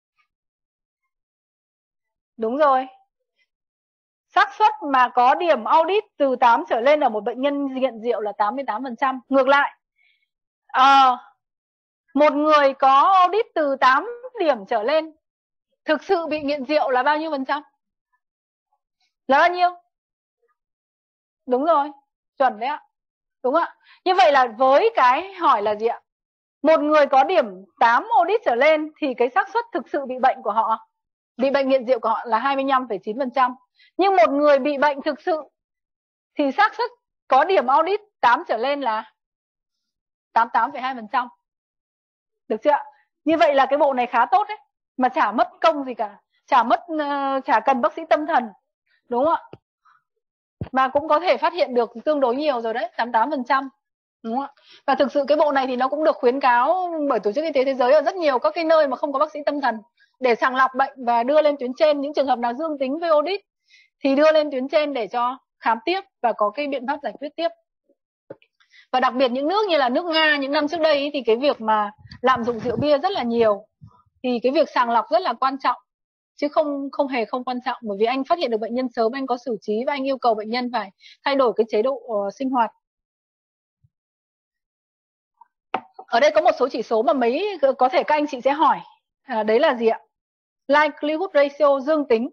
Speaker 1: Đúng rồi. Xác suất mà có điểm audit từ tám trở lên ở một bệnh nhân nghiện rượu là tám mươi tám phần trăm. Ngược lại, à, một người có audit từ tám điểm trở lên thực sự bị nghiện rượu là bao nhiêu phần trăm? Là bao nhiêu? Đúng rồi, chuẩn đấy ạ. Đúng ạ. Như vậy là với cái hỏi là gì ạ? Một người có điểm tám audit trở lên thì cái xác suất thực sự bị bệnh của họ, bị bệnh nghiện rượu của họ là hai mươi lăm phẩy chín phần trăm. Nhưng một người bị bệnh thực sự thì xác suất có điểm audit tám trở lên là tám mươi tám phẩy hai phần trăm. Được chưa ạ? Như vậy là cái bộ này khá tốt đấy, mà chả mất công gì cả, chả mất uh, chả cần bác sĩ tâm thần, đúng không ạ? Mà cũng có thể phát hiện được tương đối nhiều rồi đấy, tám mươi tám phần trăm. Đúng không ạ? Và thực sự cái bộ này thì nó cũng được khuyến cáo bởi Tổ chức Y tế Thế giới ở rất nhiều các cái nơi mà không có bác sĩ tâm thần để sàng lọc bệnh và đưa lên tuyến trên. Những trường hợp nào dương tính với audit thì đưa lên tuyến trên để cho khám tiếp và có cái biện pháp giải quyết tiếp. Và đặc biệt những nước như là nước Nga những năm trước đây ý, thì cái việc mà lạm dụng rượu bia rất là nhiều, thì cái việc sàng lọc rất là quan trọng, chứ không không hề không quan trọng, bởi vì anh phát hiện được bệnh nhân sớm, anh có xử trí và anh yêu cầu bệnh nhân phải thay đổi cái chế độ uh, sinh hoạt. Ở đây có một số chỉ số mà mấy có thể các anh chị sẽ hỏi, à, đấy là gì ạ? Likelihood ratio dương tính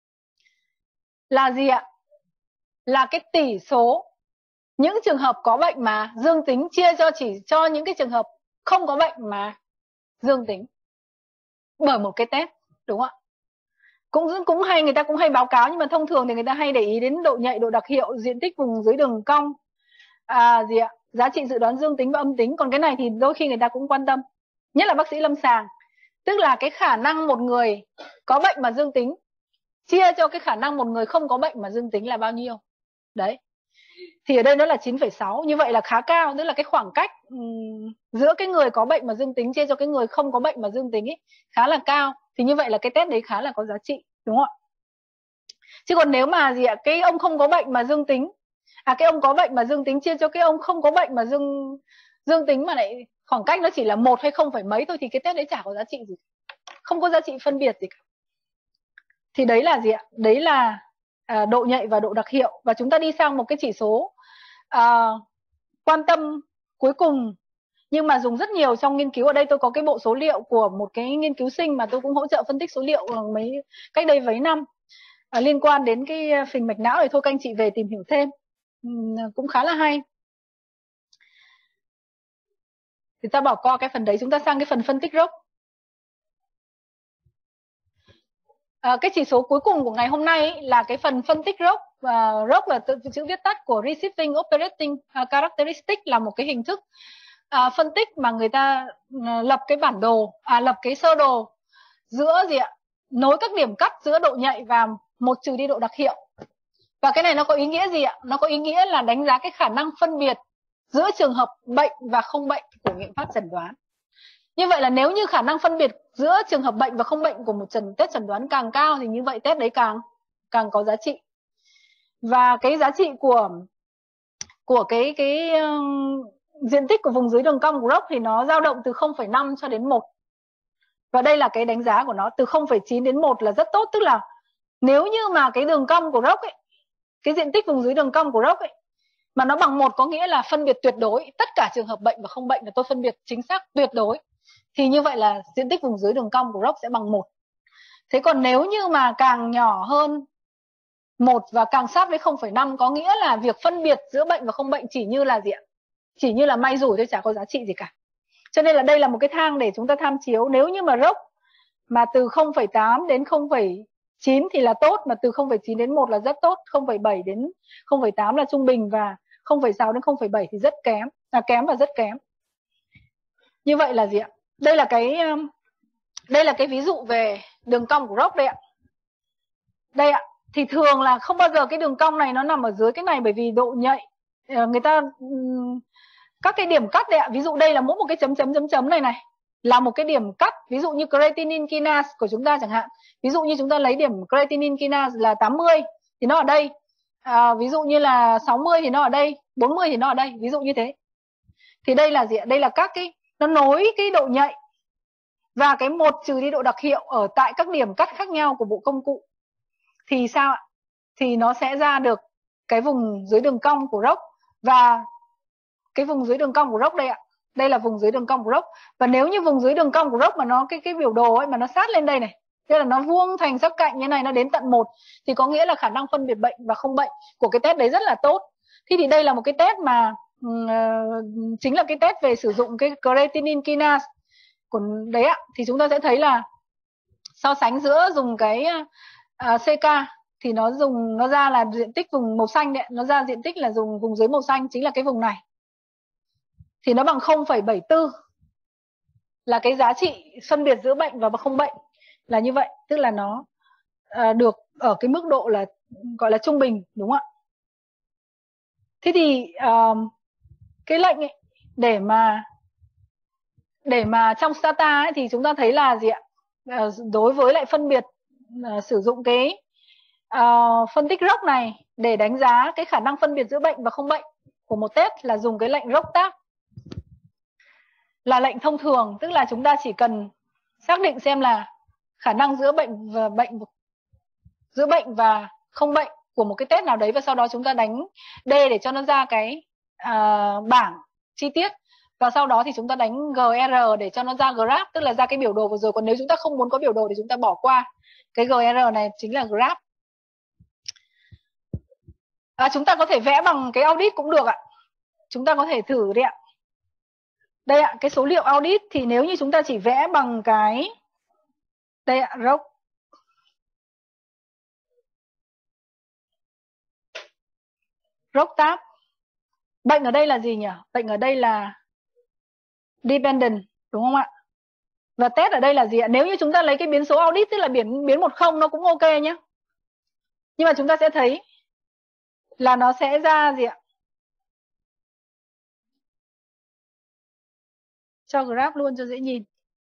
Speaker 1: là gì ạ? Là cái tỷ số những trường hợp có bệnh mà dương tính chia cho chỉ cho những cái trường hợp không có bệnh mà dương tính bởi một cái test, đúng không ạ? Cũng cũng hay, người ta cũng hay báo cáo, nhưng mà thông thường thì người ta hay để ý đến độ nhạy, độ đặc hiệu, diện tích vùng dưới đường cong, à, gì ạ? Giá trị dự đoán dương tính và âm tính. Còn cái này thì đôi khi người ta cũng quan tâm, nhất là bác sĩ lâm sàng, tức là cái khả năng một người có bệnh mà dương tính chia cho cái khả năng một người không có bệnh mà dương tính là bao nhiêu. Đấy. Thì ở đây nó là chín phẩy sáu, như vậy là khá cao, tức là cái khoảng cách um, giữa cái người có bệnh mà dương tính chia cho cái người không có bệnh mà dương tính ấy khá là cao. Thì như vậy là cái test đấy khá là có giá trị, đúng không ạ? Chứ còn nếu mà gì ạ, cái ông không có bệnh mà dương tính, à cái ông có bệnh mà dương tính chia cho cái ông không có bệnh mà dương dương tính mà lại khoảng cách nó chỉ là một hay không phải mấy thôi, thì cái test đấy chả có giá trị gì, không có giá trị phân biệt gì cả. Thì đấy là gì ạ? Đấy là à, độ nhạy và độ đặc hiệu. Và chúng ta đi sang một cái chỉ số à, quan tâm cuối cùng, nhưng mà dùng rất nhiều trong nghiên cứu. Ở đây tôi có cái bộ số liệu của một cái nghiên cứu sinh mà tôi cũng hỗ trợ phân tích số liệu mấy cách đây mấy năm. à, liên quan đến cái phình mạch não thì thôi các anh chị về tìm hiểu thêm, uhm, cũng khá là hay. Thì ta bỏ qua cái phần đấy, chúng ta sang cái phần phân tích gốc. À, cái chỉ số cuối cùng của ngày hôm nay ấy, là cái phần phân tích rốc. Và rốc là tự, chữ viết tắt của Receiving Operating Characteristic, là một cái hình thức à, phân tích mà người ta à, lập cái bản đồ, à, lập cái sơ đồ giữa gì ạ, nối các điểm cắt giữa độ nhạy và một trừ đi độ đặc hiệu. Và cái này nó có ý nghĩa gì ạ? Nó có ý nghĩa là đánh giá cái khả năng phân biệt giữa trường hợp bệnh và không bệnh của nghiệm pháp chẩn đoán. Như vậy là nếu như khả năng phân biệt giữa trường hợp bệnh và không bệnh của một trần test chẩn đoán càng cao thì như vậy test đấy càng càng có giá trị. Và cái giá trị của của cái cái uh, diện tích của vùng dưới đường cong của Rock thì nó dao động từ không phẩy năm cho đến một. Và đây là cái đánh giá của nó, từ không phẩy chín đến một là rất tốt, tức là nếu như mà cái đường cong của Rock ấy, cái diện tích vùng dưới đường cong của Rock ấy mà nó bằng một, có nghĩa là phân biệt tuyệt đối, tất cả trường hợp bệnh và không bệnh là tôi phân biệt chính xác tuyệt đối, thì như vậy là diện tích vùng dưới đường cong của Rock sẽ bằng một. Thế còn nếu như mà càng nhỏ hơn một và càng sát với không phẩy năm, có nghĩa là việc phân biệt giữa bệnh và không bệnh chỉ như là gì ạ? Chỉ như là may rủi thôi, chả có giá trị gì cả. Cho nên là đây là một cái thang để chúng ta tham chiếu. Nếu như mà Rock mà từ không phẩy tám đến không phẩy chín thì là tốt, mà từ không phẩy chín đến một là rất tốt, không phẩy bảy đến không phẩy tám là trung bình, và không phẩy sáu đến không phẩy bảy thì rất kém, là kém và rất kém. Như vậy là gì ạ? Đây là cái đây là cái ví dụ về đường cong của Rock đây ạ. Đây ạ, thì thường là không bao giờ cái đường cong này nó nằm ở dưới cái này, bởi vì độ nhạy người ta các cái điểm cắt đây ạ. Ví dụ đây là mỗi một cái chấm chấm chấm chấm này này là một cái điểm cắt, ví dụ như creatinine kinase của chúng ta chẳng hạn. Ví dụ như chúng ta lấy điểm creatinine kinase là tám mươi thì nó ở đây. À, ví dụ như là sáu mươi thì nó ở đây, bốn mươi thì nó ở đây, ví dụ như thế. Thì đây là gì ạ? Đây là các cái nó nối cái độ nhạy và cái một trừ đi độ đặc hiệu ở tại các điểm cắt khác nhau của bộ công cụ. Thì sao ạ? Thì nó sẽ ra được cái vùng dưới đường cong của Rock, và cái vùng dưới đường cong của Rock đây ạ. Đây là vùng dưới đường cong của Rock. Và nếu như vùng dưới đường cong của Rock mà nó cái cái biểu đồ ấy mà nó sát lên đây này, tức là nó vuông thành sắc cạnh như này, nó đến tận một, thì có nghĩa là khả năng phân biệt bệnh và không bệnh của cái test đấy rất là tốt. Thế thì đây là một cái test mà uh, chính là cái test về sử dụng cái creatinine kinase của đấy ạ. Thì chúng ta sẽ thấy là so sánh giữa dùng cái uh, xê ca thì nó dùng nó ra là diện tích vùng màu xanh đấy, nó ra diện tích là dùng vùng dưới màu xanh, chính là cái vùng này. Thì nó bằng không phẩy bảy tư là cái giá trị phân biệt giữa bệnh và không bệnh là như vậy, tức là nó uh, được ở cái mức độ là gọi là trung bình, đúng không ạ? Thế thì uh, cái lệnh ấy, để mà để mà trong Stata ấy, thì chúng ta thấy là gì ạ? Uh, đối với lại phân biệt uh, sử dụng cái uh, phân tích Rock này để đánh giá cái khả năng phân biệt giữa bệnh và không bệnh của một test là dùng cái lệnh Rock tab, là lệnh thông thường, tức là chúng ta chỉ cần xác định xem là khả năng giữa bệnh và bệnh giữa bệnh và không bệnh của một cái test nào đấy, và sau đó chúng ta đánh D để cho nó ra cái uh, bảng chi tiết, và sau đó thì chúng ta đánh giê rờ để cho nó ra graph, tức là ra cái biểu đồ vừa rồi. Còn nếu chúng ta không muốn có biểu đồ thì chúng ta bỏ qua cái giê rờ này, chính là graph. À, chúng ta có thể vẽ bằng cái audit cũng được ạ. Chúng ta có thể thử đi ạ. Đây ạ, cái số liệu audit thì nếu như chúng ta chỉ vẽ bằng cái đây ạ, Rock Rock tab. Bệnh ở đây là gì nhỉ? Bệnh ở đây là dependent, đúng không ạ? Và test ở đây là gì ạ? Nếu như chúng ta lấy cái biến số audit, tức là biến biến một không, nó cũng ok nhé. Nhưng mà chúng ta sẽ thấy là nó sẽ ra gì ạ? Cho graph luôn cho dễ nhìn.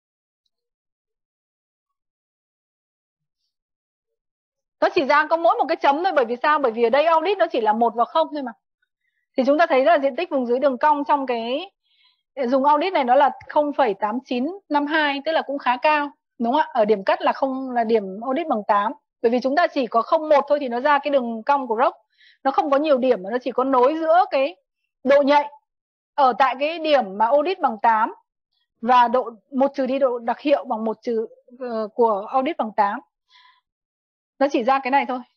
Speaker 1: Nó chỉ ra có mỗi một cái chấm thôi, bởi vì sao? Bởi vì ở đây audit nó chỉ là một và không thôi mà. Thì chúng ta thấy là diện tích vùng dưới đường cong trong cái dùng audit này nó là không phẩy tám chín năm hai, tức là cũng khá cao, đúng không ạ? Ở điểm cắt là không là điểm audit bằng tám. Bởi vì chúng ta chỉ có không một thôi thì nó ra cái đường cong của Rock. Nó không có nhiều điểm mà nó chỉ có nối giữa cái độ nhạy ở tại cái điểm mà audit bằng tám và độ một trừ đi độ đặc hiệu bằng một trừ uh, của audit bằng tám. Nó chỉ ra cái này thôi.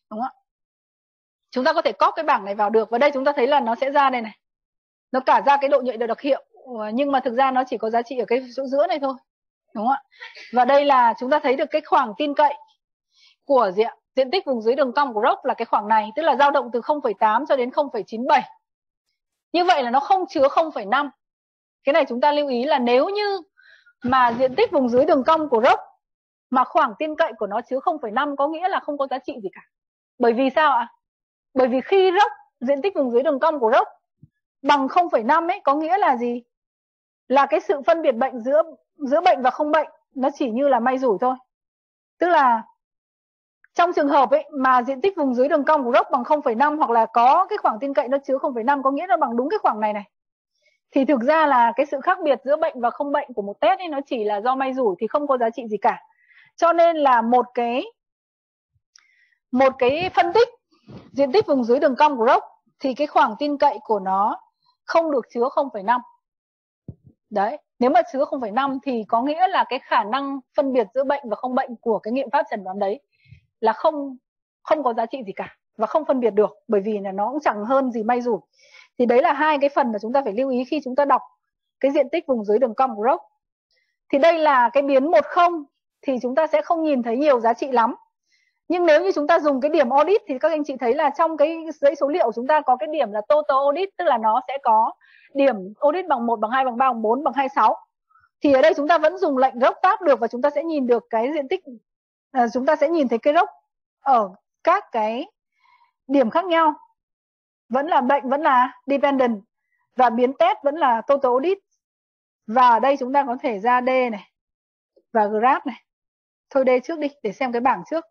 Speaker 1: đúng không ạ? Chúng ta có thể copy cái bảng này vào được, và đây chúng ta thấy là nó sẽ ra đây này, nó cả ra cái độ nhạy độ đặc hiệu, nhưng mà thực ra nó chỉ có giá trị ở cái chỗ giữa này thôi, đúng không ạ? Và đây là chúng ta thấy được cái khoảng tin cậy của diện diện tích vùng dưới đường cong của ROC là cái khoảng này, tức là dao động từ không phẩy tám cho đến không phẩy chín bảy. Như vậy là nó không chứa không phẩy năm. Cái này chúng ta lưu ý là nếu như mà diện tích vùng dưới đường cong của ROC mà khoảng tin cậy của nó chứa không phẩy năm, có nghĩa là không có giá trị gì cả. Bởi vì sao ạ? Bởi vì khi ROC, diện tích vùng dưới đường cong của ROC bằng không phẩy năm ấy, có nghĩa là gì? Là cái sự phân biệt bệnh giữa giữa bệnh và không bệnh nó chỉ như là may rủi thôi. Tức là trong trường hợp ấy mà diện tích vùng dưới đường cong của ROC bằng không phẩy năm, hoặc là có cái khoảng tin cậy nó chứa không phẩy năm, có nghĩa là bằng đúng cái khoảng này này, thì thực ra là cái sự khác biệt giữa bệnh và không bệnh của một test ấy nó chỉ là do may rủi, thì không có giá trị gì cả. Cho nên là một cái một cái phân tích diện tích vùng dưới đường cong của ROC thì cái khoảng tin cậy của nó không được chứa không phẩy năm. Đấy, nếu mà chứa không phẩy năm thì có nghĩa là cái khả năng phân biệt giữa bệnh và không bệnh của cái nghiệm pháp chẩn đoán đấy là không không có giá trị gì cả và không phân biệt được, bởi vì là nó cũng chẳng hơn gì may rủi. Thì đấy là hai cái phần mà chúng ta phải lưu ý khi chúng ta đọc cái diện tích vùng dưới đường cong của ROC. Thì đây là cái biến một không thì chúng ta sẽ không nhìn thấy nhiều giá trị lắm. Nhưng nếu như chúng ta dùng cái điểm audit thì các anh chị thấy là trong cái dãy số liệu chúng ta có cái điểm là total audit, tức là nó sẽ có điểm audit bằng một, bằng hai, bằng ba, bằng bốn, bằng hai mươi sáu. Thì ở đây chúng ta vẫn dùng lệnh ROC tab được và chúng ta sẽ nhìn được cái diện tích, à, chúng ta sẽ nhìn thấy cái ROC ở các cái điểm khác nhau. Vẫn là bệnh, vẫn là dependent, và biến test vẫn là total audit. Và ở đây chúng ta có thể ra D này và graph này. Thôi D trước đi để xem cái bảng trước.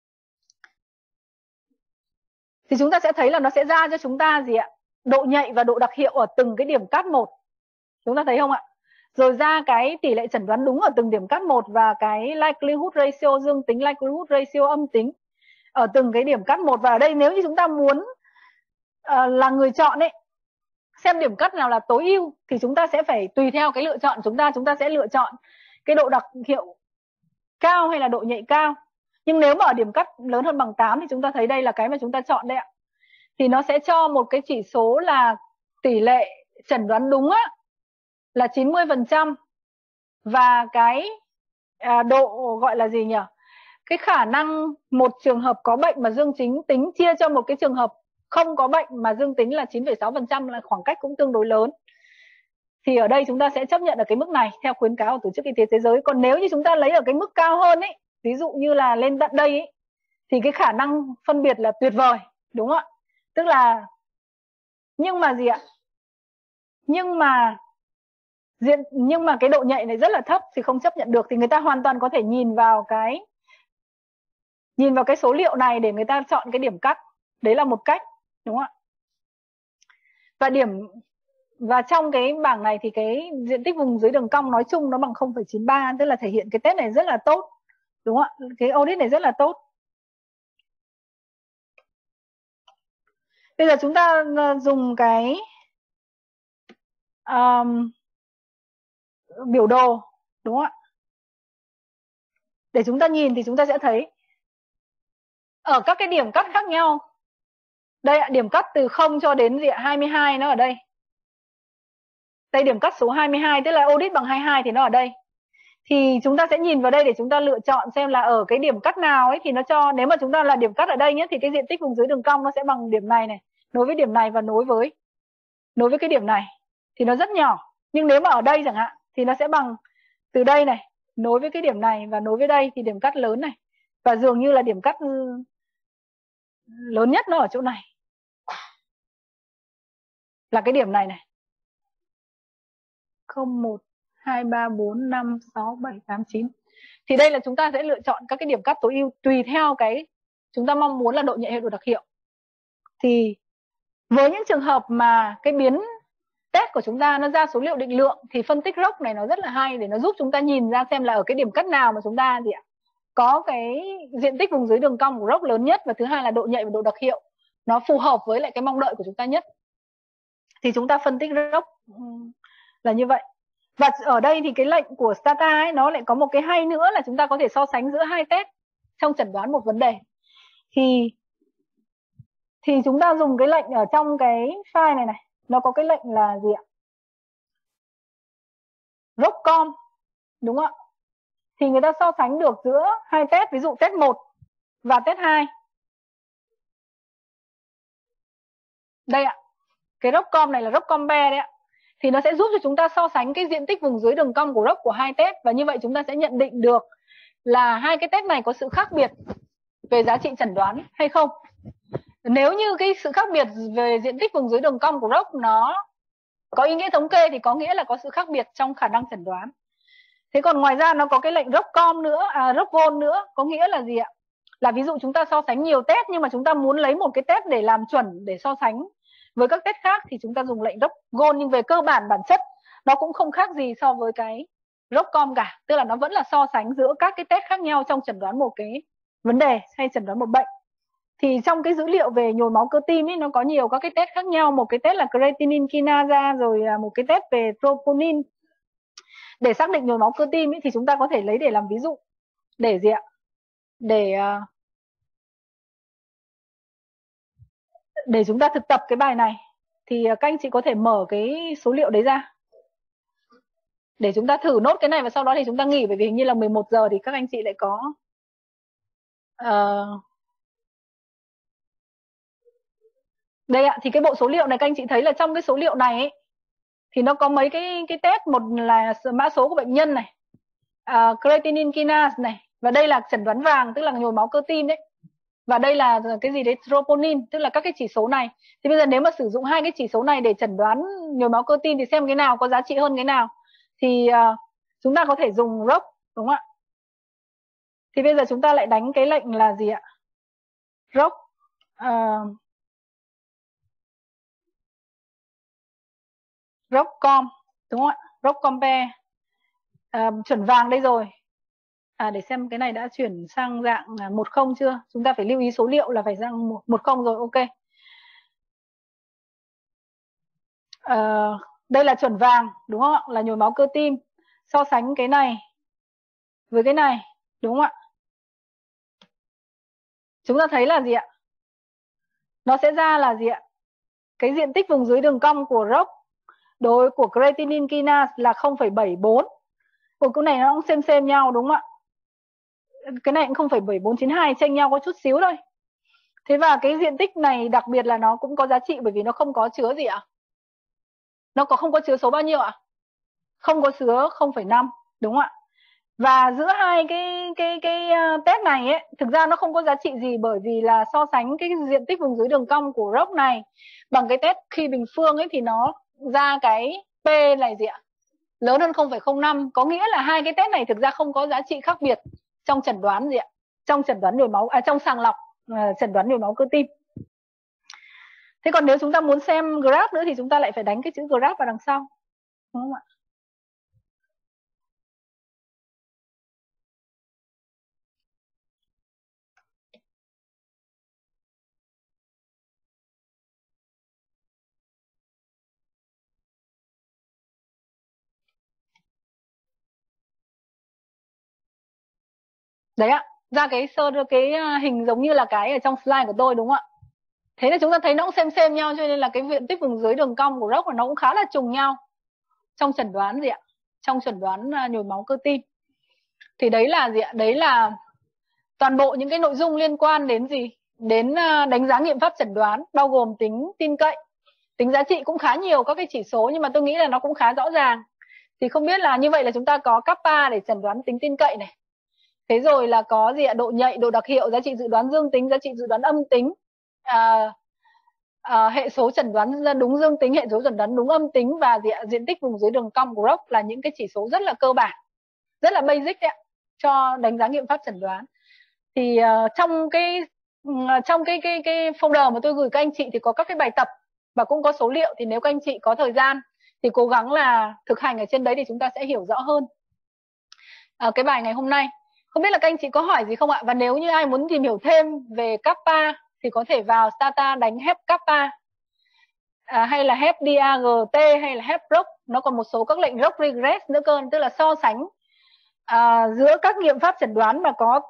Speaker 1: Thì chúng ta sẽ thấy là nó sẽ ra cho chúng ta gì ạ? Độ nhạy và độ đặc hiệu ở từng cái điểm cắt một. Chúng ta thấy không ạ? Rồi ra cái tỷ lệ chẩn đoán đúng ở từng điểm cắt một và cái likelihood ratio dương tính, likelihood ratio âm tính ở từng cái điểm cắt một. Và ở đây nếu như chúng ta muốn uh, là người chọn ấy, xem điểm cắt nào là tối ưu thì chúng ta sẽ phải tùy theo cái lựa chọn chúng ta, chúng ta sẽ lựa chọn cái độ đặc hiệu cao hay là độ nhạy cao. Nhưng nếu mà ở điểm cắt lớn hơn bằng tám thì chúng ta thấy đây là cái mà chúng ta chọn đây ạ. Thì nó sẽ cho một cái chỉ số là tỷ lệ chẩn đoán đúng á, là chín mươi phần trăm. Và cái à, độ gọi là gì nhỉ? Cái khả năng một trường hợp có bệnh mà dương tính tính chia cho một cái trường hợp không có bệnh mà dương tính là chín phẩy sáu phần trăm, là khoảng cách cũng tương đối lớn. Thì ở đây chúng ta sẽ chấp nhận ở cái mức này theo khuyến cáo của Tổ chức Y tế Thế giới. Còn nếu như chúng ta lấy ở cái mức cao hơn ấy, ví dụ như là lên tận đây ấy, thì cái khả năng phân biệt là tuyệt vời, đúng không ạ? Tức là, nhưng mà gì ạ? Nhưng mà diện nhưng mà cái độ nhạy này rất là thấp thì không chấp nhận được. Thì người ta hoàn toàn có thể nhìn vào cái nhìn vào cái số liệu này để người ta chọn cái điểm cắt. Đấy là một cách, đúng không ạ? Và điểm và trong cái bảng này thì cái diện tích vùng dưới đường cong nói chung nó bằng không phẩy chín ba, tức là thể hiện cái test này rất là tốt, đúng không ạ? Cái audit này rất là tốt. Bây giờ chúng ta dùng cái um, biểu đồ, đúng không ạ? Để chúng ta nhìn thì chúng ta sẽ thấy ở các cái điểm cắt khác nhau. Đây ạ, điểm cắt từ không cho đến gì ạ? hai mươi hai nó ở đây. Đây điểm cắt số hai mươi hai, tức là audit bằng hai mươi hai thì nó ở đây. Thì chúng ta sẽ nhìn vào đây để chúng ta lựa chọn xem là ở cái điểm cắt nào ấy thì nó cho, nếu mà chúng ta là điểm cắt ở đây nhé, thì cái diện tích vùng dưới đường cong nó sẽ bằng điểm này này, nối với điểm này và nối với nối với cái điểm này thì nó rất nhỏ. Nhưng nếu mà ở đây chẳng hạn thì nó sẽ bằng từ đây này nối với cái điểm này và nối với đây thì điểm cắt lớn này. Và dường như là điểm cắt lớn nhất nó ở chỗ này, là cái điểm này này, không, một, hai, ba, bốn, năm, sáu, bảy, tám, chín. Thì đây là chúng ta sẽ lựa chọn các cái điểm cắt tối ưu tùy theo cái chúng ta mong muốn là độ nhạy hay độ đặc hiệu. Thì với những trường hợp mà cái biến test của chúng ta nó ra số liệu định lượng thì phân tích ROC này nó rất là hay để nó giúp chúng ta nhìn ra xem là ở cái điểm cắt nào mà chúng ta gì ạ, có cái diện tích vùng dưới đường cong của ROC lớn nhất, và thứ hai là độ nhạy và độ đặc hiệu nó phù hợp với lại cái mong đợi của chúng ta nhất. Thì chúng ta phân tích ROC là như vậy. Và ở đây thì cái lệnh của Stata ấy nó lại có một cái hay nữa là chúng ta có thể so sánh giữa hai test trong chẩn đoán một vấn đề. Thì thì chúng ta dùng cái lệnh ở trong cái file này này, nó có cái lệnh là gì ạ? roccom, đúng không ạ? Thì người ta so sánh được giữa hai test, ví dụ test một và test hai. Đây ạ, cái roccom này là rockcompare đấy ạ. Thì nó sẽ giúp cho chúng ta so sánh cái diện tích vùng dưới đường cong của rock của hai test, và như vậy chúng ta sẽ nhận định được là hai cái test này có sự khác biệt về giá trị chẩn đoán hay không. Nếu như cái sự khác biệt về diện tích vùng dưới đường cong của rock nó có ý nghĩa thống kê thì có nghĩa là có sự khác biệt trong khả năng chẩn đoán. Thế còn ngoài ra nó có cái lệnh roccom nữa, à, rockvol nữa, có nghĩa là gì ạ? Là ví dụ chúng ta so sánh nhiều test nhưng mà chúng ta muốn lấy một cái test để làm chuẩn, để so sánh với các test khác thì chúng ta dùng lệnh rockvol, nhưng về cơ bản bản chất nó cũng không khác gì so với cái roccom cả, tức là nó vẫn là so sánh giữa các cái test khác nhau trong chẩn đoán một cái vấn đề hay chẩn đoán một bệnh. Thì trong cái dữ liệu về nhồi máu cơ tim ấy, nó có nhiều các cái test khác nhau, một cái test là creatinine kinase, rồi một cái test về troponin để xác định nhồi máu cơ tim ấy, thì chúng ta có thể lấy để làm ví dụ để gì ạ? Để để chúng ta thực tập cái bài này. Thì các anh chị có thể mở cái số liệu đấy ra để chúng ta thử nốt cái này, và sau đó thì chúng ta nghỉ, bởi vì hình như là mười một giờ thì các anh chị lại có uh... đây ạ. Thì cái bộ số liệu này các anh chị thấy là trong cái số liệu này ấy, thì nó có mấy cái cái test, một là mã số của bệnh nhân này, uh, creatinine kinase này, và đây là chẩn đoán vàng tức là nhồi máu cơ tim đấy, và đây là cái gì đấy, troponin, tức là các cái chỉ số này. Thì bây giờ nếu mà sử dụng hai cái chỉ số này để chẩn đoán nhồi máu cơ tim thì xem cái nào có giá trị hơn cái nào, thì uh, chúng ta có thể dùng rock, đúng không ạ? Thì bây giờ chúng ta lại đánh cái lệnh là gì ạ? Rock uh, roccom, đúng không ạ? Rockcompare, uh, chuẩn vàng đây rồi. À, để xem cái này đã chuyển sang dạng một không chưa? Chúng ta phải lưu ý số liệu là phải dạng một không rồi, ok. Uh, đây là chuẩn vàng, đúng không ạ? Là nhồi máu cơ tim. So sánh cái này với cái này, đúng không ạ? Chúng ta thấy là gì ạ? Nó sẽ ra là gì ạ? Cái diện tích vùng dưới đường cong của rock đối của creatinine kinase là không phẩy bảy bốn. Của cái này nó cũng xem xem nhau, đúng không ạ? Cái này cũng không phẩy bảy bốn chín hai, chênh nhau có chút xíu thôi. Thế và cái diện tích này đặc biệt là nó cũng có giá trị bởi vì nó không có chứa gì ạ? Nó có không có chứa số bao nhiêu ạ? Không có chứa không phẩy năm, đúng không ạ? Và giữa hai cái cái cái test này ấy, thực ra nó không có giá trị gì, bởi vì là so sánh cái diện tích vùng dưới đường cong của rock này bằng cái test khi bình phương ấy thì nó ra cái P này gì ạ? Lớn hơn không phẩy không năm, có nghĩa là hai cái test này thực ra không có giá trị khác biệt trong chẩn đoán gì ạ? Trong chẩn đoán nhồi máu, à, trong sàng lọc uh, chẩn đoán nhồi máu cơ tim. Thế còn nếu chúng ta muốn xem graph nữa thì chúng ta lại phải đánh cái chữ graph vào đằng sau, đúng không ạ? Đấy ạ, ra cái sơ cái hình giống như là cái ở trong slide của tôi, đúng không ạ? Thế là chúng ta thấy nó cũng xem xem nhau, cho nên là cái diện tích vùng dưới đường cong của rock nó cũng khá là trùng nhau trong chẩn đoán gì ạ? Trong chẩn đoán nhồi máu cơ tim. Thì đấy là gì ạ? Đấy là toàn bộ những cái nội dung liên quan đến gì? Đến đánh giá nghiệm pháp chẩn đoán, bao gồm tính tin cậy, tính giá trị cũng khá nhiều các cái chỉ số, nhưng mà tôi nghĩ là nó cũng khá rõ ràng. Thì không biết là như vậy là chúng ta có kappa để chẩn đoán tính tin cậy này. Thế rồi là có gì ạ? Độ nhạy, độ đặc hiệu, giá trị dự đoán dương tính, giá trị dự đoán âm tính, à, à, hệ số chẩn đoán đúng dương tính, hệ số chẩn đoán đúng âm tính, và gì ạ? Diện tích vùng dưới đường cong của rock là những cái chỉ số rất là cơ bản, rất là basic đấy ạ, cho đánh giá nghiệm pháp chẩn đoán. Thì uh, trong cái uh, trong cái cái cái folder mà tôi gửi các anh chị thì có các cái bài tập và cũng có số liệu, thì nếu các anh chị có thời gian thì cố gắng là thực hành ở trên đấy thì chúng ta sẽ hiểu rõ hơn uh, cái bài ngày hôm nay. Không biết là các anh chị có hỏi gì không ạ? Và nếu như ai muốn tìm hiểu thêm về kappa thì có thể vào Stata đánh hep kappa, à, hay là hep đê a giê tê, hay là hep rock. Nó còn một số các lệnh rock regress nữa cơ, tức là so sánh à, giữa các nghiệm pháp chẩn đoán mà có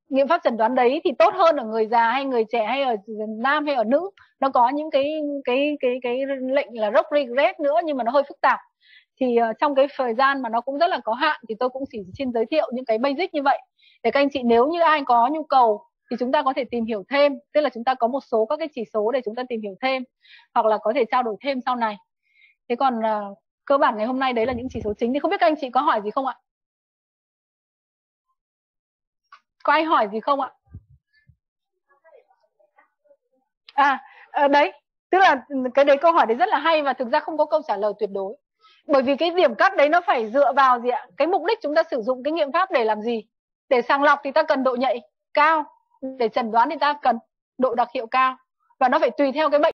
Speaker 1: nghiệm pháp chẩn đoán đấy thì tốt hơn ở người già hay người trẻ hay ở nam hay ở nữ. Nó có những cái cái cái cái lệnh là rock regret nữa, nhưng mà nó hơi phức tạp. Thì uh, trong cái thời gian mà nó cũng rất là có hạn thì tôi cũng chỉ xin giới thiệu những cái basic như vậy để các anh chị nếu như ai có nhu cầu thì chúng ta có thể tìm hiểu thêm, tức là chúng ta có một số các cái chỉ số để chúng ta tìm hiểu thêm hoặc là có thể trao đổi thêm sau này. Thế còn uh, cơ bản ngày hôm nay đấy là những chỉ số chính. Thì không biết các anh chị có hỏi gì không ạ? Có ai hỏi gì không ạ? À, uh, đấy, tức là cái đấy câu hỏi đấy rất là hay và thực ra không có câu trả lời tuyệt đối. Bởi vì cái điểm cắt đấy nó phải dựa vào gì ạ? Cái mục đích chúng ta sử dụng cái nghiệm pháp để làm gì? Để sàng lọc thì ta cần độ nhạy cao, để chẩn đoán thì ta cần độ đặc hiệu cao, và nó phải tùy theo cái bệnh